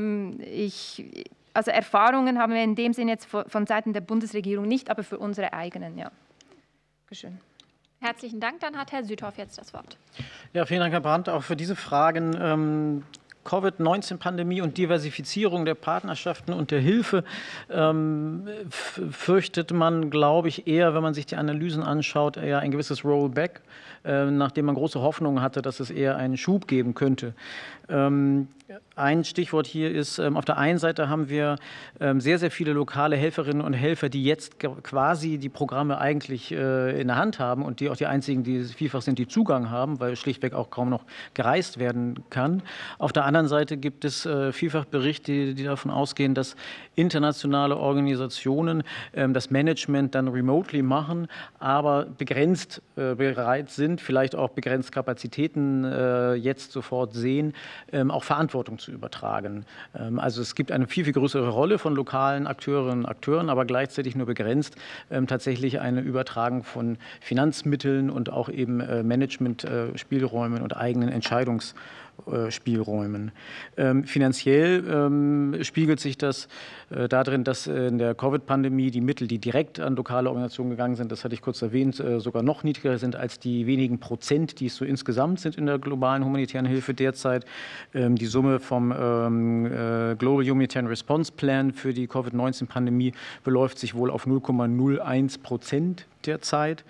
also Erfahrungen haben wir in dem Sinn jetzt von Seiten der Bundesregierung nicht, aber für unsere eigenen, ja. Dankeschön. Herzlichen Dank. Dann hat Herr Südhoff jetzt das Wort. Ja, vielen Dank, Herr Brandt, auch für diese Fragen. Covid-19-Pandemie und Diversifizierung der Partnerschaften und der Hilfe fürchtet man, glaube ich, eher, wenn man sich die Analysen anschaut, eher ein gewisses Rollback, nachdem man große Hoffnungen hatte, dass es eher einen Schub geben könnte. Ein Stichwort hier ist, auf der einen Seite haben wir sehr, sehr viele lokale Helferinnen und Helfer, die jetzt quasi die Programme eigentlich in der Hand haben und die auch die einzigen, die vielfach sind, die Zugang haben, weil schlichtweg auch kaum noch gereist werden kann. Auf der anderen Seite gibt es vielfach Berichte, die davon ausgehen, dass internationale Organisationen das Management dann remotely machen, aber begrenzt bereit sind, vielleicht auch begrenzt Kapazitäten jetzt sofort sehen, auch Verantwortung zu übertragen. Also es gibt eine viel, viel größere Rolle von lokalen Akteurinnen und Akteuren, aber gleichzeitig nur begrenzt tatsächlich eine Übertragung von Finanzmitteln und auch eben Managementspielräumen und eigenen Entscheidungsspielräumen. Finanziell spiegelt sich das darin, dass in der Covid-Pandemie die Mittel, die direkt an lokale Organisationen gegangen sind, das hatte ich kurz erwähnt, sogar noch niedriger sind als die wenigen Prozent, die es so insgesamt sind in der globalen humanitären Hilfe derzeit. Die Summe vom Global Humanitarian Response Plan für die Covid-19-Pandemie beläuft sich wohl auf 0,01% derzeit.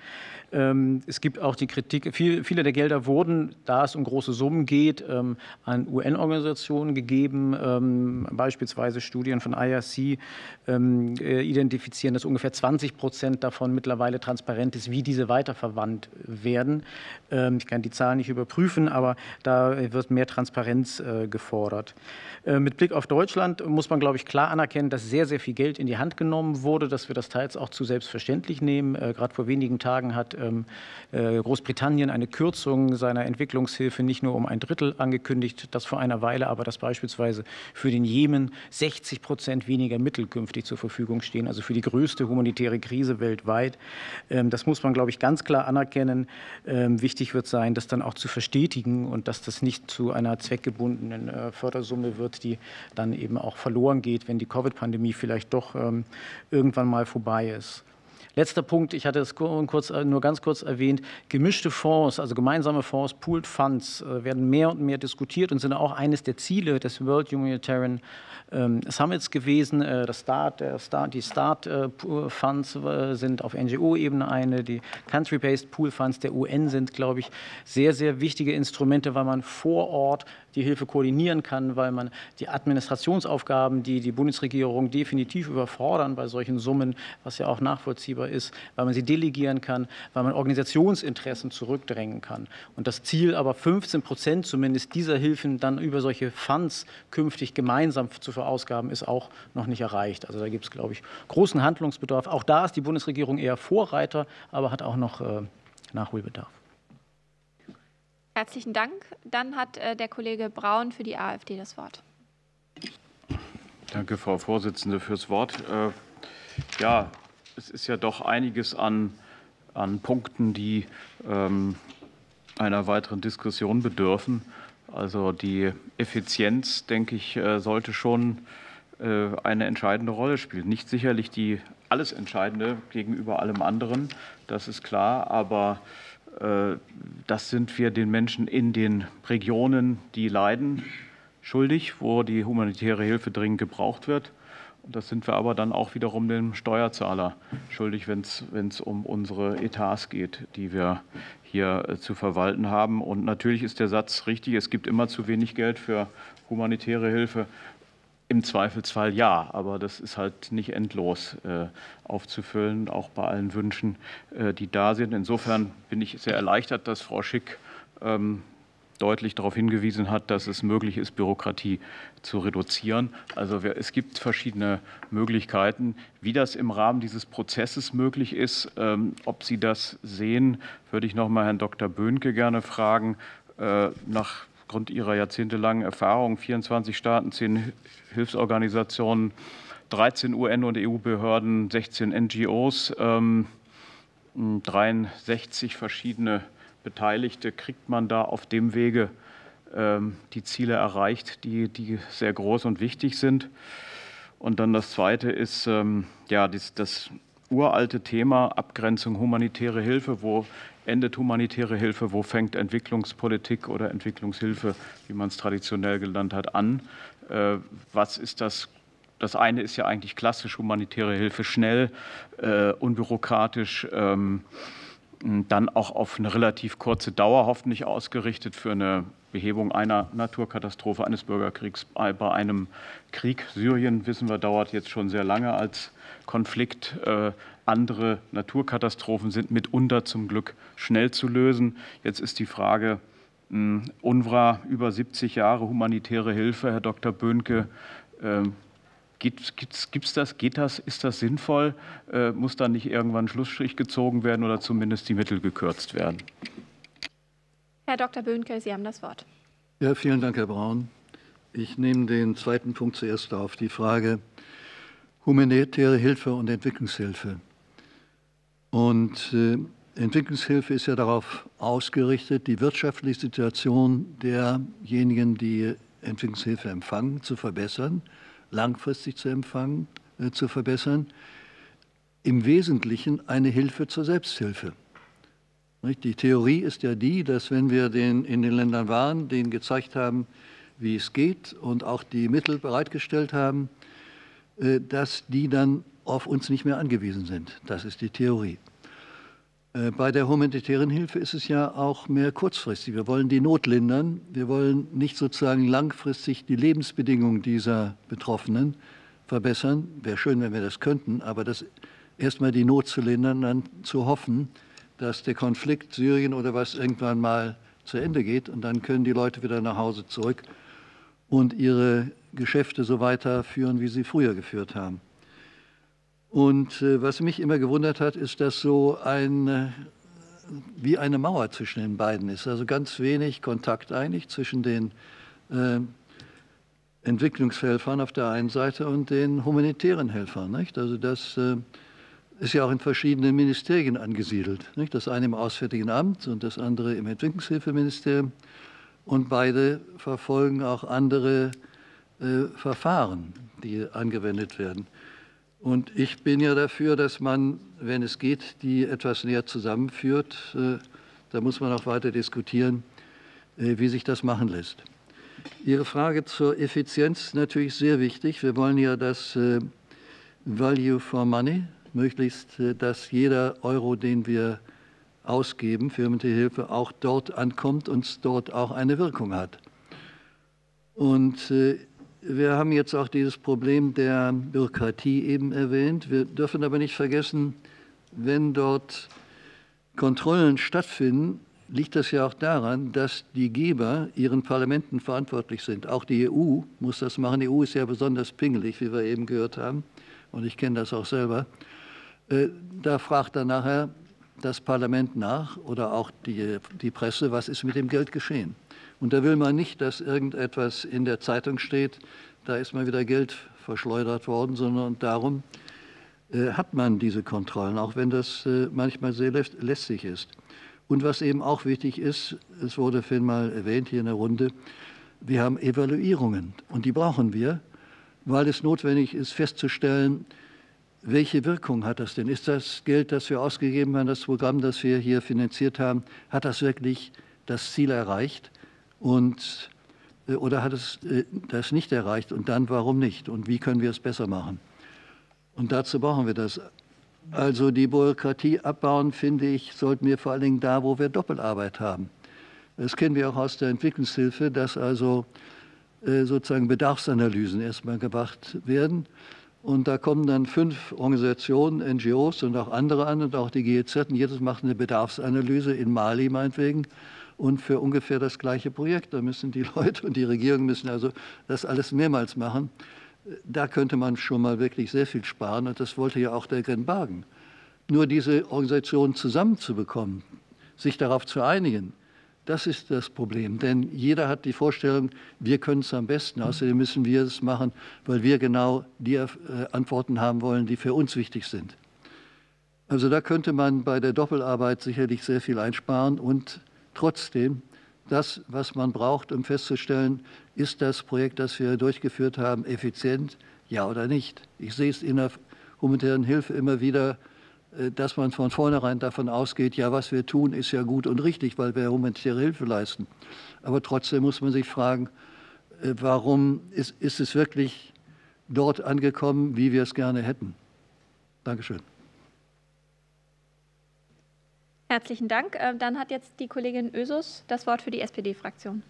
Es gibt auch die Kritik, viele der Gelder wurden, da es um große Summen geht, an UN-Organisationen gegeben. Beispielsweise Studien von IRC identifizieren, dass ungefähr 20% davon mittlerweile transparent ist, wie diese weiterverwandt werden. Ich kann die Zahlen nicht überprüfen, aber da wird mehr Transparenz gefordert. Mit Blick auf Deutschland muss man, glaube ich, klar anerkennen, dass sehr, sehr viel Geld in die Hand genommen wurde, dass wir das teils auch zu selbstverständlich nehmen. Gerade vor wenigen Tagen hat Großbritannien eine Kürzung seiner Entwicklungshilfe nicht nur um 1/3 angekündigt, das vor einer Weile, aber dass beispielsweise für den Jemen 60% weniger Mittel künftig zur Verfügung stehen, also für die größte humanitäre Krise weltweit. Das muss man, glaube ich, ganz klar anerkennen. Wichtig wird sein, das dann auch zu verstetigen und dass das nicht zu einer zweckgebundenen Fördersumme wird, die dann eben auch verloren geht, wenn die Covid-Pandemie vielleicht doch irgendwann mal vorbei ist. Letzter Punkt, ich hatte es nur ganz kurz erwähnt, gemischte Fonds, also gemeinsame Fonds, Pooled Funds, werden mehr und mehr diskutiert und sind auch eines der Ziele des World Humanitarian Summits gewesen. Die Start Funds sind auf NGO-Ebene eine, die Country-Based Pool Funds der UN sind, glaube ich, sehr, sehr wichtige Instrumente, weil man vor Ort die Hilfe koordinieren kann, weil man die Administrationsaufgaben, die die Bundesregierung definitiv überfordern bei solchen Summen, was ja auch nachvollziehbar ist, weil man sie delegieren kann, weil man Organisationsinteressen zurückdrängen kann. Und das Ziel aber 15% zumindest dieser Hilfen dann über solche Funds künftig gemeinsam zu verausgaben, ist auch noch nicht erreicht. Also da gibt es, glaube ich, großen Handlungsbedarf. Auch da ist die Bundesregierung eher Vorreiter, aber hat auch noch Nachholbedarf. Herzlichen Dank. Dann hat der Kollege Braun für die AfD das Wort. Danke, Frau Vorsitzende, fürs Wort. Ja, es ist ja doch einiges an Punkten, die einer weiteren Diskussion bedürfen. Also die Effizienz, denke ich, sollte schon eine entscheidende Rolle spielen. Nicht sicherlich die alles Entscheidende gegenüber allem anderen, das ist klar, aber das sind wir den Menschen in den Regionen, die leiden, schuldig, wo die humanitäre Hilfe dringend gebraucht wird. Und das sind wir aber dann auch wiederum dem Steuerzahler schuldig, wenn es um unsere Etats geht, die wir hier zu verwalten haben. Und natürlich ist der Satz richtig, es gibt immer zu wenig Geld für humanitäre Hilfe. Im Zweifelsfall ja, aber das ist halt nicht endlos aufzufüllen, auch bei allen Wünschen, die da sind. Insofern bin ich sehr erleichtert, dass Frau Schick deutlich darauf hingewiesen hat, dass es möglich ist, Bürokratie zu reduzieren. Also es gibt verschiedene Möglichkeiten, wie das im Rahmen dieses Prozesses möglich ist. Ob Sie das sehen, würde ich noch mal Herrn Dr. Böhnke gerne fragen. Aufgrund Ihrer jahrzehntelangen Erfahrung, 24 Staaten, 10 Hilfsorganisationen, 13 UN- und EU-Behörden, 16 NGOs, 63 verschiedene Beteiligte, kriegt man da auf dem Wege die Ziele erreicht, die sehr groß und wichtig sind. Und dann das Zweite ist das uralte Thema Abgrenzung humanitäre Hilfe, wo endet humanitäre Hilfe, wo fängt Entwicklungspolitik oder Entwicklungshilfe, wie man es traditionell genannt hat, an? Was ist das? Das eine ist ja eigentlich klassisch humanitäre Hilfe, schnell, unbürokratisch, dann auch auf eine relativ kurze Dauer hoffentlich ausgerichtet für eine Behebung einer Naturkatastrophe, eines Bürgerkriegs. Bei einem Krieg, Syrien, wissen wir, dauert jetzt schon sehr lange als Konflikt. Andere Naturkatastrophen sind mitunter zum Glück schnell zu lösen. Jetzt ist die Frage, UNRWA, über 70 Jahre humanitäre Hilfe, Herr Dr. Böhnke, gibt's das? Geht das? Ist das sinnvoll? Muss da nicht irgendwann ein Schlussstrich gezogen werden oder zumindest die Mittel gekürzt werden? Herr Dr. Böhnke, Sie haben das Wort. Ja, vielen Dank, Herr Braun. Ich nehme den zweiten Punkt zuerst auf, die Frage humanitäre Hilfe und Entwicklungshilfe. Und Entwicklungshilfe ist ja darauf ausgerichtet, die wirtschaftliche Situation derjenigen, die Entwicklungshilfe empfangen, zu verbessern, langfristig zu verbessern, im Wesentlichen eine Hilfe zur Selbsthilfe. Die Theorie ist ja die, dass wenn wir in den Ländern waren, denen gezeigt haben, wie es geht und auch die Mittel bereitgestellt haben, dass die dann auf uns nicht mehr angewiesen sind. Das ist die Theorie. Bei der humanitären Hilfe ist es ja auch mehr kurzfristig. Wir wollen die Not lindern. Wir wollen nicht sozusagen langfristig die Lebensbedingungen dieser Betroffenen verbessern. Wäre schön, wenn wir das könnten, aber das erstmal die Not zu lindern, dann zu hoffen, dass der Konflikt Syrien oder was irgendwann mal zu Ende geht und dann können die Leute wieder nach Hause zurück und ihre Geschäfte so weiterführen, wie sie früher geführt haben. Und was mich immer gewundert hat, ist, dass so wie eine Mauer zwischen den beiden ist. Also ganz wenig Kontakt eigentlich zwischen den Entwicklungshelfern auf der einen Seite und den humanitären Helfern. Nicht? Also das ist ja auch in verschiedenen Ministerien angesiedelt. Nicht? Das eine im Auswärtigen Amt und das andere im Entwicklungshilfeministerium. Und beide verfolgen auch andere Verfahren, die angewendet werden. Und ich bin ja dafür, dass man, wenn es geht, die etwas näher zusammenführt. Da muss man auch weiter diskutieren, wie sich das machen lässt. Ihre Frage zur Effizienz ist natürlich sehr wichtig. Wir wollen ja das Value for Money, möglichst, dass jeder Euro, den wir ausgeben für humanitäre Hilfe, auch dort ankommt und dort auch eine Wirkung hat. Und wir haben jetzt auch dieses Problem der Bürokratie eben erwähnt. Wir dürfen aber nicht vergessen, wenn dort Kontrollen stattfinden, liegt das ja auch daran, dass die Geber ihren Parlamenten verantwortlich sind. Auch die EU muss das machen. Die EU ist ja besonders pingelig, wie wir eben gehört haben. Und ich kenne das auch selber. Da fragt dann nachher das Parlament nach oder auch die Presse, was ist mit dem Geld geschehen. Und da will man nicht, dass irgendetwas in der Zeitung steht, da ist mal wieder Geld verschleudert worden, sondern darum hat man diese Kontrollen, auch wenn das manchmal sehr lästig ist. Und was eben auch wichtig ist, es wurde vorhin mal erwähnt hier in der Runde, wir haben Evaluierungen und die brauchen wir, weil es notwendig ist festzustellen, welche Wirkung hat das denn? Ist das Geld, das wir ausgegeben haben, das Programm, das wir hier finanziert haben, hat das wirklich das Ziel erreicht? Oder hat es das nicht erreicht? Und dann warum nicht? Und wie können wir es besser machen? Und dazu brauchen wir das. Also die Bürokratie abbauen, finde ich, sollten wir vor allen Dingen da, wo wir Doppelarbeit haben. Das kennen wir auch aus der Entwicklungshilfe, dass also sozusagen Bedarfsanalysen erstmal gemacht werden. Und da kommen dann 5 Organisationen, NGOs und auch andere an und auch die GEZ. Und jedes macht eine Bedarfsanalyse in Mali meinetwegen und für ungefähr das gleiche Projekt. Da müssen die Leute und die Regierung müssen also das alles mehrmals machen. Da könnte man schon mal wirklich sehr viel sparen und das wollte ja auch der Gren Bargen. Nur diese Organisationen zusammenzubekommen, sich darauf zu einigen, das ist das Problem. Denn jeder hat die Vorstellung, wir können es am besten. Außerdem müssen wir es machen, weil wir genau die Antworten haben wollen, die für uns wichtig sind. Also da könnte man bei der Doppelarbeit sicherlich sehr viel einsparen und trotzdem das, was man braucht, um festzustellen, ist das Projekt, das wir durchgeführt haben, effizient, ja oder nicht. Ich sehe es in der humanitären Hilfe immer wieder, dass man von vornherein davon ausgeht, ja, was wir tun, ist ja gut und richtig, weil wir humanitäre Hilfe leisten. Aber trotzdem muss man sich fragen, warum ist es wirklich dort angekommen, wie wir es gerne hätten? Dankeschön. Herzlichen Dank. Dann hat jetzt die Kollegin Ösus das Wort für die SPD-Fraktion.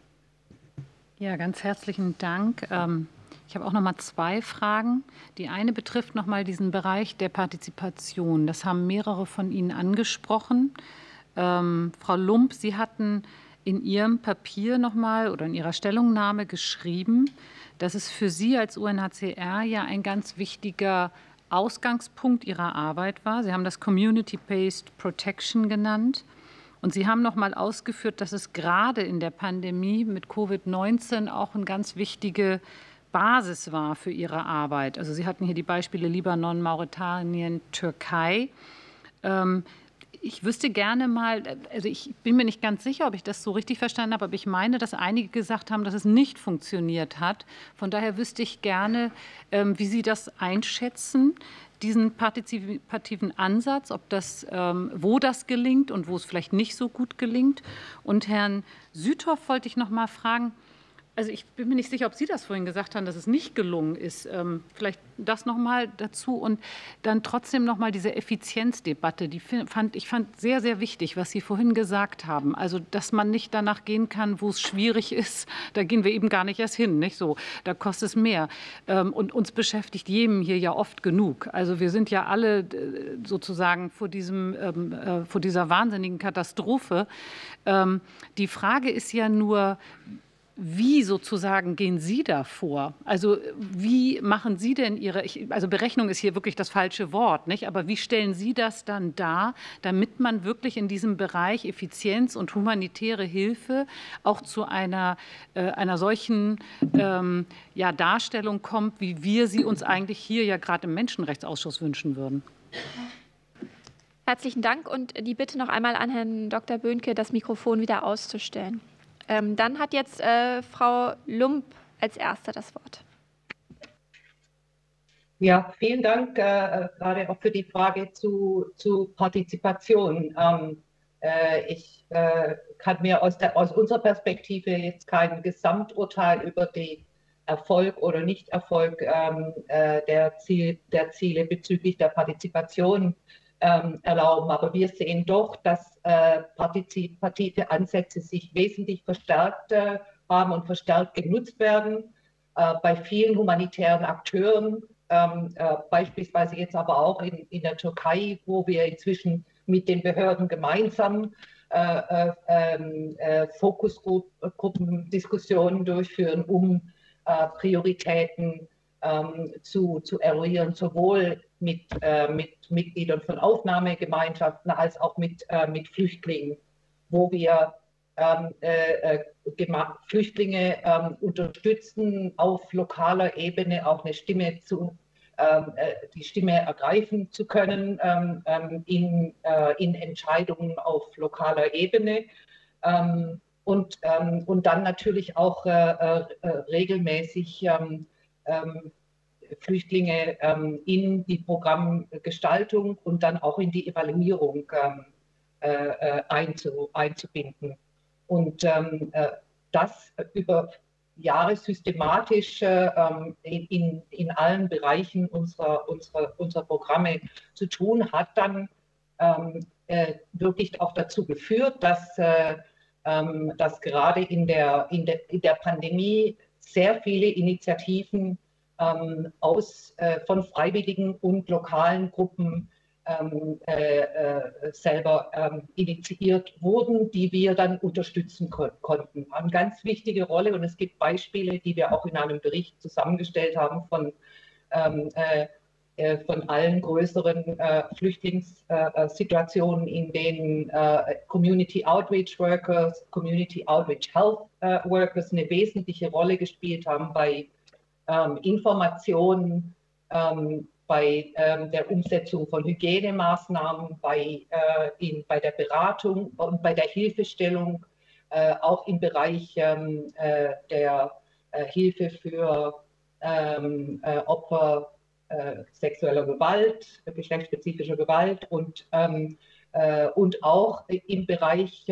Ja, ganz herzlichen Dank. Ich habe auch noch mal 2 Fragen. Die eine betrifft noch mal diesen Bereich der Partizipation. Das haben mehrere von Ihnen angesprochen. Frau Lump, Sie hatten in Ihrem Papier noch mal oder in Ihrer Stellungnahme geschrieben, dass es für Sie als UNHCR ja ein ganz wichtiger Ausgangspunkt Ihrer Arbeit war. Sie haben das Community-Based Protection genannt. Und Sie haben noch mal ausgeführt, dass es gerade in der Pandemie mit Covid-19 auch eine ganz wichtige Basis war für Ihre Arbeit. Also Sie hatten hier die Beispiele Libanon, Mauretanien, Türkei. Ich wüsste gerne mal, also ich bin mir nicht ganz sicher, ob ich das so richtig verstanden habe, aber ich meine, dass einige gesagt haben, dass es nicht funktioniert hat. Von daher wüsste ich gerne, wie Sie das einschätzen, diesen partizipativen Ansatz, ob das, wo das gelingt und wo es vielleicht nicht so gut gelingt. Und Herrn Süthoff wollte ich noch mal fragen, also ich bin mir nicht sicher, ob Sie das vorhin gesagt haben, dass es nicht gelungen ist. Vielleicht das noch mal dazu und dann trotzdem noch mal diese Effizienzdebatte. Die fand ich sehr, sehr wichtig, was Sie vorhin gesagt haben. Also, dass man nicht danach gehen kann, wo es schwierig ist. Da gehen wir eben gar nicht erst hin, nicht so. Da kostet es mehr. Und uns beschäftigt jedem hier ja oft genug. Also wir sind ja alle sozusagen vor dieser wahnsinnigen Katastrophe. Die Frage ist ja nur, wie sozusagen gehen Sie da vor? Also wie machen Sie denn also Berechnung ist hier wirklich das falsche Wort, nicht? Aber wie stellen Sie das dann dar, damit man wirklich in diesem Bereich Effizienz und humanitäre Hilfe auch zu einer solchen Darstellung kommt, wie wir sie uns eigentlich hier ja gerade im Menschenrechtsausschuss wünschen würden? Herzlichen Dank und die Bitte noch einmal an Herrn Dr. Böhnke, das Mikrofon wieder auszustellen. Dann hat jetzt Frau Lump als Erste das Wort. Ja, vielen Dank gerade auch für die Frage zu Partizipation. Ich kann mir aus unserer Perspektive jetzt kein Gesamturteil über den Erfolg oder Nichterfolg der Ziele bezüglich der Partizipation erlauben. Aber wir sehen doch, dass partizipative Ansätze sich wesentlich verstärkt haben und verstärkt genutzt werden bei vielen humanitären Akteuren, beispielsweise jetzt aber auch in der Türkei, wo wir inzwischen mit den Behörden gemeinsam Fokusgruppendiskussionen durchführen, um Prioritäten zu eruieren, sowohl mit Mitgliedern von Aufnahmegemeinschaften als auch mit Flüchtlingen, wo wir Flüchtlinge unterstützen, auf lokaler Ebene auch eine Stimme die Stimme ergreifen zu können in Entscheidungen auf lokaler Ebene. Und dann natürlich auch regelmäßig Flüchtlinge in die Programmgestaltung und dann auch in die Evaluierung einzubinden. Und das über Jahre systematisch in allen Bereichen unserer Programme zu tun, hat dann wirklich auch dazu geführt, dass gerade in der Pandemie sehr viele Initiativen von Freiwilligen und lokalen Gruppen selber initiiert wurden, die wir dann unterstützen konnten. Eine ganz wichtige Rolle, und es gibt Beispiele, die wir auch in einem Bericht zusammengestellt haben von allen größeren Flüchtlingssituationen, in denen Community Outreach Workers, Community Outreach Health Workers eine wesentliche Rolle gespielt haben bei Informationen, bei der Umsetzung von Hygienemaßnahmen, bei der Beratung und bei der Hilfestellung, auch im Bereich der Hilfe für Opfer sexueller Gewalt, geschlechtsspezifischer Gewalt und auch im Bereich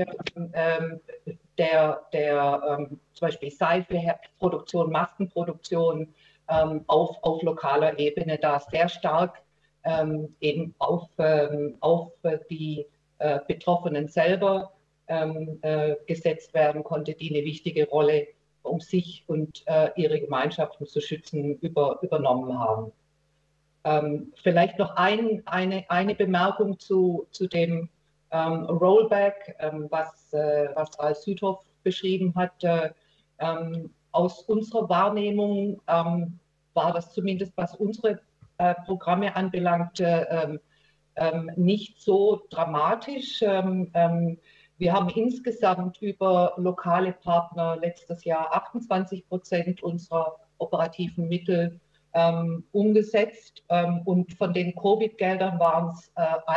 zum Beispiel Seifeproduktion, Maskenproduktion auf lokaler Ebene, da sehr stark eben auf die Betroffenen selber gesetzt werden konnte, die eine wichtige Rolle, um sich und ihre Gemeinschaften zu schützen, übernommen haben. Vielleicht noch eine Bemerkung zu dem Rollback, was Ralf Südhoff beschrieben hat. Aus unserer Wahrnehmung war das zumindest, was unsere Programme anbelangt, nicht so dramatisch. Wir haben insgesamt über lokale Partner letztes Jahr 28% unserer operativen Mittel umgesetzt und von den Covid-Geldern waren es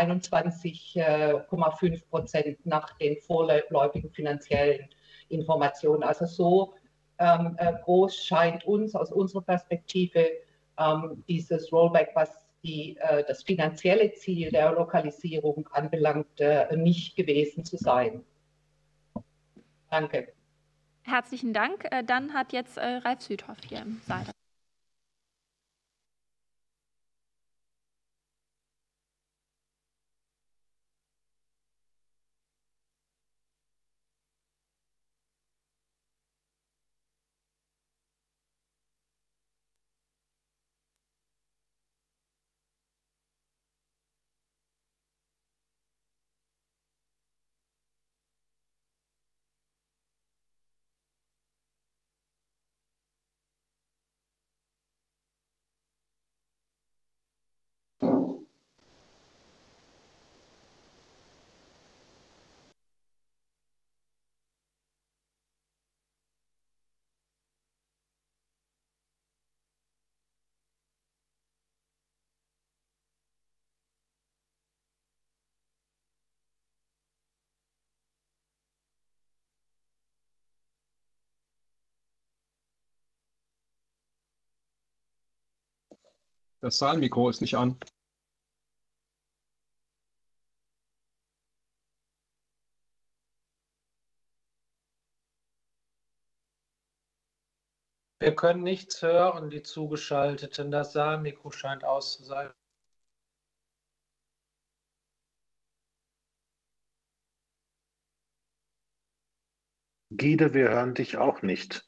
21,5% nach den vorläufigen finanziellen Informationen. Also so groß scheint uns aus unserer Perspektive dieses Rollback, was das finanzielle Ziel der Lokalisierung anbelangt, nicht gewesen zu sein. Danke. Herzlichen Dank. Dann hat jetzt Ralf Südhoff hier im Saal. Das Saalmikro ist nicht an. Wir können nichts hören, die Zugeschalteten. Das Saalmikro scheint aus zu sein. Guido, wir hören dich auch nicht.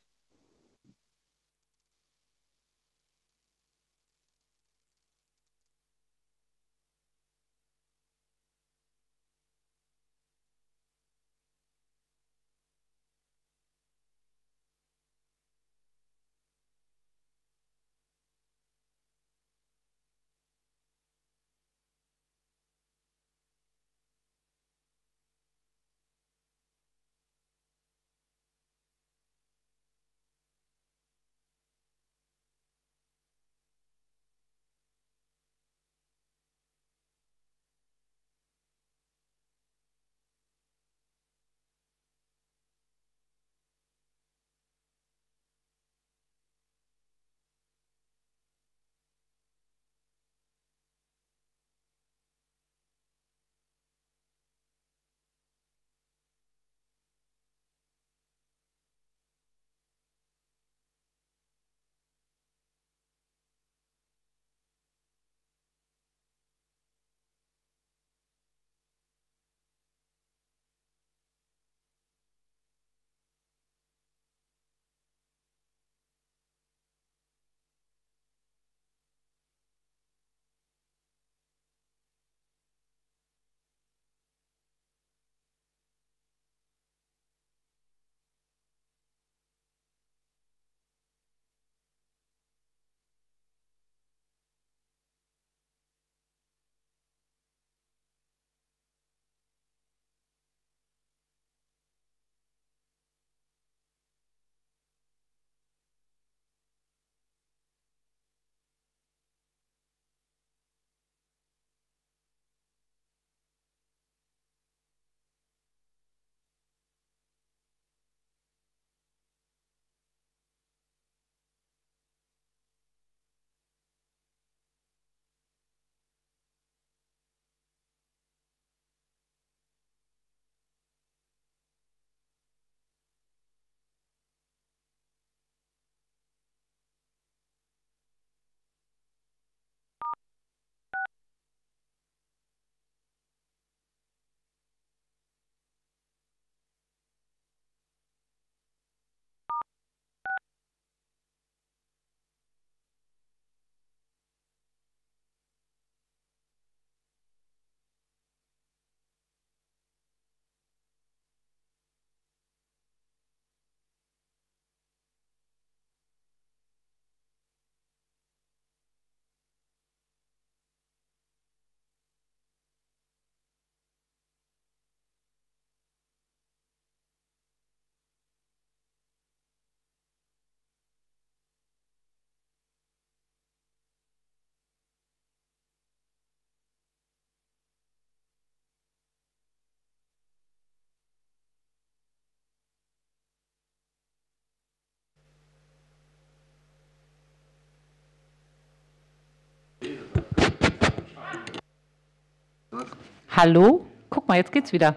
Hallo? Guck mal, jetzt geht's wieder.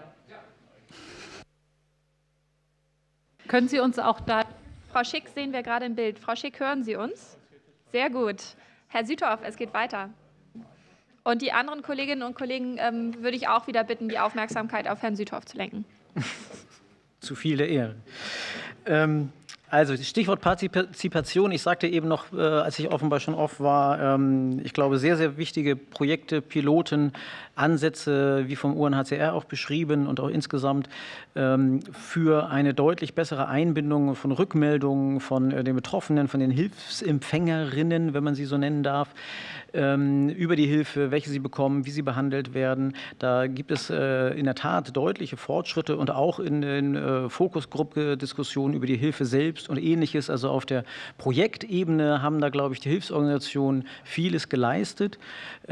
Können Sie uns auch da... Frau Schick sehen wir gerade im Bild. Frau Schick, hören Sie uns? Sehr gut. Herr Süthoff, es geht weiter. Und die anderen Kolleginnen und Kollegen würde ich auch wieder bitten, die Aufmerksamkeit auf Herrn Süthoff zu lenken. Zu viel der Ehre. Also Stichwort Partizipation. Ich sagte eben noch, als ich offenbar schon off war, ich glaube, sehr, sehr wichtige Projekte, Piloten, Ansätze, wie vom UNHCR auch beschrieben und auch insgesamt für eine deutlich bessere Einbindung von Rückmeldungen von den Betroffenen, von den Hilfsempfängerinnen, wenn man sie so nennen darf, über die Hilfe, welche sie bekommen, wie sie behandelt werden. Da gibt es in der Tat deutliche Fortschritte und auch in den Fokusgruppe-Diskussionen über die Hilfe selbst und Ähnliches. Also auf der Projektebene haben da, glaube ich, die Hilfsorganisationen vieles geleistet,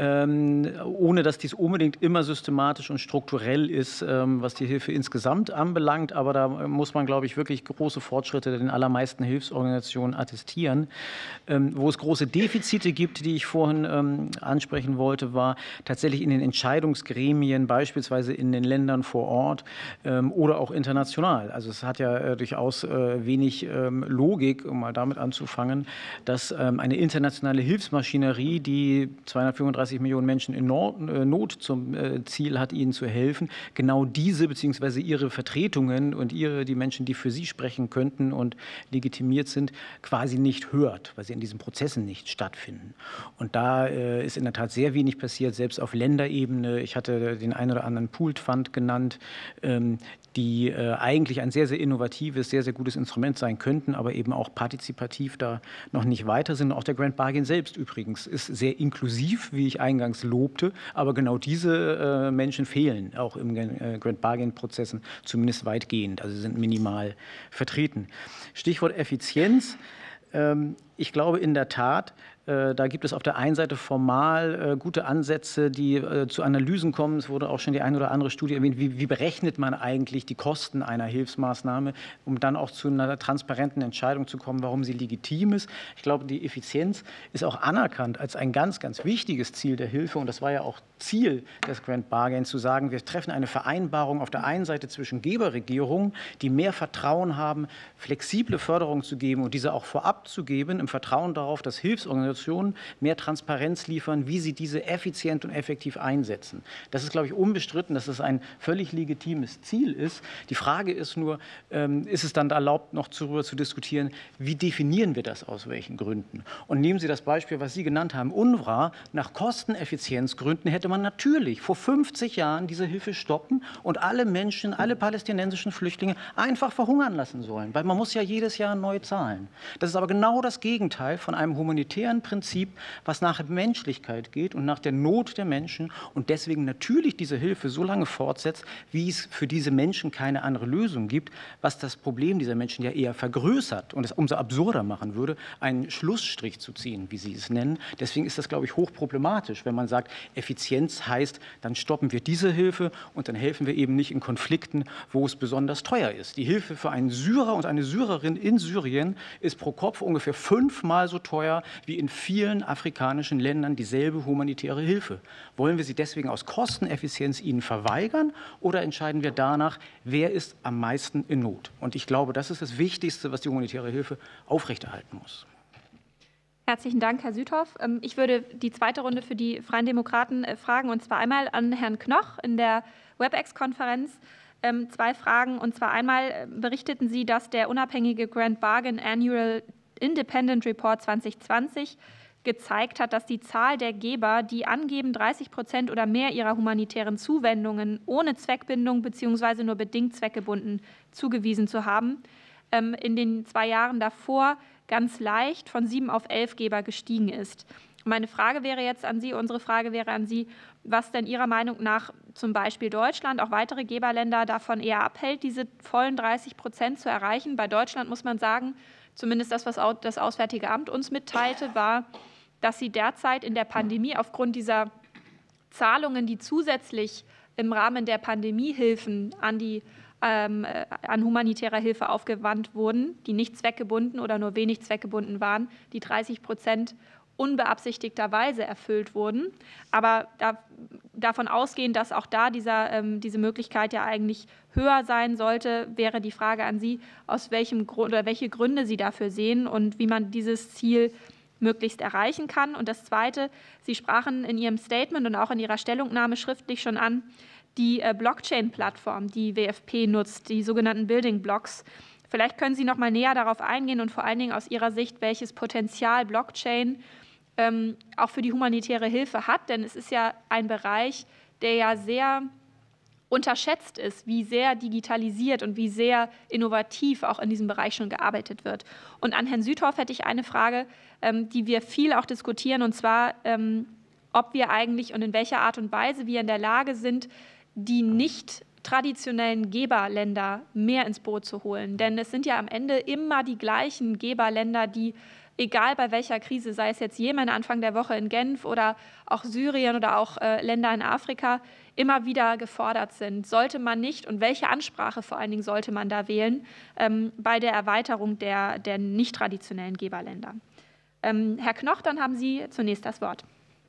ohne dass dies unbedingt immer systematisch und strukturell ist, was die Hilfe insgesamt anbelangt. Aber da muss man, glaube ich, wirklich große Fortschritte den allermeisten Hilfsorganisationen attestieren. Wo es große Defizite gibt, die ich vorhin ansprechen wollte, war tatsächlich in den Entscheidungsgremien, beispielsweise in den Ländern vor Ort oder auch international. Also es hat ja durchaus wenig Logik, um mal damit anzufangen, dass eine internationale Hilfsmaschinerie, die 235 Millionen Menschen in Not zum Ziel hat, ihnen zu helfen, genau diese bzw. ihre Vertretungen und die Menschen, die für sie sprechen könnten und legitimiert sind, quasi nicht hört, weil sie in diesen Prozessen nicht stattfinden. Und da ist in der Tat sehr wenig passiert, selbst auf Länderebene. Ich hatte den einen oder anderen Pooled Fund genannt, die eigentlich ein sehr, sehr innovatives, sehr, sehr gutes Instrument sein könnten, aber eben auch partizipativ da noch nicht weiter sind. Auch der Grand Bargain selbst übrigens ist sehr inklusiv, wie ich eingangs lobte, aber genau diese Menschen fehlen auch im Grand Bargain-Prozessen, zumindest weitgehend, also sind minimal vertreten. Stichwort Effizienz. Ich glaube in der Tat, da gibt es auf der einen Seite formal gute Ansätze, die zu Analysen kommen. Es wurde auch schon die eine oder andere Studie erwähnt. Wie berechnet man eigentlich die Kosten einer Hilfsmaßnahme, um dann auch zu einer transparenten Entscheidung zu kommen, warum sie legitim ist? Ich glaube, die Effizienz ist auch anerkannt als ein ganz, ganz wichtiges Ziel der Hilfe. Und das war ja auch Ziel des Grand Bargain, zu sagen, wir treffen eine Vereinbarung auf der einen Seite zwischen Geberregierungen, die mehr Vertrauen haben, flexible Förderung zu geben und diese auch vorab zu geben, im Vertrauen darauf, dass Hilfsorganisationen mehr Transparenz liefern, wie sie diese effizient und effektiv einsetzen. Das ist, glaube ich, unbestritten, dass es ein völlig legitimes Ziel ist. Die Frage ist nur, ist es dann erlaubt, noch darüber zu diskutieren, wie definieren wir das, aus welchen Gründen? Und nehmen Sie das Beispiel, was Sie genannt haben, UNRWA. Nach Kosteneffizienzgründen hätte man natürlich vor 50 Jahren diese Hilfe stoppen und alle Menschen, alle palästinensischen Flüchtlinge einfach verhungern lassen sollen, weil man muss ja jedes Jahr neu zahlen. Das ist aber genau das Gegenteil von einem humanitären Prinzip, was nach Menschlichkeit geht und nach der Not der Menschen und deswegen natürlich diese Hilfe so lange fortsetzt, wie es für diese Menschen keine andere Lösung gibt, was das Problem dieser Menschen ja eher vergrößert und es umso absurder machen würde, einen Schlussstrich zu ziehen, wie Sie es nennen. Deswegen ist das, glaube ich, hochproblematisch, wenn man sagt, Effizienz heißt, dann stoppen wir diese Hilfe und dann helfen wir eben nicht in Konflikten, wo es besonders teuer ist. Die Hilfe für einen Syrer und eine Syrerin in Syrien ist pro Kopf ungefähr 5-mal so teuer wie in vielen afrikanischen Ländern dieselbe humanitäre Hilfe. Wollen wir sie deswegen aus Kosteneffizienz ihnen verweigern oder entscheiden wir danach, wer ist am meisten in Not? Und ich glaube, das ist das Wichtigste, was die humanitäre Hilfe aufrechterhalten muss. Herzlichen Dank, Herr Süthoff. Ich würde die zweite Runde für die Freien Demokraten fragen, und zwar einmal an Herrn Knoch in der WebEx-Konferenz. 2 Fragen, und zwar einmal berichteten Sie, dass der unabhängige Grand Bargain Annual Independent Report 2020 gezeigt hat, dass die Zahl der Geber, die angeben, 30% oder mehr ihrer humanitären Zuwendungen ohne Zweckbindung bzw. nur bedingt zweckgebunden zugewiesen zu haben, in den 2 Jahren davor ganz leicht von 7 auf 11 Geber gestiegen ist. Meine Frage wäre jetzt an Sie, unsere Frage wäre an Sie, was denn Ihrer Meinung nach zum Beispiel Deutschland, auch weitere Geberländer davon eher abhält, diese vollen 30% zu erreichen. Bei Deutschland muss man sagen, zumindest das, was das Auswärtige Amt uns mitteilte, war, dass sie derzeit in der Pandemie aufgrund dieser Zahlungen, die zusätzlich im Rahmen der Pandemiehilfen an humanitärer Hilfe aufgewandt wurden, die nicht zweckgebunden oder nur wenig zweckgebunden waren, die 30% unbeabsichtigterweise erfüllt wurden. Aber davon ausgehend, dass auch da diese Möglichkeit ja eigentlich höher sein sollte, wäre die Frage an Sie, aus welchem Grund oder welche Gründe Sie dafür sehen und wie man dieses Ziel möglichst erreichen kann. Und das Zweite, Sie sprachen in Ihrem Statement und auch in Ihrer Stellungnahme schriftlich schon an, die Blockchain-Plattform, die WFP nutzt, die sogenannten Building Blocks. Vielleicht können Sie noch mal näher darauf eingehen und vor allen Dingen aus Ihrer Sicht, welches Potenzial Blockchain auch für die humanitäre Hilfe hat. Denn es ist ja ein Bereich, der ja sehr unterschätzt ist, wie sehr digitalisiert und wie sehr innovativ auch in diesem Bereich schon gearbeitet wird. Und an Herrn Südhoff hätte ich eine Frage, die wir viel auch diskutieren, und zwar, ob wir eigentlich und in welcher Art und Weise wir in der Lage sind, die nicht traditionellen Geberländer mehr ins Boot zu holen. Denn es sind ja am Ende immer die gleichen Geberländer, die, egal bei welcher Krise, sei es jetzt Jemen Anfang der Woche in Genf oder auch Syrien oder auch Länder in Afrika, immer wieder gefordert sind. Sollte man nicht, und welche Ansprache vor allen Dingen sollte man da wählen, bei der Erweiterung der nicht traditionellen Geberländer? Herr Knoch, dann haben Sie zunächst das Wort.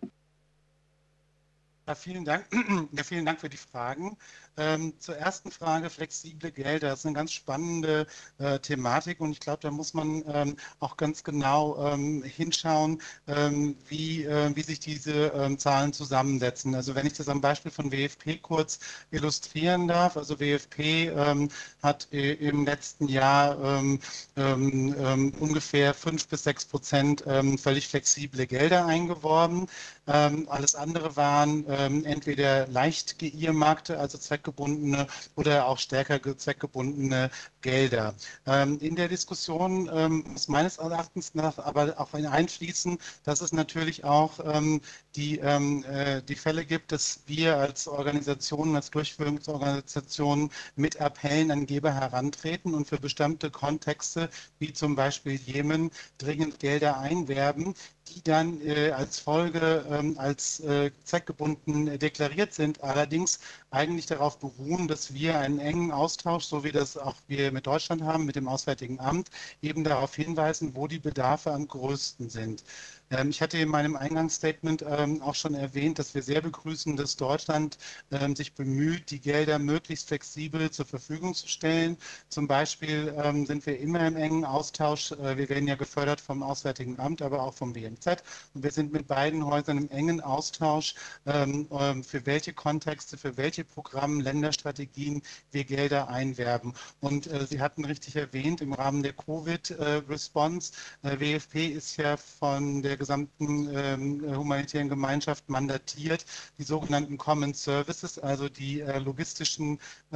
Ja, vielen Dank. Ja, vielen Dank für die Fragen. Zur ersten Frage, flexible Gelder. Das ist eine ganz spannende Thematik und ich glaube, da muss man auch ganz genau hinschauen, wie sich diese Zahlen zusammensetzen. Also wenn ich das am Beispiel von WFP kurz illustrieren darf, also WFP hat im letzten Jahr ungefähr 5-6% völlig flexible Gelder eingeworben. Alles andere waren entweder leicht geearmarkte, also zweckgebundene oder auch stärker zweckgebundene Gelder. In der Diskussion muss meines Erachtens nach aber auch einfließen, dass es natürlich auch die Fälle gibt, dass wir als Organisationen, als Durchführungsorganisationen mit Appellen an Geber herantreten und für bestimmte Kontexte, wie zum Beispiel Jemen, dringend Gelder einwerben, die dann als Folge als zweckgebunden deklariert sind, allerdings eigentlich darauf beruhen, dass wir einen engen Austausch, so wie das auch wir mit Deutschland haben, mit dem Auswärtigen Amt, eben darauf hinweisen, wo die Bedarfe am größten sind. Ich hatte in meinem Eingangsstatement auch schon erwähnt, dass wir sehr begrüßen, dass Deutschland sich bemüht, die Gelder möglichst flexibel zur Verfügung zu stellen. Zum Beispiel sind wir immer im engen Austausch. Wir werden ja gefördert vom Auswärtigen Amt, aber auch vom BMZ. Und wir sind mit beiden Häusern im engen Austausch, für welche Kontexte, für welche Programme, Länderstrategien wir Gelder einwerben. Und Sie hatten richtig erwähnt, im Rahmen der Covid-Response, WFP ist ja von der gesamten humanitären Gemeinschaft mandatiert, die sogenannten Common Services, also die logistischen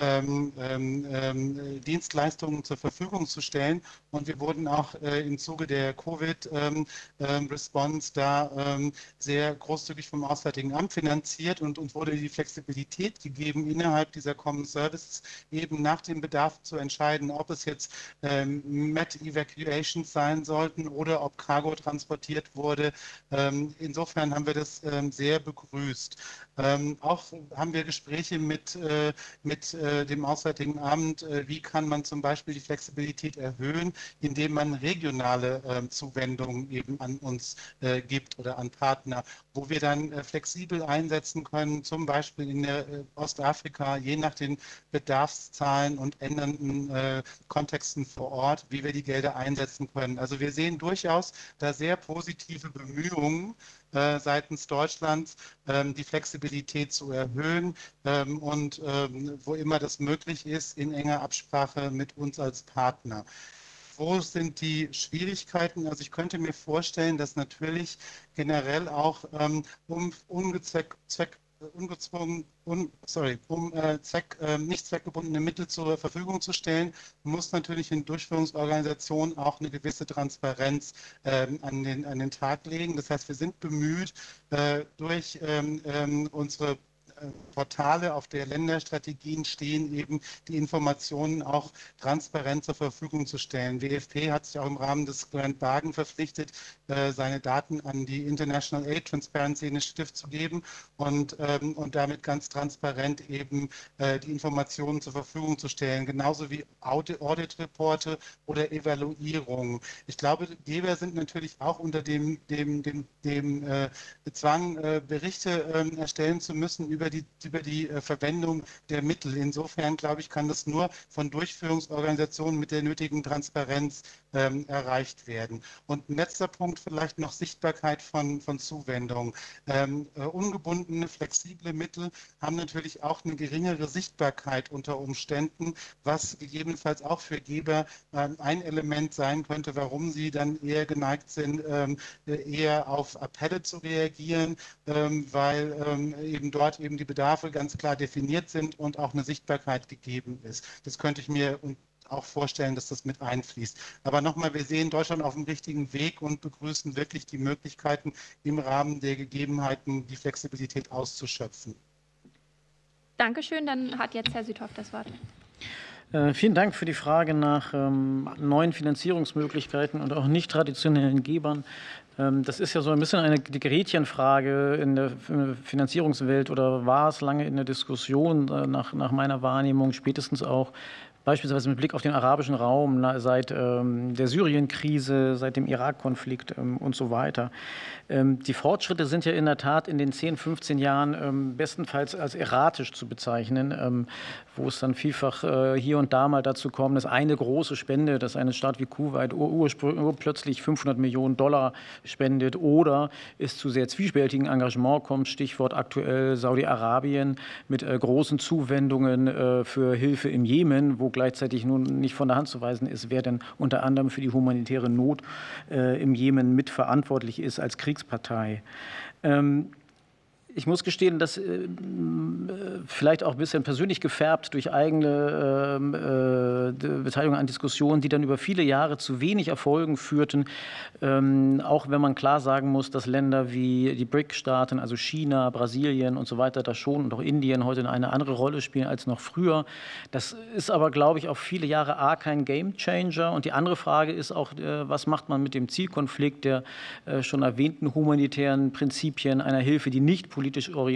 Dienstleistungen zur Verfügung zu stellen. Und wir wurden auch im Zuge der Covid-Response da sehr großzügig vom Auswärtigen Amt finanziert und uns wurde die Flexibilität gegeben, innerhalb dieser Common Services eben nach dem Bedarf zu entscheiden, ob es jetzt Med-Evacuations sein sollten oder ob Cargo transportiert wurde. Insofern haben wir das sehr begrüßt. Auch haben wir Gespräche mit dem Auswärtigen Amt, wie kann man zum Beispiel die Flexibilität erhöhen, indem man regionale Zuwendungen eben an uns gibt oder an Partner, wo wir dann flexibel einsetzen können, zum Beispiel in der Ostafrika, je nach den Bedarfszahlen und ändernden Kontexten vor Ort, wie wir die Gelder einsetzen können. Also wir sehen durchaus da sehr positive Bemühungen seitens Deutschlands, die Flexibilität zu erhöhen und wo immer das möglich ist, in enger Absprache mit uns als Partner. Wo sind die Schwierigkeiten? Also ich könnte mir vorstellen, dass natürlich generell auch nicht zweckgebundene Mittel zur Verfügung zu stellen, muss natürlich in Durchführungsorganisationen auch eine gewisse Transparenz an den Tag legen. Das heißt, wir sind bemüht, durch unsere Portale, auf der Länderstrategien stehen, eben die Informationen auch transparent zur Verfügung zu stellen. WFP hat sich auch im Rahmen des Grand Bargain verpflichtet, seine Daten an die International Aid Transparency Initiative zu geben und damit ganz transparent eben die Informationen zur Verfügung zu stellen, genauso wie Audit-Reporte oder Evaluierungen. Ich glaube, Geber sind natürlich auch unter dem Zwang, Berichte erstellen zu müssen über die Verwendung der Mittel. Insofern, glaube ich, kann das nur von Durchführungsorganisationen mit der nötigen Transparenz erreicht werden. Und ein letzter Punkt vielleicht noch Sichtbarkeit von Zuwendungen. Ungebundene, flexible Mittel haben natürlich auch eine geringere Sichtbarkeit unter Umständen, was gegebenenfalls auch für Geber ein Element sein könnte, warum sie dann eher geneigt sind, eher auf Appelle zu reagieren, weil eben dort eben die Bedarfe ganz klar definiert sind und auch eine Sichtbarkeit gegeben ist. Das könnte ich mir auch vorstellen, dass das mit einfließt. Aber nochmal, wir sehen Deutschland auf dem richtigen Weg und begrüßen wirklich die Möglichkeiten, im Rahmen der Gegebenheiten die Flexibilität auszuschöpfen. Dankeschön, dann hat jetzt Herr Südhoff das Wort. Vielen Dank für die Frage nach neuen Finanzierungsmöglichkeiten und auch nicht traditionellen Gebern. Das ist ja so ein bisschen die Gretchenfrage in der Finanzierungswelt oder war es lange in der Diskussion nach meiner Wahrnehmung, spätestens auch beispielsweise mit Blick auf den arabischen Raum seit der Syrien-Krise, seit dem Irak-Konflikt und so weiter. Die Fortschritte sind ja in der Tat in den 10, 15 Jahren bestenfalls als erratisch zu bezeichnen, wo es dann vielfach hier und da mal dazu kommt, dass eine große Spende, dass eine Staat wie Kuwait plötzlich $500 Millionen spendet oder es zu sehr zwiespältigen Engagement kommt, Stichwort aktuell Saudi-Arabien mit großen Zuwendungen für Hilfe im Jemen, wo gleichzeitig nun nicht von der Hand zu weisen ist, wer denn unter anderem für die humanitäre Not im Jemen mitverantwortlich ist als Kriegspartei. Ich muss gestehen, dass vielleicht auch ein bisschen persönlich gefärbt durch eigene Beteiligung an Diskussionen, die dann über viele Jahre zu wenig Erfolgen führten, auch wenn man klar sagen muss, dass Länder wie die BRIC-Staaten, also China, Brasilien und so weiter, da schon und auch Indien heute eine andere Rolle spielen als noch früher. Das ist aber, glaube ich, auf viele Jahre kein Gamechanger. Und die andere Frage ist auch, was macht man mit dem Zielkonflikt der schon erwähnten humanitären Prinzipien einer Hilfe, die nicht politisch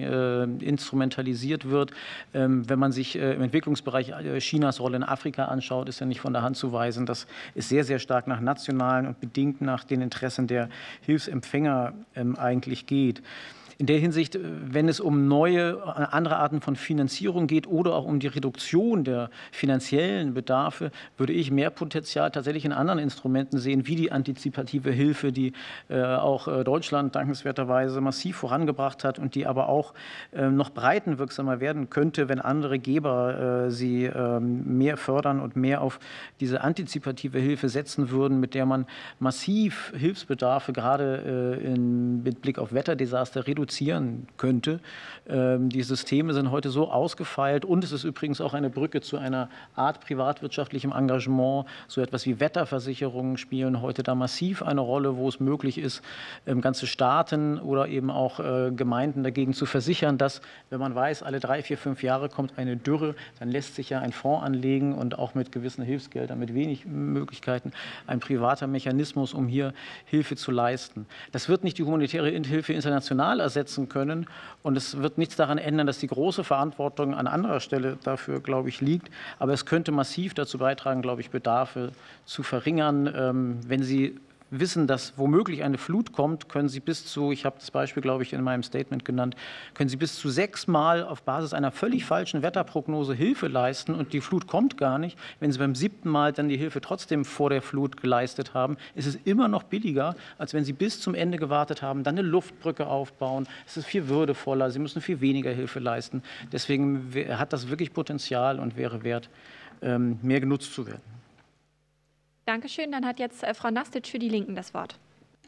instrumentalisiert wird. Wenn man sich im Entwicklungsbereich Chinas Rolle in Afrika anschaut, ist ja nicht von der Hand zu weisen. Das ist sehr, sehr stark nach nationalen und bedingt nach den Interessen der Hilfsempfänger eigentlich geht. In der Hinsicht, wenn es um neue, andere Arten von Finanzierung geht oder auch um die Reduktion der finanziellen Bedarfe, würde ich mehr Potenzial tatsächlich in anderen Instrumenten sehen, wie die antizipative Hilfe, die auch Deutschland dankenswerterweise massiv vorangebracht hat und die aber auch noch breitenwirksamer werden könnte, wenn andere Geber sie mehr fördern und mehr auf diese antizipative Hilfe setzen würden, mit der man massiv Hilfsbedarfe gerade mit Blick auf Wetterdesaster reduzieren könnte. Die Systeme sind heute so ausgefeilt und es ist übrigens auch eine Brücke zu einer Art privatwirtschaftlichem Engagement. So etwas wie Wetterversicherungen spielen heute da massiv eine Rolle, wo es möglich ist, ganze Staaten oder eben auch Gemeinden dagegen zu versichern, dass, wenn man weiß, alle 3, 4, 5 Jahre kommt eine Dürre, dann lässt sich ja ein Fonds anlegen und auch mit gewissen Hilfsgeldern, mit wenig Möglichkeiten, ein privater Mechanismus, um hier Hilfe zu leisten. Das wird nicht die humanitäre Hilfe international ersetzen können. Und es wird nichts daran ändern, dass die große Verantwortung an anderer Stelle dafür, glaube ich, liegt. Aber es könnte massiv dazu beitragen, glaube ich, Bedarfe zu verringern, wenn Sie wissen, dass womöglich eine Flut kommt, können Sie bis zu, ich habe das Beispiel, glaube ich, in meinem Statement genannt, können Sie bis zu 6 Mal auf Basis einer völlig falschen Wetterprognose Hilfe leisten und die Flut kommt gar nicht. Wenn Sie beim 7. Mal dann die Hilfe trotzdem vor der Flut geleistet haben, ist es immer noch billiger, als wenn Sie bis zum Ende gewartet haben, dann eine Luftbrücke aufbauen. Es ist viel würdevoller, Sie müssen viel weniger Hilfe leisten. Deswegen hat das wirklich Potenzial und wäre wert, mehr genutzt zu werden. Dankeschön. Dann hat jetzt Frau Nastic für die Linken das Wort.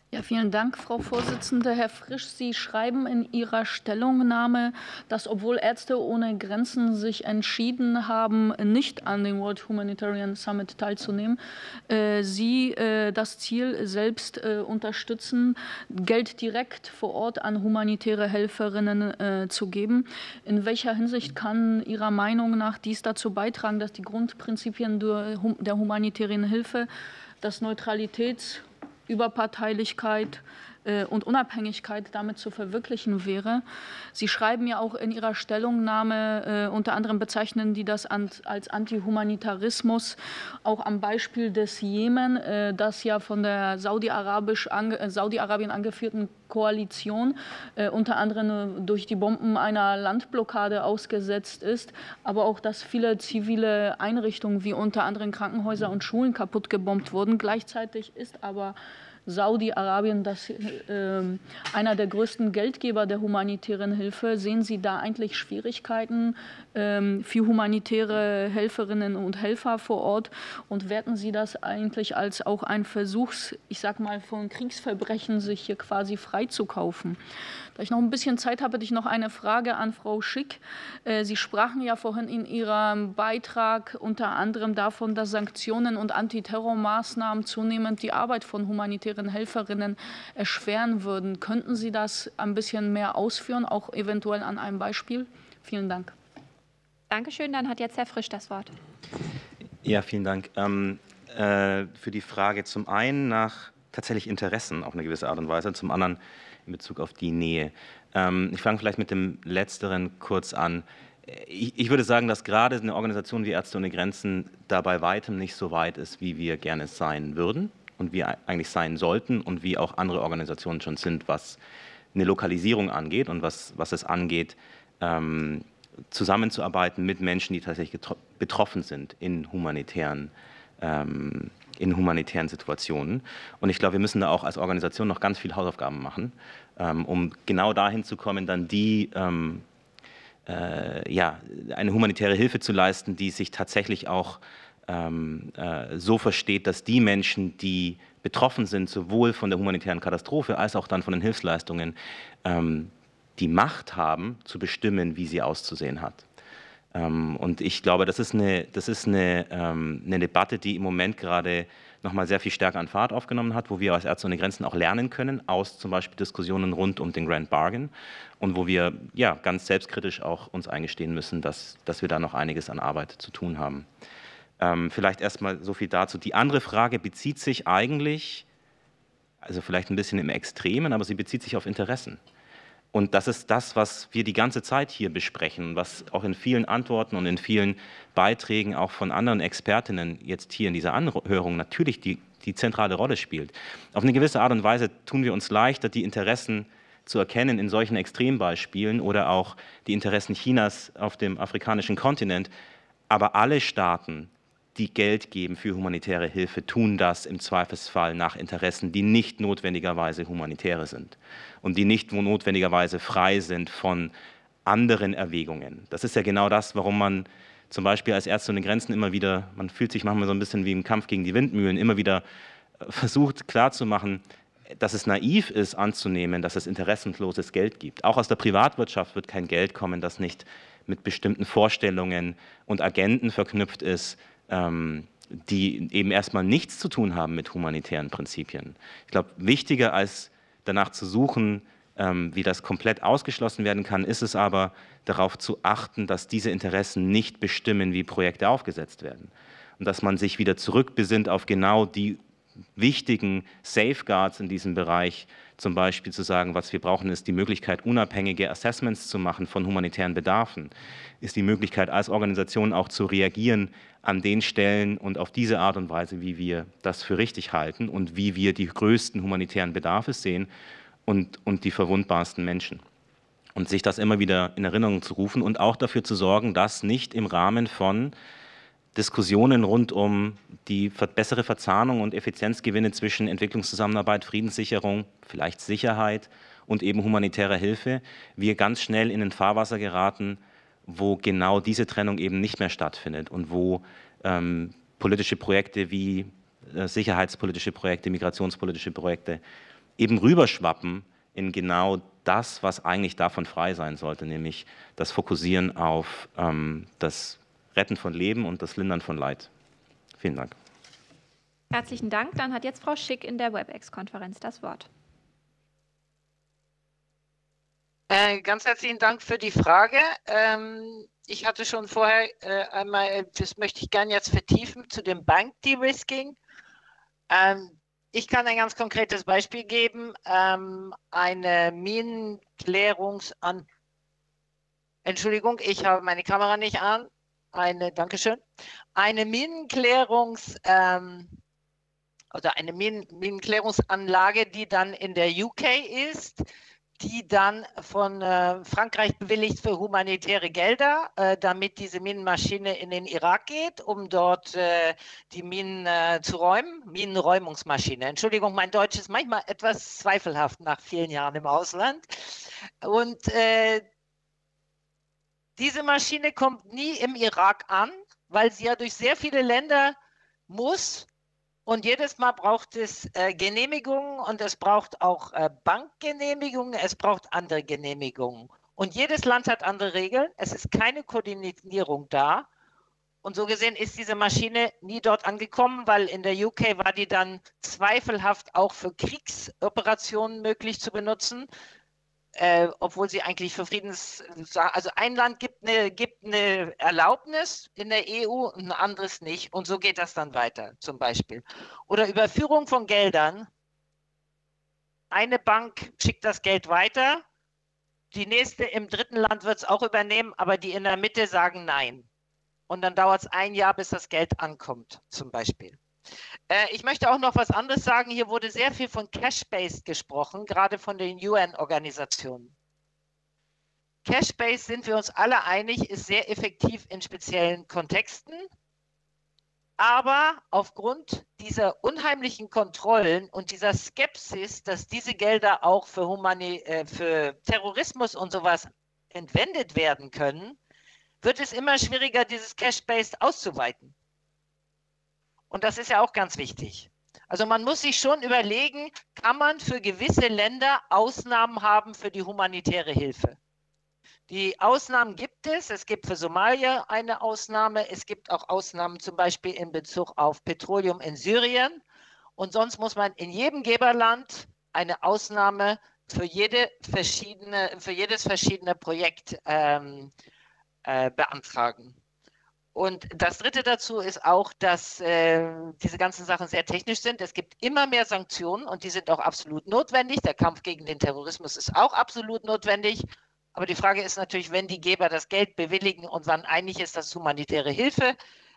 Ja, vielen Dank, Frau Vorsitzende. Herr Frisch, Sie schreiben in Ihrer Stellungnahme, dass obwohl Ärzte ohne Grenzen sich entschieden haben, nicht an dem World Humanitarian Summit teilzunehmen, Sie das Ziel selbst unterstützen, Geld direkt vor Ort an humanitäre Helferinnen zu geben. In welcher Hinsicht kann Ihrer Meinung nach dies dazu beitragen, dass die Grundprinzipien der humanitären Hilfe, das Neutralitäts- Überparteilichkeit und Unabhängigkeit damit zu verwirklichen wäre? Sie schreiben ja auch in Ihrer Stellungnahme, unter anderem bezeichnen die das als Antihumanitarismus, auch am Beispiel des Jemen, das ja von der Saudi-Arabien angeführten Koalition unter anderem durch die Bomben einer Landblockade ausgesetzt ist, aber auch, dass viele zivile Einrichtungen wie unter anderem Krankenhäuser und Schulen kaputt gebombt wurden. Gleichzeitig ist aber Saudi-Arabien einer der größten Geldgeber der humanitären Hilfe. Sehen Sie da eigentlich Schwierigkeiten für humanitäre Helferinnen und Helfer vor Ort? Und werten Sie das eigentlich als auch ein Versuch, ich sag mal, von Kriegsverbrechen sich hier quasi freizukaufen? Da ich noch ein bisschen Zeit habe, hätte ich noch eine Frage an Frau Schick. Sie sprachen ja vorhin in Ihrem Beitrag unter anderem davon, dass Sanktionen und Antiterrormaßnahmen zunehmend die Arbeit von humanitären Helferinnen erschweren würden. Könnten Sie das ein bisschen mehr ausführen, auch eventuell an einem Beispiel? Vielen Dank. Dankeschön. Dann hat jetzt Herr Frisch das Wort. Ja, vielen Dank. Für die Frage zum einen nach tatsächlich Interessen auf eine gewisse Art und Weise, zum anderen in Bezug auf die Nähe. Ich fange vielleicht mit dem Letzteren kurz an. Ich würde sagen, dass gerade eine Organisation wie Ärzte ohne Grenzen da bei weitem nicht so weit ist, wie wir gerne sein würden und wie eigentlich sein sollten und wie auch andere Organisationen schon sind, was eine Lokalisierung angeht und was es angeht, zusammenzuarbeiten mit Menschen, die tatsächlich betroffen sind in humanitären Situationen. Und ich glaube, wir müssen da auch als Organisation noch ganz viele Hausaufgaben machen, um genau dahin zu kommen, dann eine humanitäre Hilfe zu leisten, die sich tatsächlich auch so versteht, dass die Menschen, die betroffen sind, sowohl von der humanitären Katastrophe als auch dann von den Hilfsleistungen, die Macht haben, zu bestimmen, wie sie auszusehen hat. Und ich glaube, das ist eine Debatte, die im Moment gerade noch mal sehr viel stärker an Fahrt aufgenommen hat, wo wir als Ärzte ohne Grenzen auch lernen können aus zum Beispiel Diskussionen rund um den Grand Bargain und wo wir ja ganz selbstkritisch auch uns eingestehen müssen, dass wir da noch einiges an Arbeit zu tun haben. Vielleicht erstmal so viel dazu. Die andere Frage bezieht sich eigentlich, also vielleicht ein bisschen im Extremen, aber sie bezieht sich auf Interessen. Und das ist das, was wir die ganze Zeit hier besprechen, was auch in vielen Antworten und in vielen Beiträgen auch von anderen Expertinnen jetzt hier in dieser Anhörung natürlich die zentrale Rolle spielt. Auf eine gewisse Art und Weise tun wir uns leichter, die Interessen zu erkennen in solchen Extrembeispielen oder auch die Interessen Chinas auf dem afrikanischen Kontinent. Aber alle Staaten, die Geld geben für humanitäre Hilfe, tun das im Zweifelsfall nach Interessen, die nicht notwendigerweise humanitäre sind und die nicht notwendigerweise frei sind von anderen Erwägungen. Das ist ja genau das, warum man zum Beispiel als Ärzte ohne Grenzen immer wieder, man fühlt sich manchmal so ein bisschen wie im Kampf gegen die Windmühlen, immer wieder versucht klarzumachen, dass es naiv ist anzunehmen, dass es interessenloses Geld gibt. Auch aus der Privatwirtschaft wird kein Geld kommen, das nicht mit bestimmten Vorstellungen und Agenten verknüpft ist, die eben erstmal nichts zu tun haben mit humanitären Prinzipien. Ich glaube, wichtiger als danach zu suchen, wie das komplett ausgeschlossen werden kann, ist es aber, darauf zu achten, dass diese Interessen nicht bestimmen, wie Projekte aufgesetzt werden. Und dass man sich wieder zurückbesinnt auf genau die wichtigen Safeguards in diesem Bereich, zum Beispiel zu sagen, was wir brauchen, ist die Möglichkeit, unabhängige Assessments zu machen von humanitären Bedarfen, ist die Möglichkeit, als Organisation auch zu reagieren an den Stellen und auf diese Art und Weise, wie wir das für richtig halten und wie wir die größten humanitären Bedarfe sehen und die verwundbarsten Menschen. Und sich das immer wieder in Erinnerung zu rufen und auch dafür zu sorgen, dass nicht im Rahmen von Diskussionen rund um die bessere Verzahnung und Effizienzgewinne zwischen Entwicklungszusammenarbeit, Friedenssicherung, vielleicht Sicherheit und eben humanitärer Hilfe, wir ganz schnell in ein Fahrwasser geraten, wo genau diese Trennung eben nicht mehr stattfindet und wo politische Projekte wie sicherheitspolitische Projekte, migrationspolitische Projekte eben rüberschwappen in genau das, was eigentlich davon frei sein sollte, nämlich das Fokussieren auf das Retten von Leben und das Lindern von Leid. Vielen Dank. Herzlichen Dank. Dann hat jetzt Frau Schick in der WebEx-Konferenz das Wort. Ganz herzlichen Dank für die Frage. Ich hatte schon vorher einmal, das möchte ich gerne jetzt vertiefen, zu dem Bank De-Risking. Ich kann ein ganz konkretes Beispiel geben. Eine Entschuldigung, ich habe meine Kamera nicht an. Dankeschön. Eine oder eine Minenklärungsanlage, die dann in der UK ist, die dann von Frankreich bewilligt für humanitäre Gelder, damit diese Minenmaschine in den Irak geht, um dort die Minen zu räumen. Minenräumungsmaschine. Entschuldigung, mein Deutsch ist manchmal etwas zweifelhaft nach vielen Jahren im Ausland. Und diese Maschine kommt nie im Irak an, weil sie ja durch sehr viele Länder muss. Und jedes Mal braucht es Genehmigungen und es braucht auch Bankgenehmigungen, es braucht andere Genehmigungen. Und jedes Land hat andere Regeln, es ist keine Koordinierung da. Und so gesehen ist diese Maschine nie dort angekommen, weil in der UK war die dann zweifelhaft auch für Kriegsoperationen möglich zu benutzen. Obwohl sie eigentlich für also ein Land gibt eine Erlaubnis in der EU, ein anderes nicht. Und so geht das dann weiter, zum Beispiel. Oder Überführung von Geldern. Eine Bank schickt das Geld weiter, die nächste im dritten Land wird es auch übernehmen, aber die in der Mitte sagen nein. Und dann dauert es ein Jahr, bis das Geld ankommt, zum Beispiel. Ich möchte auch noch was anderes sagen. Hier wurde sehr viel von Cash-Based gesprochen, gerade von den UN-Organisationen. Cash-Based, sind wir uns alle einig, ist sehr effektiv in speziellen Kontexten. Aber aufgrund dieser unheimlichen Kontrollen und dieser Skepsis, dass diese Gelder auch für Terrorismus und sowas entwendet werden können, wird es immer schwieriger, dieses Cash-Based auszuweiten. Und das ist ja auch ganz wichtig. Also man muss sich schon überlegen, kann man für gewisse Länder Ausnahmen haben für die humanitäre Hilfe? Die Ausnahmen gibt es. Es gibt für Somalia eine Ausnahme. Es gibt auch Ausnahmen zum Beispiel in Bezug auf Petroleum in Syrien. Und sonst muss man in jedem Geberland eine Ausnahme für jedes verschiedene Projekt beantragen. Und das Dritte dazu ist auch, dass diese ganzen Sachen sehr technisch sind. Es gibt immer mehr Sanktionen und die sind auch absolut notwendig. Der Kampf gegen den Terrorismus ist auch absolut notwendig. Aber die Frage ist natürlich, wenn die Geber das Geld bewilligen und man einig ist, dass humanitäre Hilfe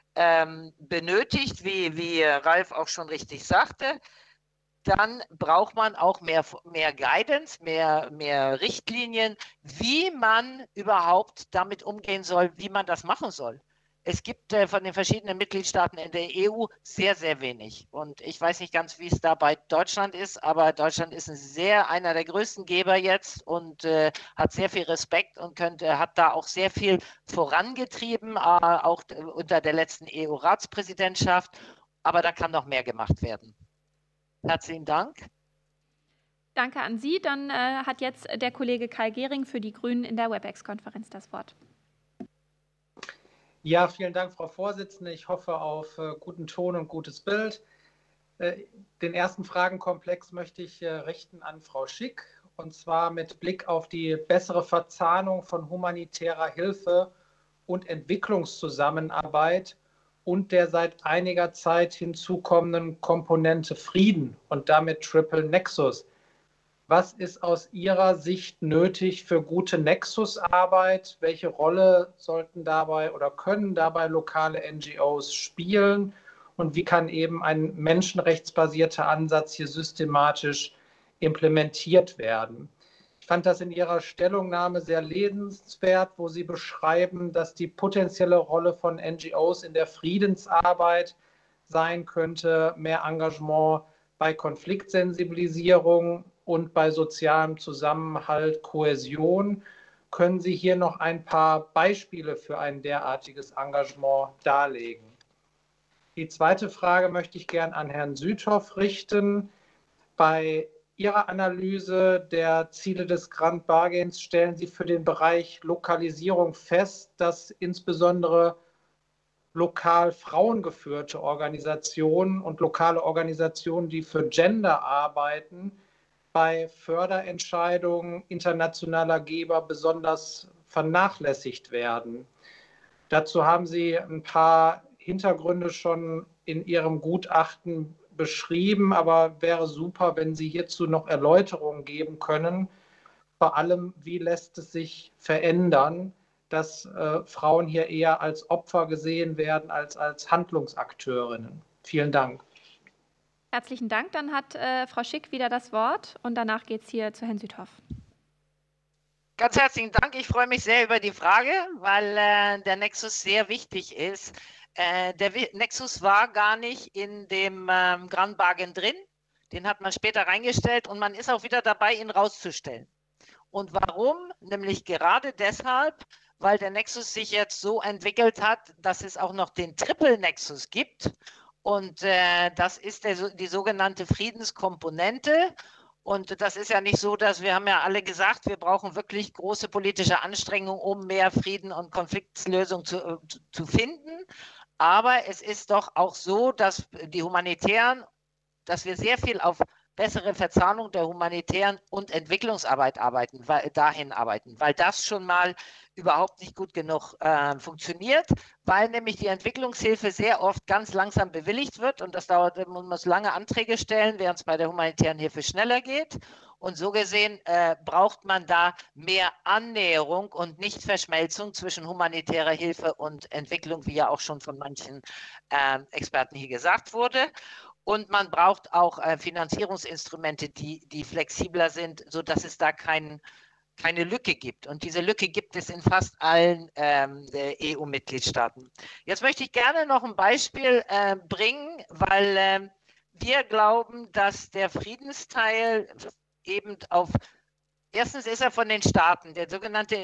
benötigt, wie Ralf auch schon richtig sagte, dann braucht man auch mehr Guidance, mehr Richtlinien, wie man überhaupt damit umgehen soll, wie man das machen soll. Es gibt von den verschiedenen Mitgliedstaaten in der EU sehr, sehr wenig. Und ich weiß nicht ganz, wie es da bei Deutschland ist, aber Deutschland ist einer der größten Geber jetzt und hat sehr viel Respekt und hat da auch sehr viel vorangetrieben, auch unter der letzten EU-Ratspräsidentschaft. Aber da kann noch mehr gemacht werden. Herzlichen Dank. Danke an Sie. Dann hat jetzt der Kollege Kai Gehring für die Grünen in der WebEx-Konferenz das Wort. Ja, vielen Dank, Frau Vorsitzende. Ich hoffe auf guten Ton und gutes Bild. Den ersten Fragenkomplex möchte ich richten an Frau Schick, und zwar mit Blick auf die bessere Verzahnung von humanitärer Hilfe und Entwicklungszusammenarbeit und der seit einiger Zeit hinzukommenden Komponente Frieden und damit Triple Nexus. Was ist aus Ihrer Sicht nötig für gute Nexus-Arbeit? Welche Rolle sollten dabei oder können dabei lokale NGOs spielen? Und wie kann eben ein menschenrechtsbasierter Ansatz hier systematisch implementiert werden? Ich fand das in Ihrer Stellungnahme sehr lesenswert, wo Sie beschreiben, dass die potenzielle Rolle von NGOs in der Friedensarbeit sein könnte, mehr Engagement bei Konfliktsensibilisierung und bei sozialem Zusammenhalt, Kohäsion. Können Sie hier noch ein paar Beispiele für ein derartiges Engagement darlegen? Die zweite Frage möchte ich gern an Herrn Süthoff richten. Bei Ihrer Analyse der Ziele des Grand Bargains stellen Sie für den Bereich Lokalisierung fest, dass insbesondere lokal frauengeführte Organisationen und lokale Organisationen, die für Gender arbeiten, bei Förderentscheidungen internationaler Geber besonders vernachlässigt werden. Dazu haben Sie ein paar Hintergründe schon in Ihrem Gutachten beschrieben, aber wäre super, wenn Sie hierzu noch Erläuterungen geben können. Vor allem, wie lässt es sich verändern, dass Frauen hier eher als Opfer gesehen werden als Handlungsakteurinnen? Vielen Dank. Herzlichen Dank. Dann hat Frau Schick wieder das Wort und danach geht es hier zu Herrn Süthoff. Ganz herzlichen Dank. Ich freue mich sehr über die Frage, weil der Nexus sehr wichtig ist. Der Nexus war gar nicht in dem Grand Bargain drin. Den hat man später reingestellt und man ist auch wieder dabei, ihn rauszustellen. Und warum? Nämlich gerade deshalb, weil der Nexus sich jetzt so entwickelt hat, dass es auch noch den Triple Nexus gibt. Und das ist die sogenannte Friedenskomponente. Und das ist ja nicht so, dass wir haben ja alle gesagt, wir brauchen wirklich große politische Anstrengungen, um mehr Frieden und Konfliktlösung zu finden. Aber es ist doch auch so, dass die Humanitären, dass wir sehr viel auf bessere Verzahnung der humanitären und Entwicklungsarbeit dahin arbeiten, weil das schon mal überhaupt nicht gut genug funktioniert, weil nämlich die Entwicklungshilfe sehr oft ganz langsam bewilligt wird und das dauert, man muss lange Anträge stellen, während es bei der humanitären Hilfe schneller geht. Und so gesehen braucht man da mehr Annäherung und nicht Verschmelzung zwischen humanitärer Hilfe und Entwicklung, wie ja auch schon von manchen Experten hier gesagt wurde. Und man braucht auch Finanzierungsinstrumente, die flexibler sind, sodass es da keine Lücke gibt. Und diese Lücke gibt es in fast allen EU-Mitgliedstaaten. Jetzt möchte ich gerne noch ein Beispiel bringen, weil wir glauben, dass der Friedensteil eben erstens ist er von den Staaten, der sogenannte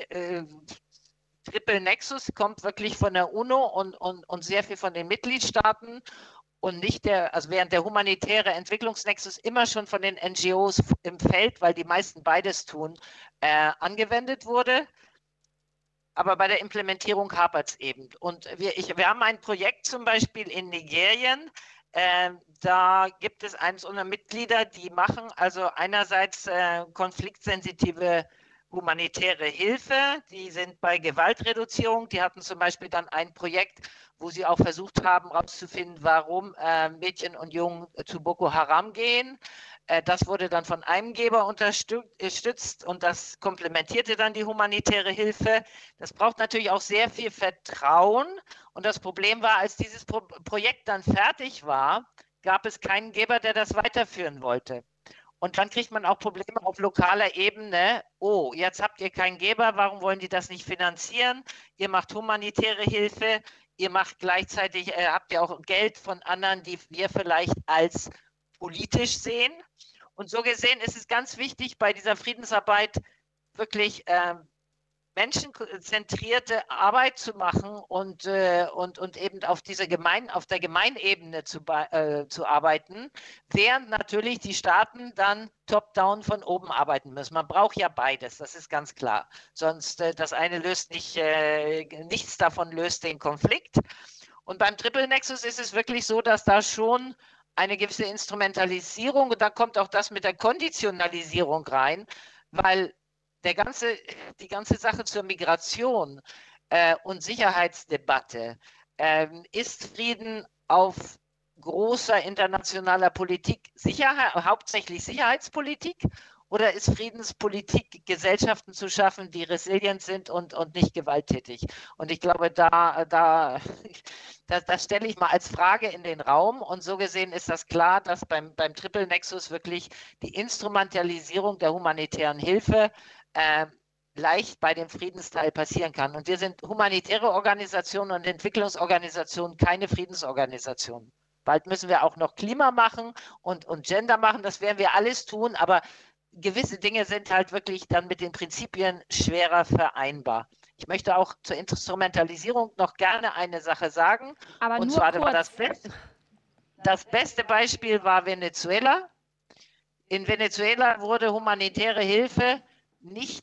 Triple Nexus kommt wirklich von der UNO und sehr viel von den Mitgliedstaaten. Und nicht während der humanitäre Entwicklungsnexus immer schon von den NGOs im Feld, weil die meisten beides tun, angewendet wurde. Aber bei der Implementierung hapert es eben. Und wir haben ein Projekt zum Beispiel in Nigerien. Da gibt es eines unserer Mitglieder, die machen also einerseits konfliktsensitive humanitäre Hilfe, die sind bei Gewaltreduzierung, die hatten zum Beispiel dann ein Projekt, wo sie auch versucht haben, herauszufinden, warum Mädchen und Jungen zu Boko Haram gehen. Das wurde dann von einem Geber unterstützt und das komplementierte dann die humanitäre Hilfe. Das braucht natürlich auch sehr viel Vertrauen und das Problem war, als dieses Projekt dann fertig war, gab es keinen Geber, der das weiterführen wollte. Und dann kriegt man auch Probleme auf lokaler Ebene. Oh, jetzt habt ihr keinen Geber, warum wollen die das nicht finanzieren? Ihr macht humanitäre Hilfe, ihr macht gleichzeitig, habt ihr auch Geld von anderen, die wir vielleicht als politisch sehen. Und so gesehen ist es ganz wichtig, bei dieser Friedensarbeit wirklich menschenzentrierte Arbeit zu machen und eben auf der Gemeinebene zu arbeiten, während natürlich die Staaten dann top-down von oben arbeiten müssen. Man braucht ja beides, das ist ganz klar. Sonst das eine löst nichts davon löst den Konflikt. Und beim Triple Nexus ist es wirklich so, dass da schon eine gewisse Instrumentalisierung und da kommt auch das mit der Konditionalisierung rein, weil die ganze Sache zur Migration und Sicherheitsdebatte, ist Frieden auf großer internationaler Politik hauptsächlich Sicherheitspolitik oder ist Friedenspolitik, Gesellschaften zu schaffen, die resilient sind und nicht gewalttätig? Und ich glaube, das stelle ich mal als Frage in den Raum. Und so gesehen ist das klar, dass beim Triple Nexus wirklich die Instrumentalisierung der humanitären Hilfe leicht bei dem Friedensteil passieren kann. Und wir sind humanitäre Organisationen und Entwicklungsorganisationen, keine Friedensorganisationen. Bald müssen wir auch noch Klima machen und Gender machen, das werden wir alles tun, aber gewisse Dinge sind halt wirklich dann mit den Prinzipien schwerer vereinbar. Ich möchte auch zur Instrumentalisierung noch gerne eine Sache sagen. Aber und nur zwar kurz. Das beste Beispiel war Venezuela. In Venezuela wurde humanitäre Hilfe nicht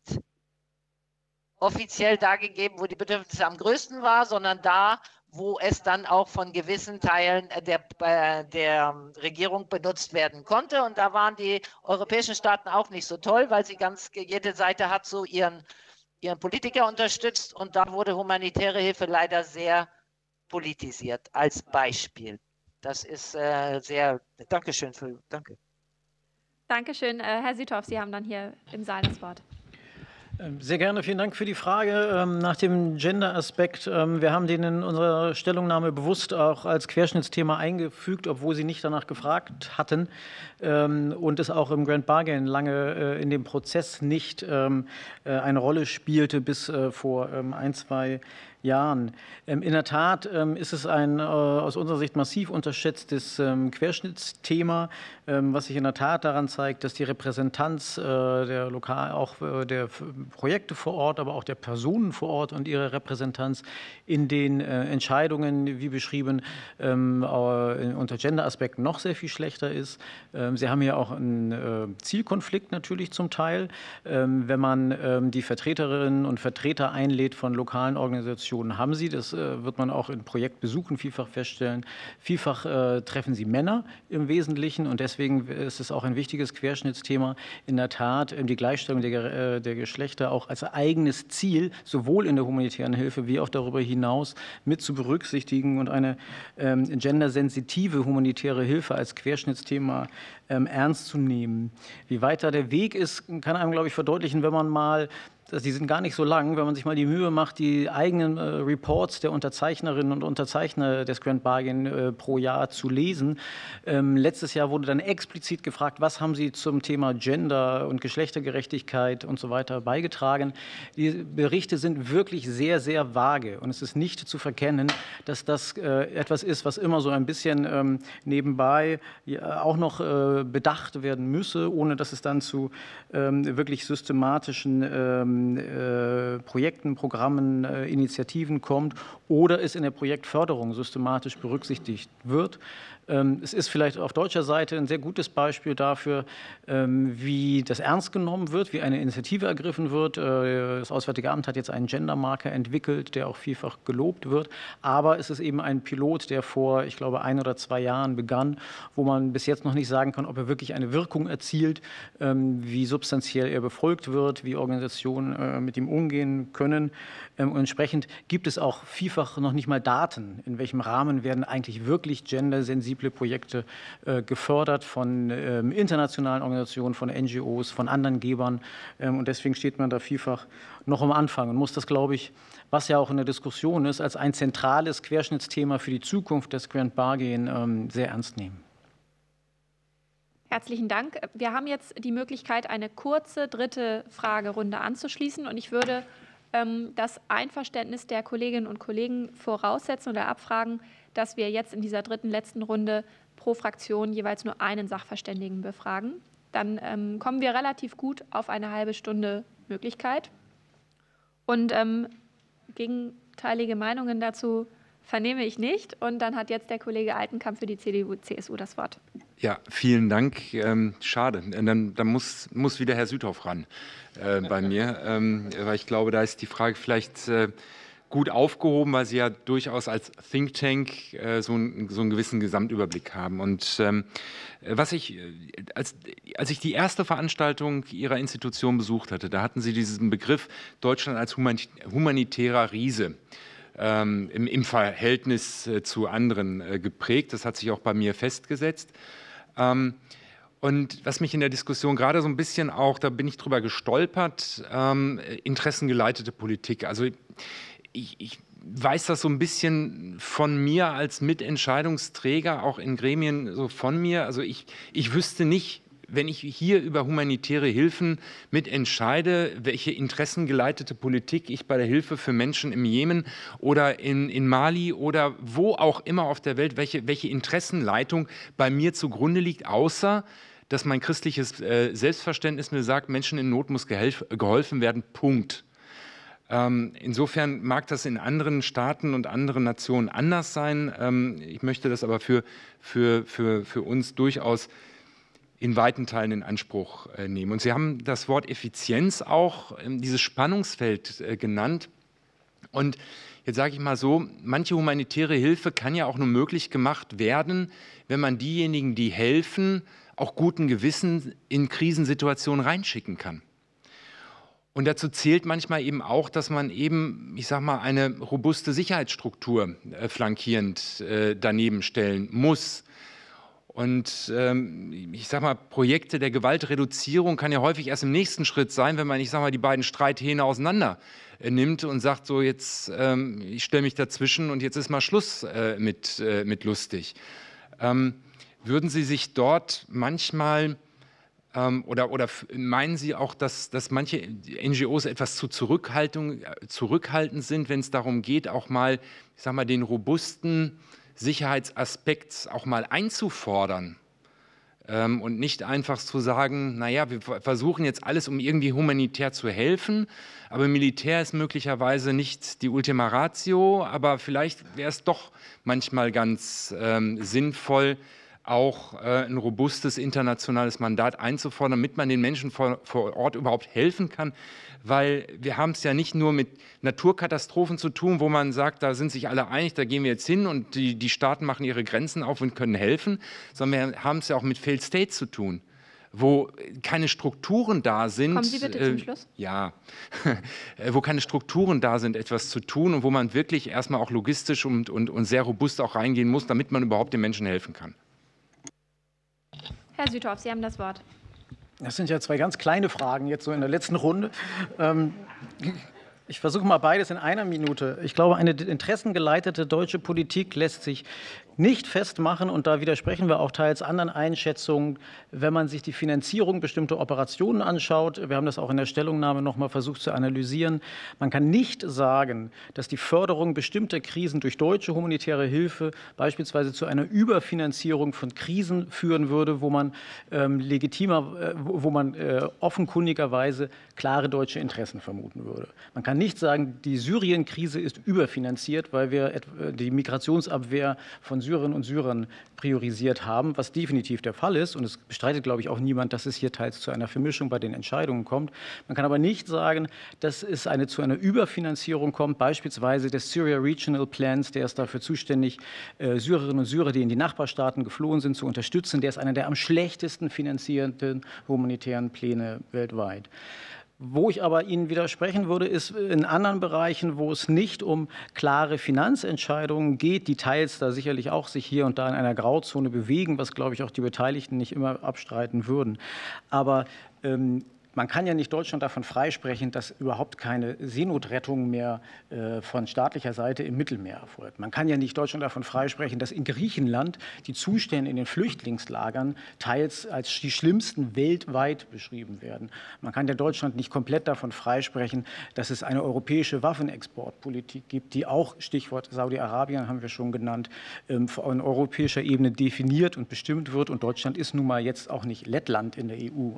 offiziell da gegeben, wo die Bedürfnisse am größten waren, sondern da, wo es dann auch von gewissen Teilen der Regierung benutzt werden konnte. Und da waren die europäischen Staaten auch nicht so toll, weil jede Seite hat so ihren Politiker unterstützt. Und da wurde humanitäre Hilfe leider sehr politisiert, als Beispiel. Das ist sehr, Dankeschön. Danke. Dankeschön. Herr Süthoff, Sie haben dann hier im Saal das Wort. Sehr gerne, vielen Dank für die Frage nach dem Gender-Aspekt. Wir haben den in unserer Stellungnahme bewusst auch als Querschnittsthema eingefügt, obwohl Sie nicht danach gefragt hatten und es auch im Grand Bargain lange in dem Prozess nicht eine Rolle spielte bis vor 1-2 Jahren. In der Tat ist es ein aus unserer Sicht massiv unterschätztes Querschnittsthema, was sich in der Tat daran zeigt, dass die Repräsentanz der Projekte vor Ort, aber auch der Personen vor Ort und ihre Repräsentanz in den Entscheidungen, wie beschrieben, unter Gender-Aspekten noch sehr viel schlechter ist. Sie haben hier auch einen Zielkonflikt natürlich zum Teil. Wenn man die Vertreterinnen und Vertreter einlädt von lokalen Organisationen, haben sie, das wird man auch in Projektbesuchen vielfach feststellen, vielfach treffen sie Männer im Wesentlichen und deswegen ist es auch ein wichtiges Querschnittsthema, in der Tat die Gleichstellung der Geschlechter auch als eigenes Ziel, sowohl in der humanitären Hilfe wie auch darüber hinaus mit zu berücksichtigen und eine gendersensitive humanitäre Hilfe als Querschnittsthema ernst zu nehmen. Wie weit da der Weg ist, kann einem, glaube ich, verdeutlichen, wenn man mal, die sind gar nicht so lang, wenn man sich mal die Mühe macht, die eigenen Reports der Unterzeichnerinnen und Unterzeichner des Grand Bargain pro Jahr zu lesen. Letztes Jahr wurde dann explizit gefragt, was haben sie zum Thema Gender und Geschlechtergerechtigkeit und so weiter beigetragen. Die Berichte sind wirklich sehr, sehr vage und es ist nicht zu verkennen, dass das etwas ist, was immer so ein bisschen nebenbei auch noch bedacht werden müsse, ohne dass es dann zu wirklich systematischen Projekten, Programmen, Initiativen kommt oder es in der Projektförderung systematisch berücksichtigt wird. Es ist vielleicht auf deutscher Seite ein sehr gutes Beispiel dafür, wie das ernst genommen wird, wie eine Initiative ergriffen wird. Das Auswärtige Amt hat jetzt einen Gendermarker entwickelt, der auch vielfach gelobt wird. Aber es ist eben ein Pilot, der vor, ich glaube, 1 oder 2 Jahren begann, wo man bis jetzt noch nicht sagen kann, ob er wirklich eine Wirkung erzielt, wie substanziell er befolgt wird, wie Organisationen mit ihm umgehen können. Und entsprechend gibt es auch vielfach noch nicht mal Daten, in welchem Rahmen werden eigentlich wirklich gendersensible Projekte gefördert von internationalen Organisationen, von NGOs, von anderen Gebern. Und deswegen steht man da vielfach noch am Anfang und muss das, glaube ich, was ja auch in der Diskussion ist, als ein zentrales Querschnittsthema für die Zukunft des Grand Bargain sehr ernst nehmen. Herzlichen Dank. Wir haben jetzt die Möglichkeit, eine kurze dritte Fragerunde anzuschließen und ich würde das Einverständnis der Kolleginnen und Kollegen voraussetzen oder abfragen, dass wir jetzt in dieser dritten, letzten Runde pro Fraktion jeweils nur einen Sachverständigen befragen. Dann kommen wir relativ gut auf eine halbe Stunde Möglichkeit. Und gegenteilige Meinungen dazu vernehme ich nicht. Und dann hat jetzt der Kollege Altenkamp für die CDU-CSU das Wort. Ja, vielen Dank. Schade, dann muss wieder Herr Süthoff ran bei mir, weil ich glaube, da ist die Frage vielleicht gut aufgehoben, weil Sie ja durchaus als Think Tank so einen gewissen Gesamtüberblick haben. Und als ich die erste Veranstaltung Ihrer Institution besucht hatte, da hatten Sie diesen Begriff Deutschland als humanitärer Riese im Verhältnis zu anderen geprägt. Das hat sich auch bei mir festgesetzt. Und was mich in der Diskussion gerade so ein bisschen auch, da bin ich drüber gestolpert, interessengeleitete Politik. Also ich weiß das so ein bisschen von mir als Mitentscheidungsträger, auch in Gremien so von mir. Also ich wüsste nicht, wenn ich hier über humanitäre Hilfen mitentscheide, welche interessengeleitete Politik ich bei der Hilfe für Menschen im Jemen oder in Mali oder wo auch immer auf der Welt, welche Interessenleitung bei mir zugrunde liegt, außer dass mein christliches Selbstverständnis mir sagt, Menschen in Not muss geholfen werden, Punkt. Insofern mag das in anderen Staaten und anderen Nationen anders sein. Ich möchte das aber für uns durchaus in weiten Teilen in Anspruch nehmen. Und Sie haben das Wort Effizienz auch, dieses Spannungsfeld genannt. Und jetzt sage ich mal so, manche humanitäre Hilfe kann ja auch nur möglich gemacht werden, wenn man diejenigen, die helfen, auch guten Gewissens in Krisensituationen reinschicken kann. Und dazu zählt manchmal eben auch, dass man eben, ich sage mal, eine robuste Sicherheitsstruktur flankierend daneben stellen muss. Und ich sage mal, Projekte der Gewaltreduzierung kann ja häufig erst im nächsten Schritt sein, wenn man, ich sage mal, die beiden Streithähne auseinander nimmt und sagt, so jetzt, ich stelle mich dazwischen und jetzt ist mal Schluss mit lustig. Würden Sie sich dort manchmal oder meinen Sie auch, dass manche NGOs etwas zu zurückhaltend sind, wenn es darum geht, auch mal, ich sage mal, den robusten Sicherheitsaspekt auch mal einzufordern und nicht einfach zu sagen, naja, wir versuchen jetzt alles, um irgendwie humanitär zu helfen, aber Militär ist möglicherweise nicht die Ultima Ratio, aber vielleicht wäre es doch manchmal ganz sinnvoll, auch ein robustes internationales Mandat einzufordern, damit man den Menschen vor Ort überhaupt helfen kann. Weil wir haben es ja nicht nur mit Naturkatastrophen zu tun, wo man sagt, da sind sich alle einig, da gehen wir jetzt hin und die Staaten machen ihre Grenzen auf und können helfen, sondern wir haben es ja auch mit Failed States zu tun, wo keine Strukturen da sind. Kommen Sie bitte zum Schluss. Ja, wo keine Strukturen da sind, etwas zu tun und wo man wirklich erstmal auch logistisch und sehr robust auch reingehen muss, damit man überhaupt den Menschen helfen kann. Herr Süthoff, Sie haben das Wort. Das sind ja zwei ganz kleine Fragen jetzt so in der letzten Runde. Ich versuche mal beides in einer Minute. Ich glaube, eine interessengeleitete deutsche Politik lässt sich nicht festmachen, und da widersprechen wir auch teils anderen Einschätzungen, wenn man sich die Finanzierung bestimmter Operationen anschaut. Wir haben das auch in der Stellungnahme noch mal versucht zu analysieren. Man kann nicht sagen, dass die Förderung bestimmter Krisen durch deutsche humanitäre Hilfe beispielsweise zu einer Überfinanzierung von Krisen führen würde, wo man offenkundigerweise klare deutsche Interessen vermuten würde. Man kann nicht sagen, die Syrien-Krise ist überfinanziert, weil wir die Migrationsabwehr von Syrerinnen und Syrern priorisiert haben, was definitiv der Fall ist. Und es bestreitet, glaube ich, auch niemand, dass es hier teils zu einer Vermischung bei den Entscheidungen kommt. Man kann aber nicht sagen, dass es zu einer Überfinanzierung kommt, beispielsweise des Syria Regional Plans, der ist dafür zuständig, Syrerinnen und Syrer, die in die Nachbarstaaten geflohen sind, zu unterstützen. Der ist einer der am schlechtesten finanzierten humanitären Pläne weltweit. Wo ich aber Ihnen widersprechen würde, ist in anderen Bereichen, wo es nicht um klare Finanzentscheidungen geht, die teils da sicherlich auch sich hier und da in einer Grauzone bewegen, was, glaube ich, auch die Beteiligten nicht immer abstreiten würden. Aber man kann ja nicht Deutschland davon freisprechen, dass überhaupt keine Seenotrettung mehr von staatlicher Seite im Mittelmeer erfolgt. Man kann ja nicht Deutschland davon freisprechen, dass in Griechenland die Zustände in den Flüchtlingslagern teils als die schlimmsten weltweit beschrieben werden. Man kann ja Deutschland nicht komplett davon freisprechen, dass es eine europäische Waffenexportpolitik gibt, die auch, Stichwort Saudi-Arabien haben wir schon genannt, auf europäischer Ebene definiert und bestimmt wird. Und Deutschland ist nun mal jetzt auch nicht Lettland in der EU.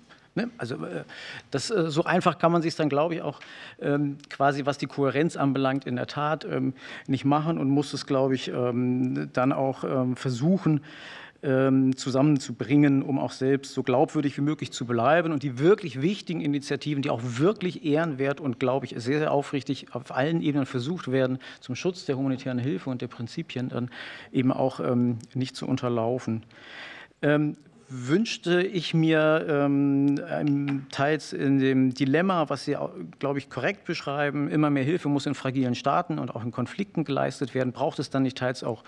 So einfach kann man sich dann, glaube ich, auch quasi, was die Kohärenz anbelangt, in der Tat nicht machen und muss es, glaube ich, dann auch versuchen, zusammenzubringen, um auch selbst so glaubwürdig wie möglich zu bleiben und die wirklich wichtigen Initiativen, die auch wirklich ehrenwert und, glaube ich, sehr, sehr aufrichtig auf allen Ebenen versucht werden, zum Schutz der humanitären Hilfe und der Prinzipien dann eben auch nicht zu unterlaufen. Wünschte ich mir teils in dem Dilemma, was Sie, glaube ich, korrekt beschreiben, immer mehr Hilfe muss in fragilen Staaten und auch in Konflikten geleistet werden, braucht es dann nicht teils auch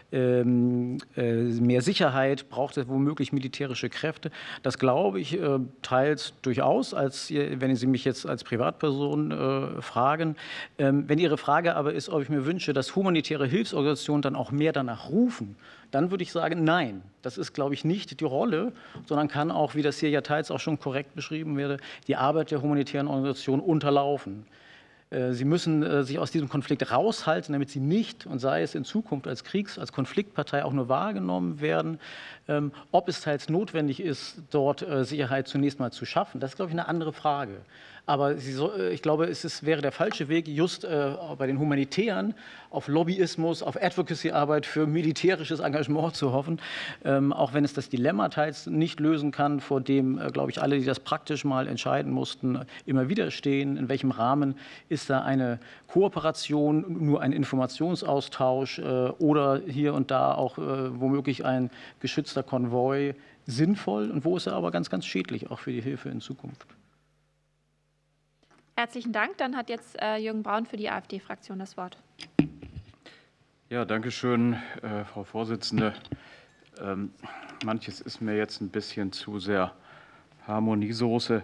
mehr Sicherheit, braucht es womöglich militärische Kräfte. Das glaube ich teils durchaus, wenn Sie mich jetzt als Privatperson fragen. Wenn Ihre Frage aber ist, ob ich mir wünsche, dass humanitäre Hilfsorganisationen dann auch mehr danach rufen, dann würde ich sagen, nein, das ist, glaube ich, nicht die Rolle, sondern kann auch, wie das hier ja teils auch schon korrekt beschrieben werde, die Arbeit der humanitären Organisation unterlaufen. Sie müssen sich aus diesem Konflikt raushalten, damit sie nicht, und sei es in Zukunft als als Konfliktpartei auch nur wahrgenommen werden. Ob es teils notwendig ist, dort Sicherheit zunächst mal zu schaffen, das ist, glaube ich, eine andere Frage. Aber ich glaube, wäre der falsche Weg, just bei den Humanitären auf Lobbyismus, auf Advocacy-Arbeit für militärisches Engagement zu hoffen, auch wenn es das Dilemma teils nicht lösen kann, vor dem, glaube ich, alle, die das praktisch mal entscheiden mussten, immer wieder stehen. In welchem Rahmen ist da eine Kooperation, nur ein Informationsaustausch oder hier und da auch womöglich ein geschützter Konvoi sinnvoll und wo ist er aber ganz, ganz schädlich, auch für die Hilfe in Zukunft? Herzlichen Dank. Dann hat jetzt Jürgen Braun für die AfD-Fraktion das Wort. Ja, danke schön, Frau Vorsitzende. Manches ist mir jetzt ein bisschen zu sehr Harmoniesoße.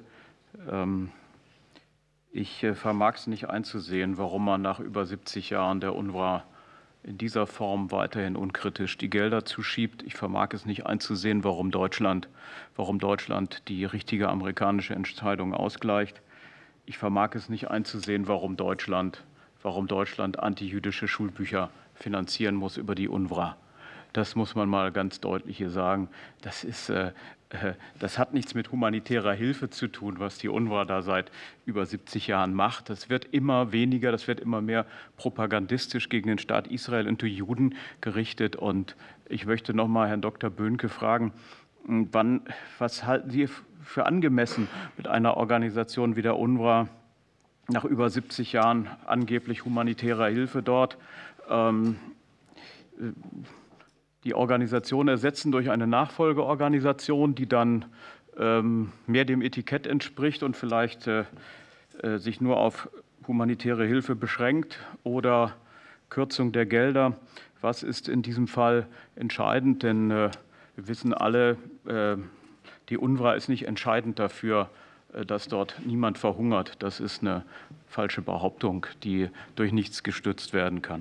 Ich vermag es nicht einzusehen, warum man nach über 70 Jahren der UNRWA in dieser Form weiterhin unkritisch die Gelder zuschiebt. Ich vermag es nicht einzusehen, warum Deutschland die richtige amerikanische Entscheidung ausgleicht. Ich vermag es nicht einzusehen, warum Deutschland antijüdische Schulbücher finanzieren muss über die UNRWA. Das muss man mal ganz deutlich hier sagen. Das hat nichts mit humanitärer Hilfe zu tun, was die UNRWA da seit über 70 Jahren macht. Das wird immer weniger, das wird immer mehr propagandistisch gegen den Staat Israel und die Juden gerichtet. Und ich möchte noch mal Herrn Dr. Böhnke fragen, was halten Sie für angemessen, mit einer Organisation wie der UNRWA nach über 70 Jahren angeblich humanitärer Hilfe dort die Organisation ersetzen durch eine Nachfolgeorganisation, die dann mehr dem Etikett entspricht und vielleicht sich nur auf humanitäre Hilfe beschränkt oder Kürzung der Gelder. Was ist in diesem Fall entscheidend? Denn wir wissen alle, die UNRWA ist nicht entscheidend dafür, dass dort niemand verhungert. Das ist eine falsche Behauptung, die durch nichts gestützt werden kann.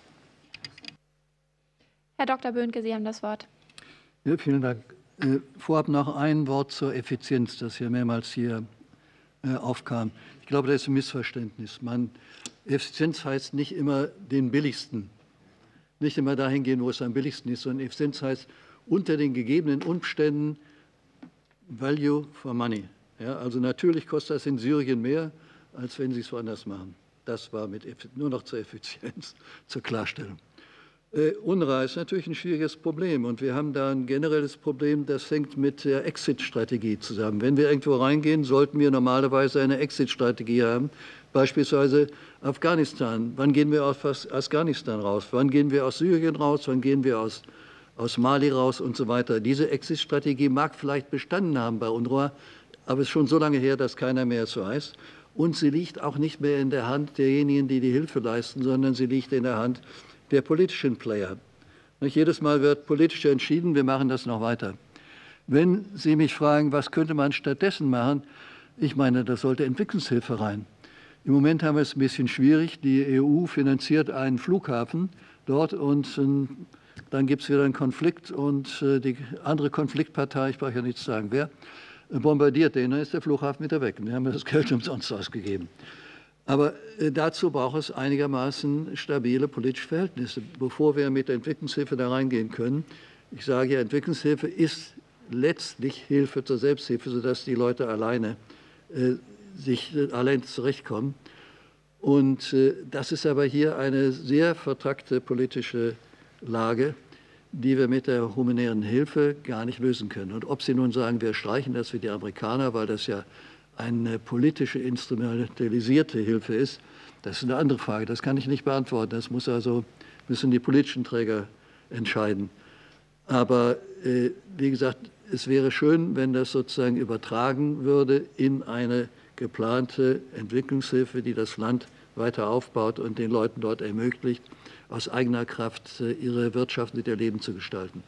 Herr Dr. Böhnke, Sie haben das Wort. Ja, vielen Dank. Vorab noch ein Wort zur Effizienz, das ja mehrmals hier aufkam. Ich glaube, das ist ein Missverständnis. Effizienz heißt nicht immer den billigsten, nicht immer dahin gehen, wo es am billigsten ist, sondern Effizienz heißt unter den gegebenen Umständen Value for Money. Ja, also natürlich kostet das in Syrien mehr, als wenn Sie es woanders machen. Das war nur noch zur Effizienz, zur Klarstellung. UNRWA ist natürlich ein schwieriges Problem und wir haben da ein generelles Problem, das hängt mit der Exit-Strategie zusammen. Wenn wir irgendwo reingehen, sollten wir normalerweise eine Exit-Strategie haben, beispielsweise Afghanistan. Wann gehen wir aus Afghanistan raus? Wann gehen wir aus Syrien raus? Wann gehen wir aus Mali raus und so weiter? Diese Exit-Strategie mag vielleicht bestanden haben bei UNRWA, aber es ist schon so lange her, dass keiner mehr so weiß. Und sie liegt auch nicht mehr in der Hand derjenigen, die die Hilfe leisten, sondern sie liegt in der Hand der politischen Player. Nicht jedes Mal wird politisch entschieden, wir machen das noch weiter. Wenn Sie mich fragen, was könnte man stattdessen machen, ich meine, das sollte Entwicklungshilfe rein. Im Moment haben wir es ein bisschen schwierig. Die EU finanziert einen Flughafen dort und dann gibt es wieder einen Konflikt und die andere Konfliktpartei, ich brauche ja nichts sagen, wer, bombardiert den, dann ist der Flughafen wieder weg. Wir haben das Geld umsonst ausgegeben. Aber dazu braucht es einigermaßen stabile politische Verhältnisse, bevor wir mit der Entwicklungshilfe da reingehen können. Ich sage ja, Entwicklungshilfe ist letztlich Hilfe zur Selbsthilfe, sodass die Leute alleine zurechtkommen. Und das ist aber hier eine sehr vertrackte politische Lage, die wir mit der humanitären Hilfe gar nicht lösen können. Und ob Sie nun sagen, wir streichen das wie die Amerikaner, weil das ja eine politische, instrumentalisierte Hilfe ist, das ist eine andere Frage. Das kann ich nicht beantworten. Das müssen die politischen Träger entscheiden. Aber wie gesagt, es wäre schön, wenn das sozusagen übertragen würde in eine geplante Entwicklungshilfe, die das Land weiter aufbaut und den Leuten dort ermöglicht, aus eigener Kraft ihre Wirtschaft und ihr Leben zu gestalten.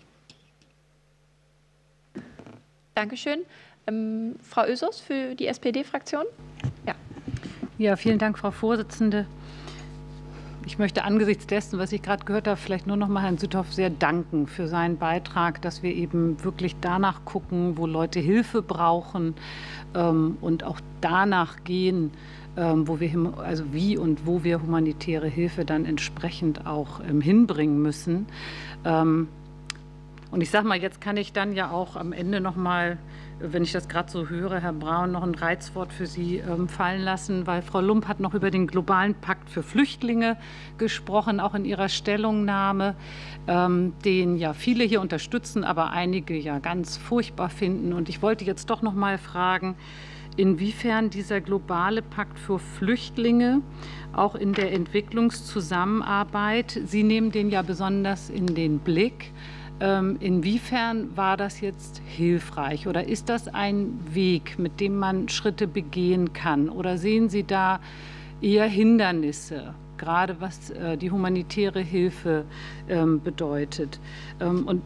Dankeschön. Frau Ösos für die SPD-Fraktion. Ja, vielen Dank, Frau Vorsitzende. Ich möchte angesichts dessen, was ich gerade gehört habe, vielleicht nur noch mal Herrn Süthoff sehr danken für seinen Beitrag, dass wir eben wirklich danach gucken, wo Leute Hilfe brauchen und auch danach gehen, wo wir, also wie und wo wir humanitäre Hilfe dann entsprechend auch hinbringen müssen. Und ich sage mal, jetzt kann ich dann ja auch am Ende noch mal, wenn ich das gerade so höre, Herr Braun, noch ein Reizwort für Sie fallen lassen, weil Frau Lump hat noch über den globalen Pakt für Flüchtlinge gesprochen, auch in ihrer Stellungnahme, den ja viele hier unterstützen, aber einige ja ganz furchtbar finden. Und ich wollte jetzt doch noch mal fragen, inwiefern dieser globale Pakt für Flüchtlinge auch in der Entwicklungszusammenarbeit, Sie nehmen den ja besonders in den Blick, inwiefern war das jetzt hilfreich oder ist das ein Weg, mit dem man Schritte begehen kann? Oder sehen Sie da eher Hindernisse, gerade was die humanitäre Hilfe bedeutet? Und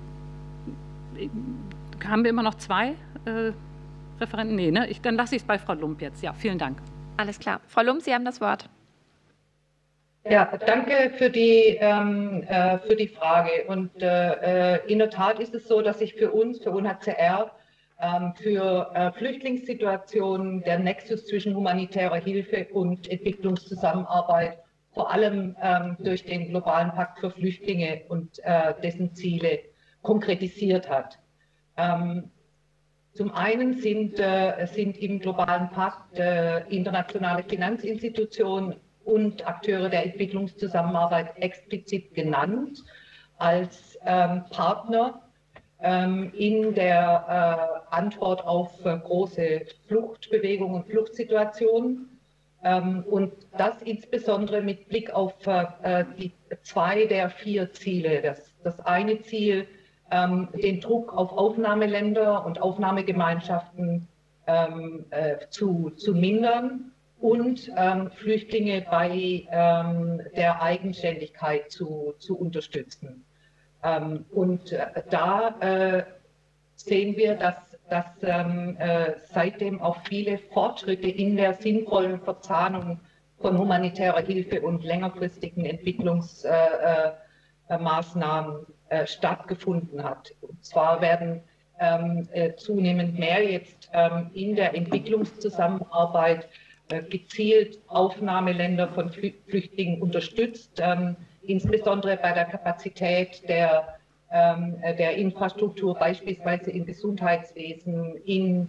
haben wir immer noch zwei Referenten? Nee, ne? Dann lasse ich es bei Frau Lump jetzt. Ja, vielen Dank. Alles klar. Frau Lump, Sie haben das Wort. Ja, danke für die Frage. Und in der Tat ist es so, dass sich für uns, für UNHCR, für Flüchtlingssituationen der Nexus zwischen humanitärer Hilfe und Entwicklungszusammenarbeit vor allem durch den globalen Pakt für Flüchtlinge und dessen Ziele konkretisiert hat. Zum einen sind im globalen Pakt internationale Finanzinstitutionen und Akteure der Entwicklungszusammenarbeit explizit genannt als Partner in der Antwort auf große Fluchtbewegungen und Fluchtsituationen. Und das insbesondere mit Blick auf die 2 der 4 Ziele. Das eine Ziel, den Druck auf Aufnahmeländer und Aufnahmegemeinschaften zu mindern und Flüchtlinge bei der Eigenständigkeit zu unterstützen. Und da sehen wir, dass seitdem auch viele Fortschritte in der sinnvollen Verzahnung von humanitärer Hilfe und längerfristigen Entwicklungsmaßnahmen stattgefunden hat. Und zwar werden zunehmend mehr jetzt in der Entwicklungszusammenarbeit gezielt Aufnahmeländer von Flüchtlingen unterstützt, insbesondere bei der Kapazität der Infrastruktur, beispielsweise im Gesundheitswesen, im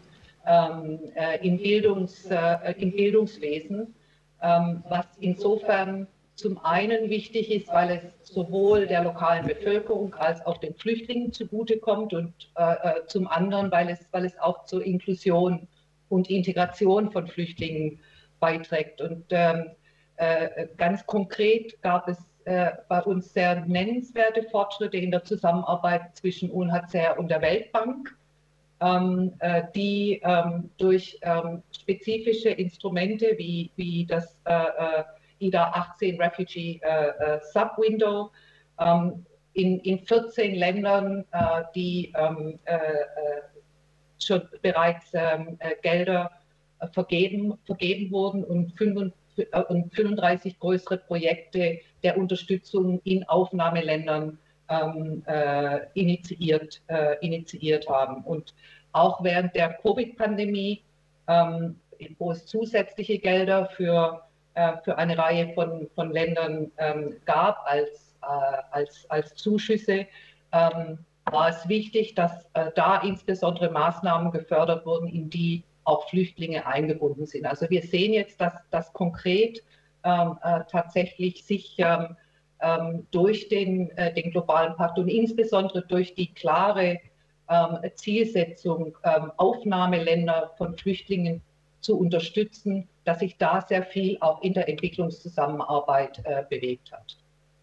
Bildungswesen, was insofern zum einen wichtig ist, weil es sowohl der lokalen Bevölkerung als auch den Flüchtlingen zugutekommt und zum anderen, weil es auch zur Inklusion und Integration von Flüchtlingen beiträgt. Und ganz konkret gab es bei uns sehr nennenswerte Fortschritte in der Zusammenarbeit zwischen UNHCR und der Weltbank, die durch spezifische Instrumente wie das IDA 18 Refugee Subwindow in 14 Ländern, die schon bereits Gelder vergeben wurden und 35 größere Projekte der Unterstützung in Aufnahmeländern initiiert haben. Und auch während der Covid-Pandemie, wo es zusätzliche Gelder für eine Reihe von Ländern gab als Zuschüsse, war es wichtig, dass da insbesondere Maßnahmen gefördert wurden, in die auch Flüchtlinge eingebunden sind. Also wir sehen jetzt, dass konkret tatsächlich sich durch den globalen Pakt und insbesondere durch die klare Zielsetzung, Aufnahmeländer von Flüchtlingen zu unterstützen, dass sich da sehr viel auch in der Entwicklungszusammenarbeit bewegt hat.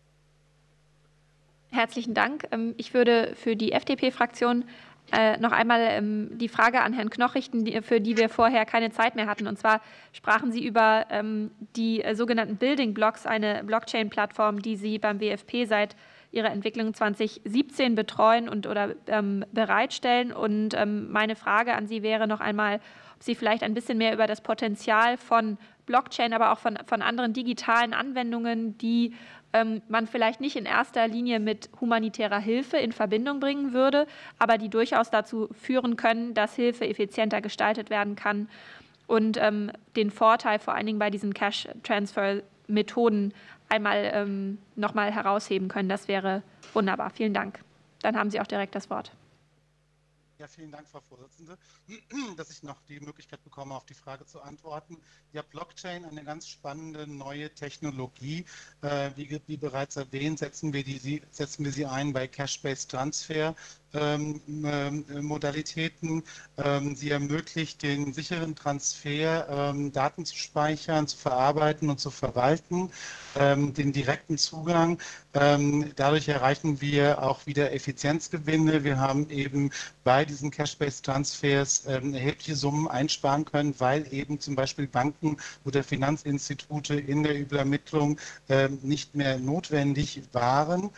Herzlichen Dank. Ich würde für die FDP-Fraktion noch einmal die Frage an Herrn Knoch richten, für die wir vorher keine Zeit mehr hatten. Und zwar sprachen Sie über die sogenannten Building Blocks, eine Blockchain-Plattform, die Sie beim WFP seit ihre Entwicklung 2017 betreuen oder bereitstellen. Und meine Frage an Sie wäre noch einmal, ob Sie vielleicht ein bisschen mehr über das Potenzial von Blockchain, aber auch von anderen digitalen Anwendungen, die man vielleicht nicht in erster Linie mit humanitärer Hilfe in Verbindung bringen würde, aber die durchaus dazu führen können, dass Hilfe effizienter gestaltet werden kann und den Vorteil vor allen Dingen bei diesen Cash-Transfer-Methoden einmal nochmal herausheben können. Das wäre wunderbar. Vielen Dank. Dann haben Sie auch direkt das Wort. Ja, vielen Dank, Frau Vorsitzende, dass ich noch die Möglichkeit bekomme, auf die Frage zu antworten. Ja, Blockchain, eine ganz spannende neue Technologie. Wie bereits erwähnt, setzen wir sie ein bei Cash-Based Transfer. Modalitäten. Sie ermöglicht den sicheren Transfer, Daten zu speichern, zu verarbeiten und zu verwalten, den direkten Zugang. Dadurch erreichen wir auch wieder Effizienzgewinne. Wir haben eben bei diesen Cash-Based Transfers erhebliche Summen einsparen können, weil eben zum Beispiel Banken oder Finanzinstitute in der Übermittlung nicht mehr notwendig waren.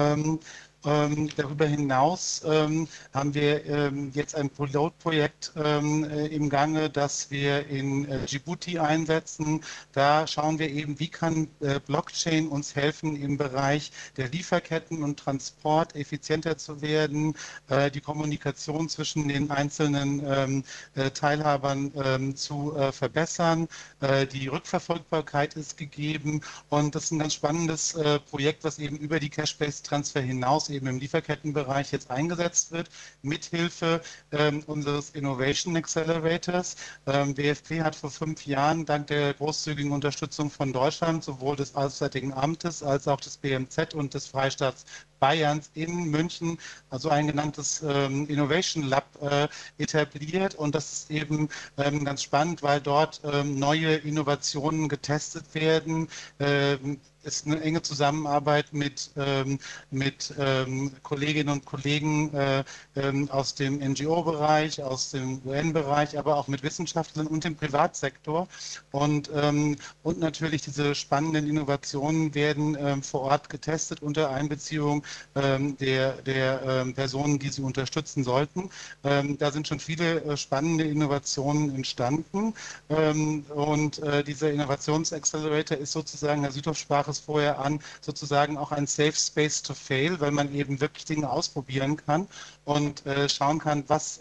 Darüber hinaus haben wir jetzt ein Pilotprojekt im Gange, das wir in Djibouti einsetzen. Da schauen wir eben, wie kann Blockchain uns helfen, im Bereich der Lieferketten und Transport effizienter zu werden, die Kommunikation zwischen den einzelnen Teilhabern zu verbessern. Die Rückverfolgbarkeit ist gegeben und das ist ein ganz spannendes Projekt, was eben über die Cash-Based Transfer hinaus eben im Lieferkettenbereich jetzt eingesetzt wird, mithilfe unseres Innovation Accelerators. WFP hat vor 5 Jahren dank der großzügigen Unterstützung von Deutschland, sowohl des Auswärtigen Amtes als auch des BMZ und des Freistaats Bayerns in München, also ein genanntes Innovation Lab etabliert. Und das ist eben ganz spannend, weil dort neue Innovationen getestet werden. Ist eine enge Zusammenarbeit mit Kolleginnen und Kollegen aus dem NGO-Bereich, aus dem UN-Bereich, aber auch mit Wissenschaftlern und dem Privatsektor. Und natürlich diese spannenden Innovationen werden vor Ort getestet unter Einbeziehung der Personen, die sie unterstützen sollten. Da sind schon viele spannende Innovationen entstanden. Und dieser Innovationsaccelerator ist sozusagen, Herr Südhoff sprach es vorher an, sozusagen auch ein Safe Space to Fail, weil man eben wirklich Dinge ausprobieren kann und schauen kann, was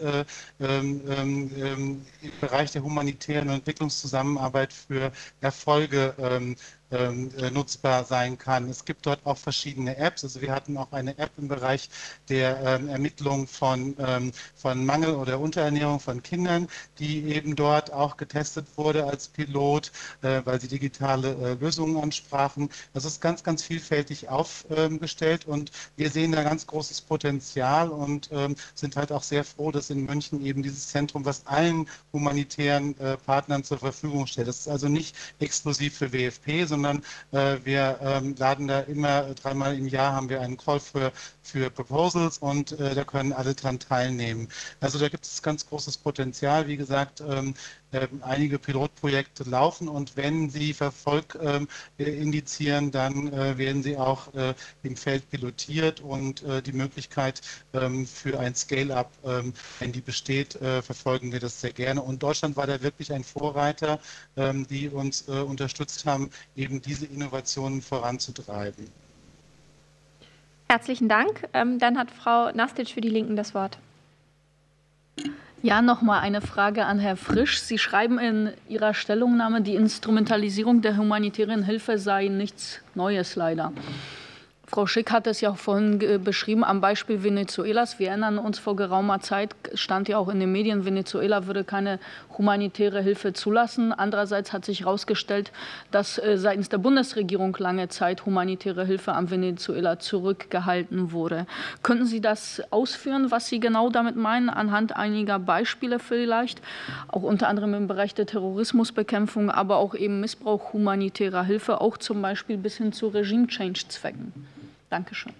im Bereich der humanitären Entwicklungszusammenarbeit für Erfolge nutzbar sein kann. Es gibt dort auch verschiedene Apps. Also wir hatten auch eine App im Bereich der Ermittlung von Mangel oder Unterernährung von Kindern, die eben dort auch getestet wurde als Pilot, weil sie digitale Lösungen ansprachen. Das ist ganz, ganz vielfältig aufgestellt und wir sehen da ganz großes Potenzial und sind halt auch sehr froh, dass in München eben dieses Zentrum, was allen humanitären Partnern zur Verfügung stellt. Das ist also nicht exklusiv für WFP, sondern wir laden da immer 3-mal im Jahr haben wir einen Call für Proposals und da können alle dran teilnehmen. Also da gibt es ganz großes Potenzial. Wie gesagt, einige Pilotprojekte laufen und wenn sie Erfolg indizieren, dann werden sie auch im Feld pilotiert und die Möglichkeit für ein Scale-up, wenn die besteht, verfolgen wir das sehr gerne. Und Deutschland war da wirklich ein Vorreiter, die uns unterstützt haben, eben diese Innovationen voranzutreiben. Herzlichen Dank. Dann hat Frau Nastic für die Linken das Wort. Ja, nochmal eine Frage an Herrn Frisch. Sie schreiben in Ihrer Stellungnahme, die Instrumentalisierung der humanitären Hilfe sei nichts Neues leider. Frau Schick hat es ja auch vorhin beschrieben am Beispiel Venezuelas. Wir erinnern uns, vor geraumer Zeit stand ja auch in den Medien, Venezuela würde keine humanitäre Hilfe zulassen. Andererseits hat sich herausgestellt, dass seitens der Bundesregierung lange Zeit humanitäre Hilfe an Venezuela zurückgehalten wurde. Könnten Sie das ausführen, was Sie genau damit meinen, anhand einiger Beispiele vielleicht, auch unter anderem im Bereich der Terrorismusbekämpfung, aber auch eben Missbrauch humanitärer Hilfe, auch zum Beispiel bis hin zu Regime-Change-Zwecken? Dankeschön.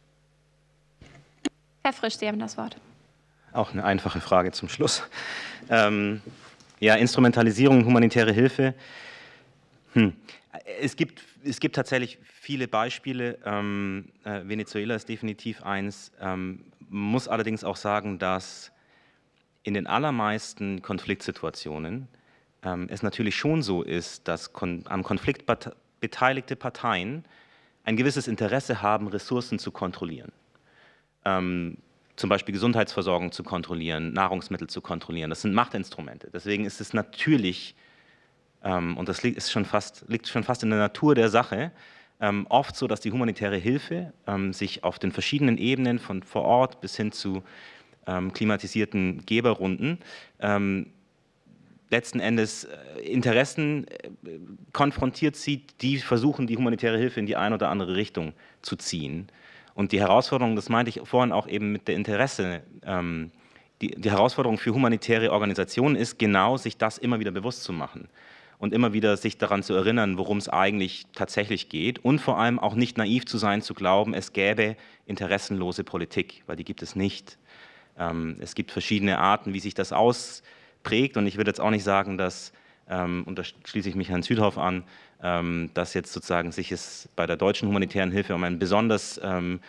Herr Frisch, Sie haben das Wort. Auch eine einfache Frage zum Schluss. Ja, Instrumentalisierung, humanitäre Hilfe. es gibt tatsächlich viele Beispiele. Venezuela ist definitiv eins. Muss allerdings auch sagen, dass in den allermeisten Konfliktsituationen es natürlich schon so ist, dass am Konflikt beteiligte Parteien ein gewisses Interesse haben, Ressourcen zu kontrollieren. Zum Beispiel Gesundheitsversorgung zu kontrollieren, Nahrungsmittel zu kontrollieren. Das sind Machtinstrumente. Deswegen ist es natürlich, und das liegt schon fast in der Natur der Sache, oft so, dass die humanitäre Hilfe sich auf den verschiedenen Ebenen von vor Ort bis hin zu klimatisierten Geberrunden letzten Endes Interessen konfrontiert sieht, die versuchen, die humanitäre Hilfe in die eine oder andere Richtung zu ziehen. Und die Herausforderung, das meinte ich vorhin auch eben mit der Interesse, die Herausforderung für humanitäre Organisationen ist genau, sich das immer wieder bewusst zu machen und immer wieder sich daran zu erinnern, worum es eigentlich tatsächlich geht und vor allem auch nicht naiv zu sein, zu glauben, es gäbe interessenlose Politik, weil die gibt es nicht. Es gibt verschiedene Arten, wie sich das ausprägt und ich würde jetzt auch nicht sagen, dass, und da schließe ich mich Herrn Südhoff an, dass jetzt sozusagen sich es bei der deutschen humanitären Hilfe um eine besonders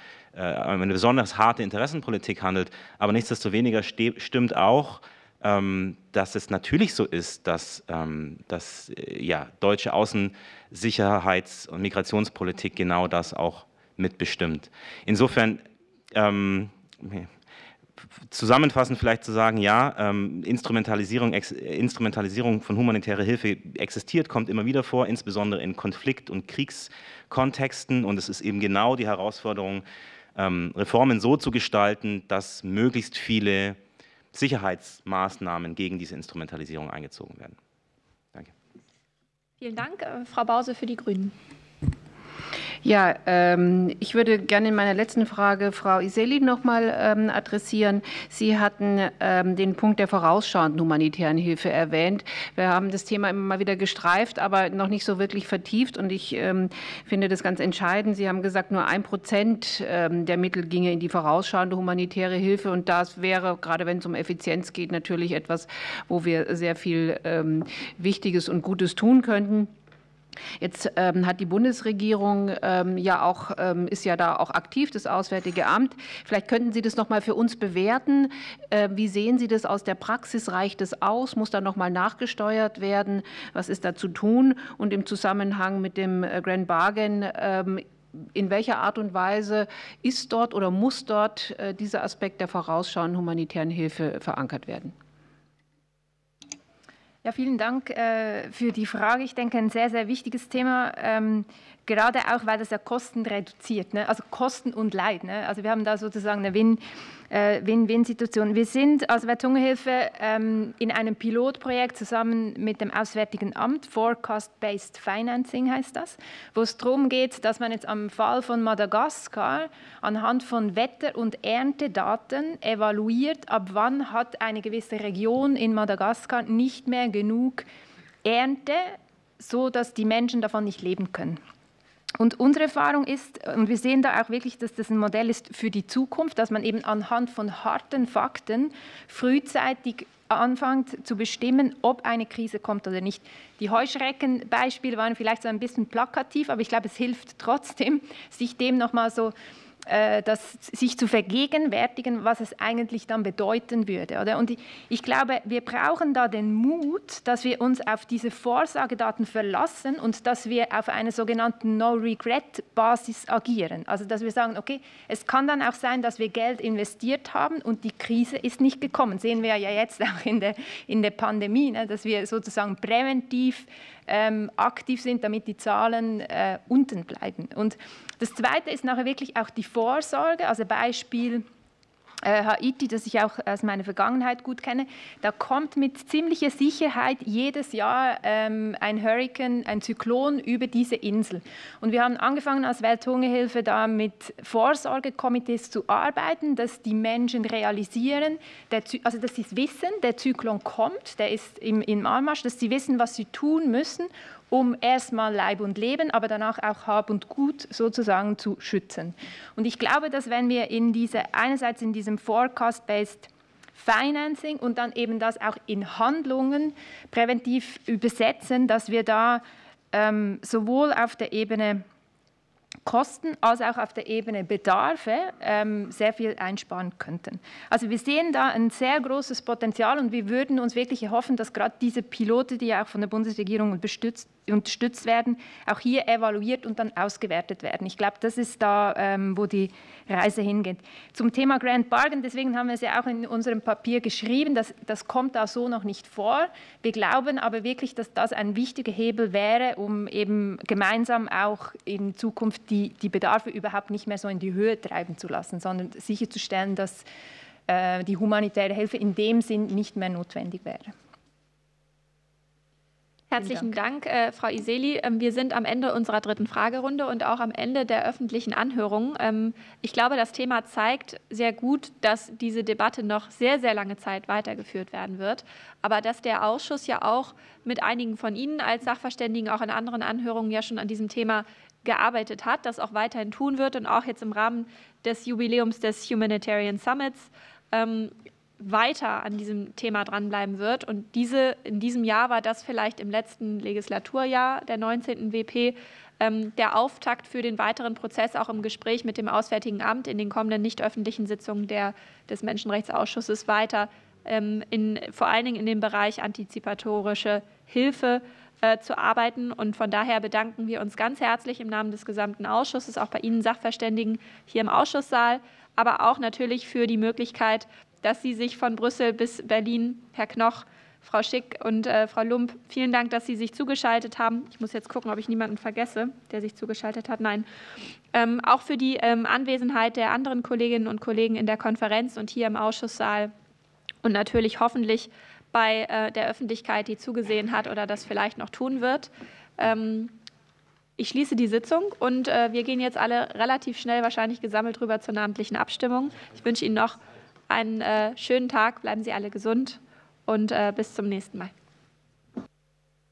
harte Interessenpolitik handelt, aber nichtsdestoweniger stimmt auch, dass es natürlich so ist, dass deutsche Außensicherheits- und Migrationspolitik genau das auch mitbestimmt. Insofern zusammenfassend vielleicht zu sagen, ja, Instrumentalisierung von humanitärer Hilfe existiert, kommt immer wieder vor, insbesondere in Konflikt- und Kriegskontexten. Und es ist eben genau die Herausforderung, Reformen so zu gestalten, dass möglichst viele Sicherheitsmaßnahmen gegen diese Instrumentalisierung eingezogen werden. Danke. Vielen Dank. Frau Bause für die Grünen. Ja, ich würde gerne in meiner letzten Frage Frau Iseli noch mal adressieren. Sie hatten den Punkt der vorausschauenden humanitären Hilfe erwähnt. Wir haben das Thema immer mal wieder gestreift, aber noch nicht so wirklich vertieft. Und ich finde das ganz entscheidend. Sie haben gesagt, nur 1% der Mittel ginge in die vorausschauende humanitäre Hilfe. Und das wäre, gerade wenn es um Effizienz geht, natürlich etwas, wo wir sehr viel Wichtiges und Gutes tun könnten. Jetzt hat die Bundesregierung ist ja da auch aktiv, das Auswärtige Amt. Vielleicht könnten Sie das noch mal für uns bewerten. Wie sehen Sie das aus der Praxis? Reicht es aus? Muss da noch mal nachgesteuert werden? Was ist da zu tun? Und im Zusammenhang mit dem Grand Bargain, in welcher Art und Weise ist dort oder muss dort dieser Aspekt der vorausschauenden humanitären Hilfe verankert werden? Ja, vielen Dank für die Frage. Ich denke, ein sehr, sehr wichtiges Thema, gerade auch, weil das ja Kosten reduziert, ne? Also Kosten und Leid. Ne? Also wir haben da sozusagen eine Win-Win-Situation. Wir sind als Welthungerhilfe in einem Pilotprojekt zusammen mit dem Auswärtigen Amt, Forecast-Based Financing heißt das, wo es darum geht, dass man jetzt am Fall von Madagaskar anhand von Wetter- und Erntedaten evaluiert, ab wann hat eine gewisse Region in Madagaskar nicht mehr genug Ernte, so dass die Menschen davon nicht leben können. Und unsere Erfahrung ist, und wir sehen da auch wirklich, dass das ein Modell ist für die Zukunft, dass man eben anhand von harten Fakten frühzeitig anfängt zu bestimmen, ob eine Krise kommt oder nicht. Die Heuschreckenbeispiele waren vielleicht so ein bisschen plakativ, aber ich glaube, es hilft trotzdem, sich dem nochmal so sich zu vergegenwärtigen, was es eigentlich dann bedeuten würde. Oder? Und ich glaube, wir brauchen da den Mut, dass wir uns auf diese Vorsorgedaten verlassen und dass wir auf einer sogenannten No-Regret-Basis agieren. Also dass wir sagen, okay, es kann dann auch sein, dass wir Geld investiert haben und die Krise ist nicht gekommen. Sehen wir ja jetzt auch in der Pandemie, ne, dass wir sozusagen präventiv aktiv sind, damit die Zahlen unten bleiben. Und das Zweite ist nachher wirklich auch die Vorsorge, also Beispiel Haiti, das ich auch aus meiner Vergangenheit gut kenne, da kommt mit ziemlicher Sicherheit jedes Jahr ein Hurrikan, ein Zyklon über diese Insel. Und wir haben angefangen als Welthungerhilfe da mit Vorsorgekomitees zu arbeiten, dass die Menschen realisieren, dass sie es wissen, der Zyklon kommt, der ist im Anmarsch, dass sie wissen, was sie tun müssen, um erstmal Leib und Leben, aber danach auch Hab und Gut sozusagen zu schützen. Und ich glaube, dass wenn wir einerseits in diesem Forecast-Based Financing und dann eben das auch in Handlungen präventiv übersetzen, dass wir da sowohl auf der Ebene Kosten als auch auf der Ebene Bedarfe sehr viel einsparen könnten. Also wir sehen da ein sehr großes Potenzial und wir würden uns wirklich erhoffen, dass gerade diese Pilote, die ja auch von der Bundesregierung unterstützt werden, auch hier evaluiert und dann ausgewertet werden. Ich glaube, das ist da, wo die Reise hingeht. Zum Thema Grand Bargain, deswegen haben wir es ja auch in unserem Papier geschrieben, das kommt da so noch nicht vor. Wir glauben aber wirklich, dass das ein wichtiger Hebel wäre, um eben gemeinsam auch in Zukunft die Bedarfe überhaupt nicht mehr so in die Höhe treiben zu lassen, sondern sicherzustellen, dass die humanitäre Hilfe in dem Sinn nicht mehr notwendig wäre. Herzlichen Dank, Frau Iseli. Wir sind am Ende unserer dritten Fragerunde und auch am Ende der öffentlichen Anhörung. Ich glaube, das Thema zeigt sehr gut, dass diese Debatte noch sehr, sehr lange Zeit weitergeführt werden wird, aber dass der Ausschuss ja auch mit einigen von Ihnen als Sachverständigen auch in anderen Anhörungen ja schon an diesem Thema gearbeitet hat, das auch weiterhin tun wird und auch jetzt im Rahmen des Jubiläums des Humanitarian Summits weiter an diesem Thema dranbleiben wird. Und in diesem Jahr war das vielleicht im letzten Legislaturjahr der 19. WP der Auftakt für den weiteren Prozess, auch im Gespräch mit dem Auswärtigen Amt in den kommenden nicht öffentlichen Sitzungen des Menschenrechtsausschusses weiter, vor allen Dingen in dem Bereich antizipatorische Hilfe zu arbeiten. Und von daher bedanken wir uns ganz herzlich im Namen des gesamten Ausschusses, auch bei Ihnen Sachverständigen hier im Ausschusssaal, aber auch natürlich für die Möglichkeit, dass Sie sich von Brüssel bis Berlin, Herr Knoch, Frau Schick und Frau Lump, vielen Dank, dass Sie sich zugeschaltet haben. Ich muss jetzt gucken, ob ich niemanden vergesse, der sich zugeschaltet hat. Nein. Auch für die Anwesenheit der anderen Kolleginnen und Kollegen in der Konferenz und hier im Ausschusssaal und natürlich hoffentlich bei der Öffentlichkeit, die zugesehen hat oder das vielleicht noch tun wird. Ich schließe die Sitzung und wir gehen jetzt alle relativ schnell, wahrscheinlich gesammelt rüber zur namentlichen Abstimmung. Ich wünsche Ihnen noch einen schönen Tag, bleiben Sie alle gesund und bis zum nächsten Mal.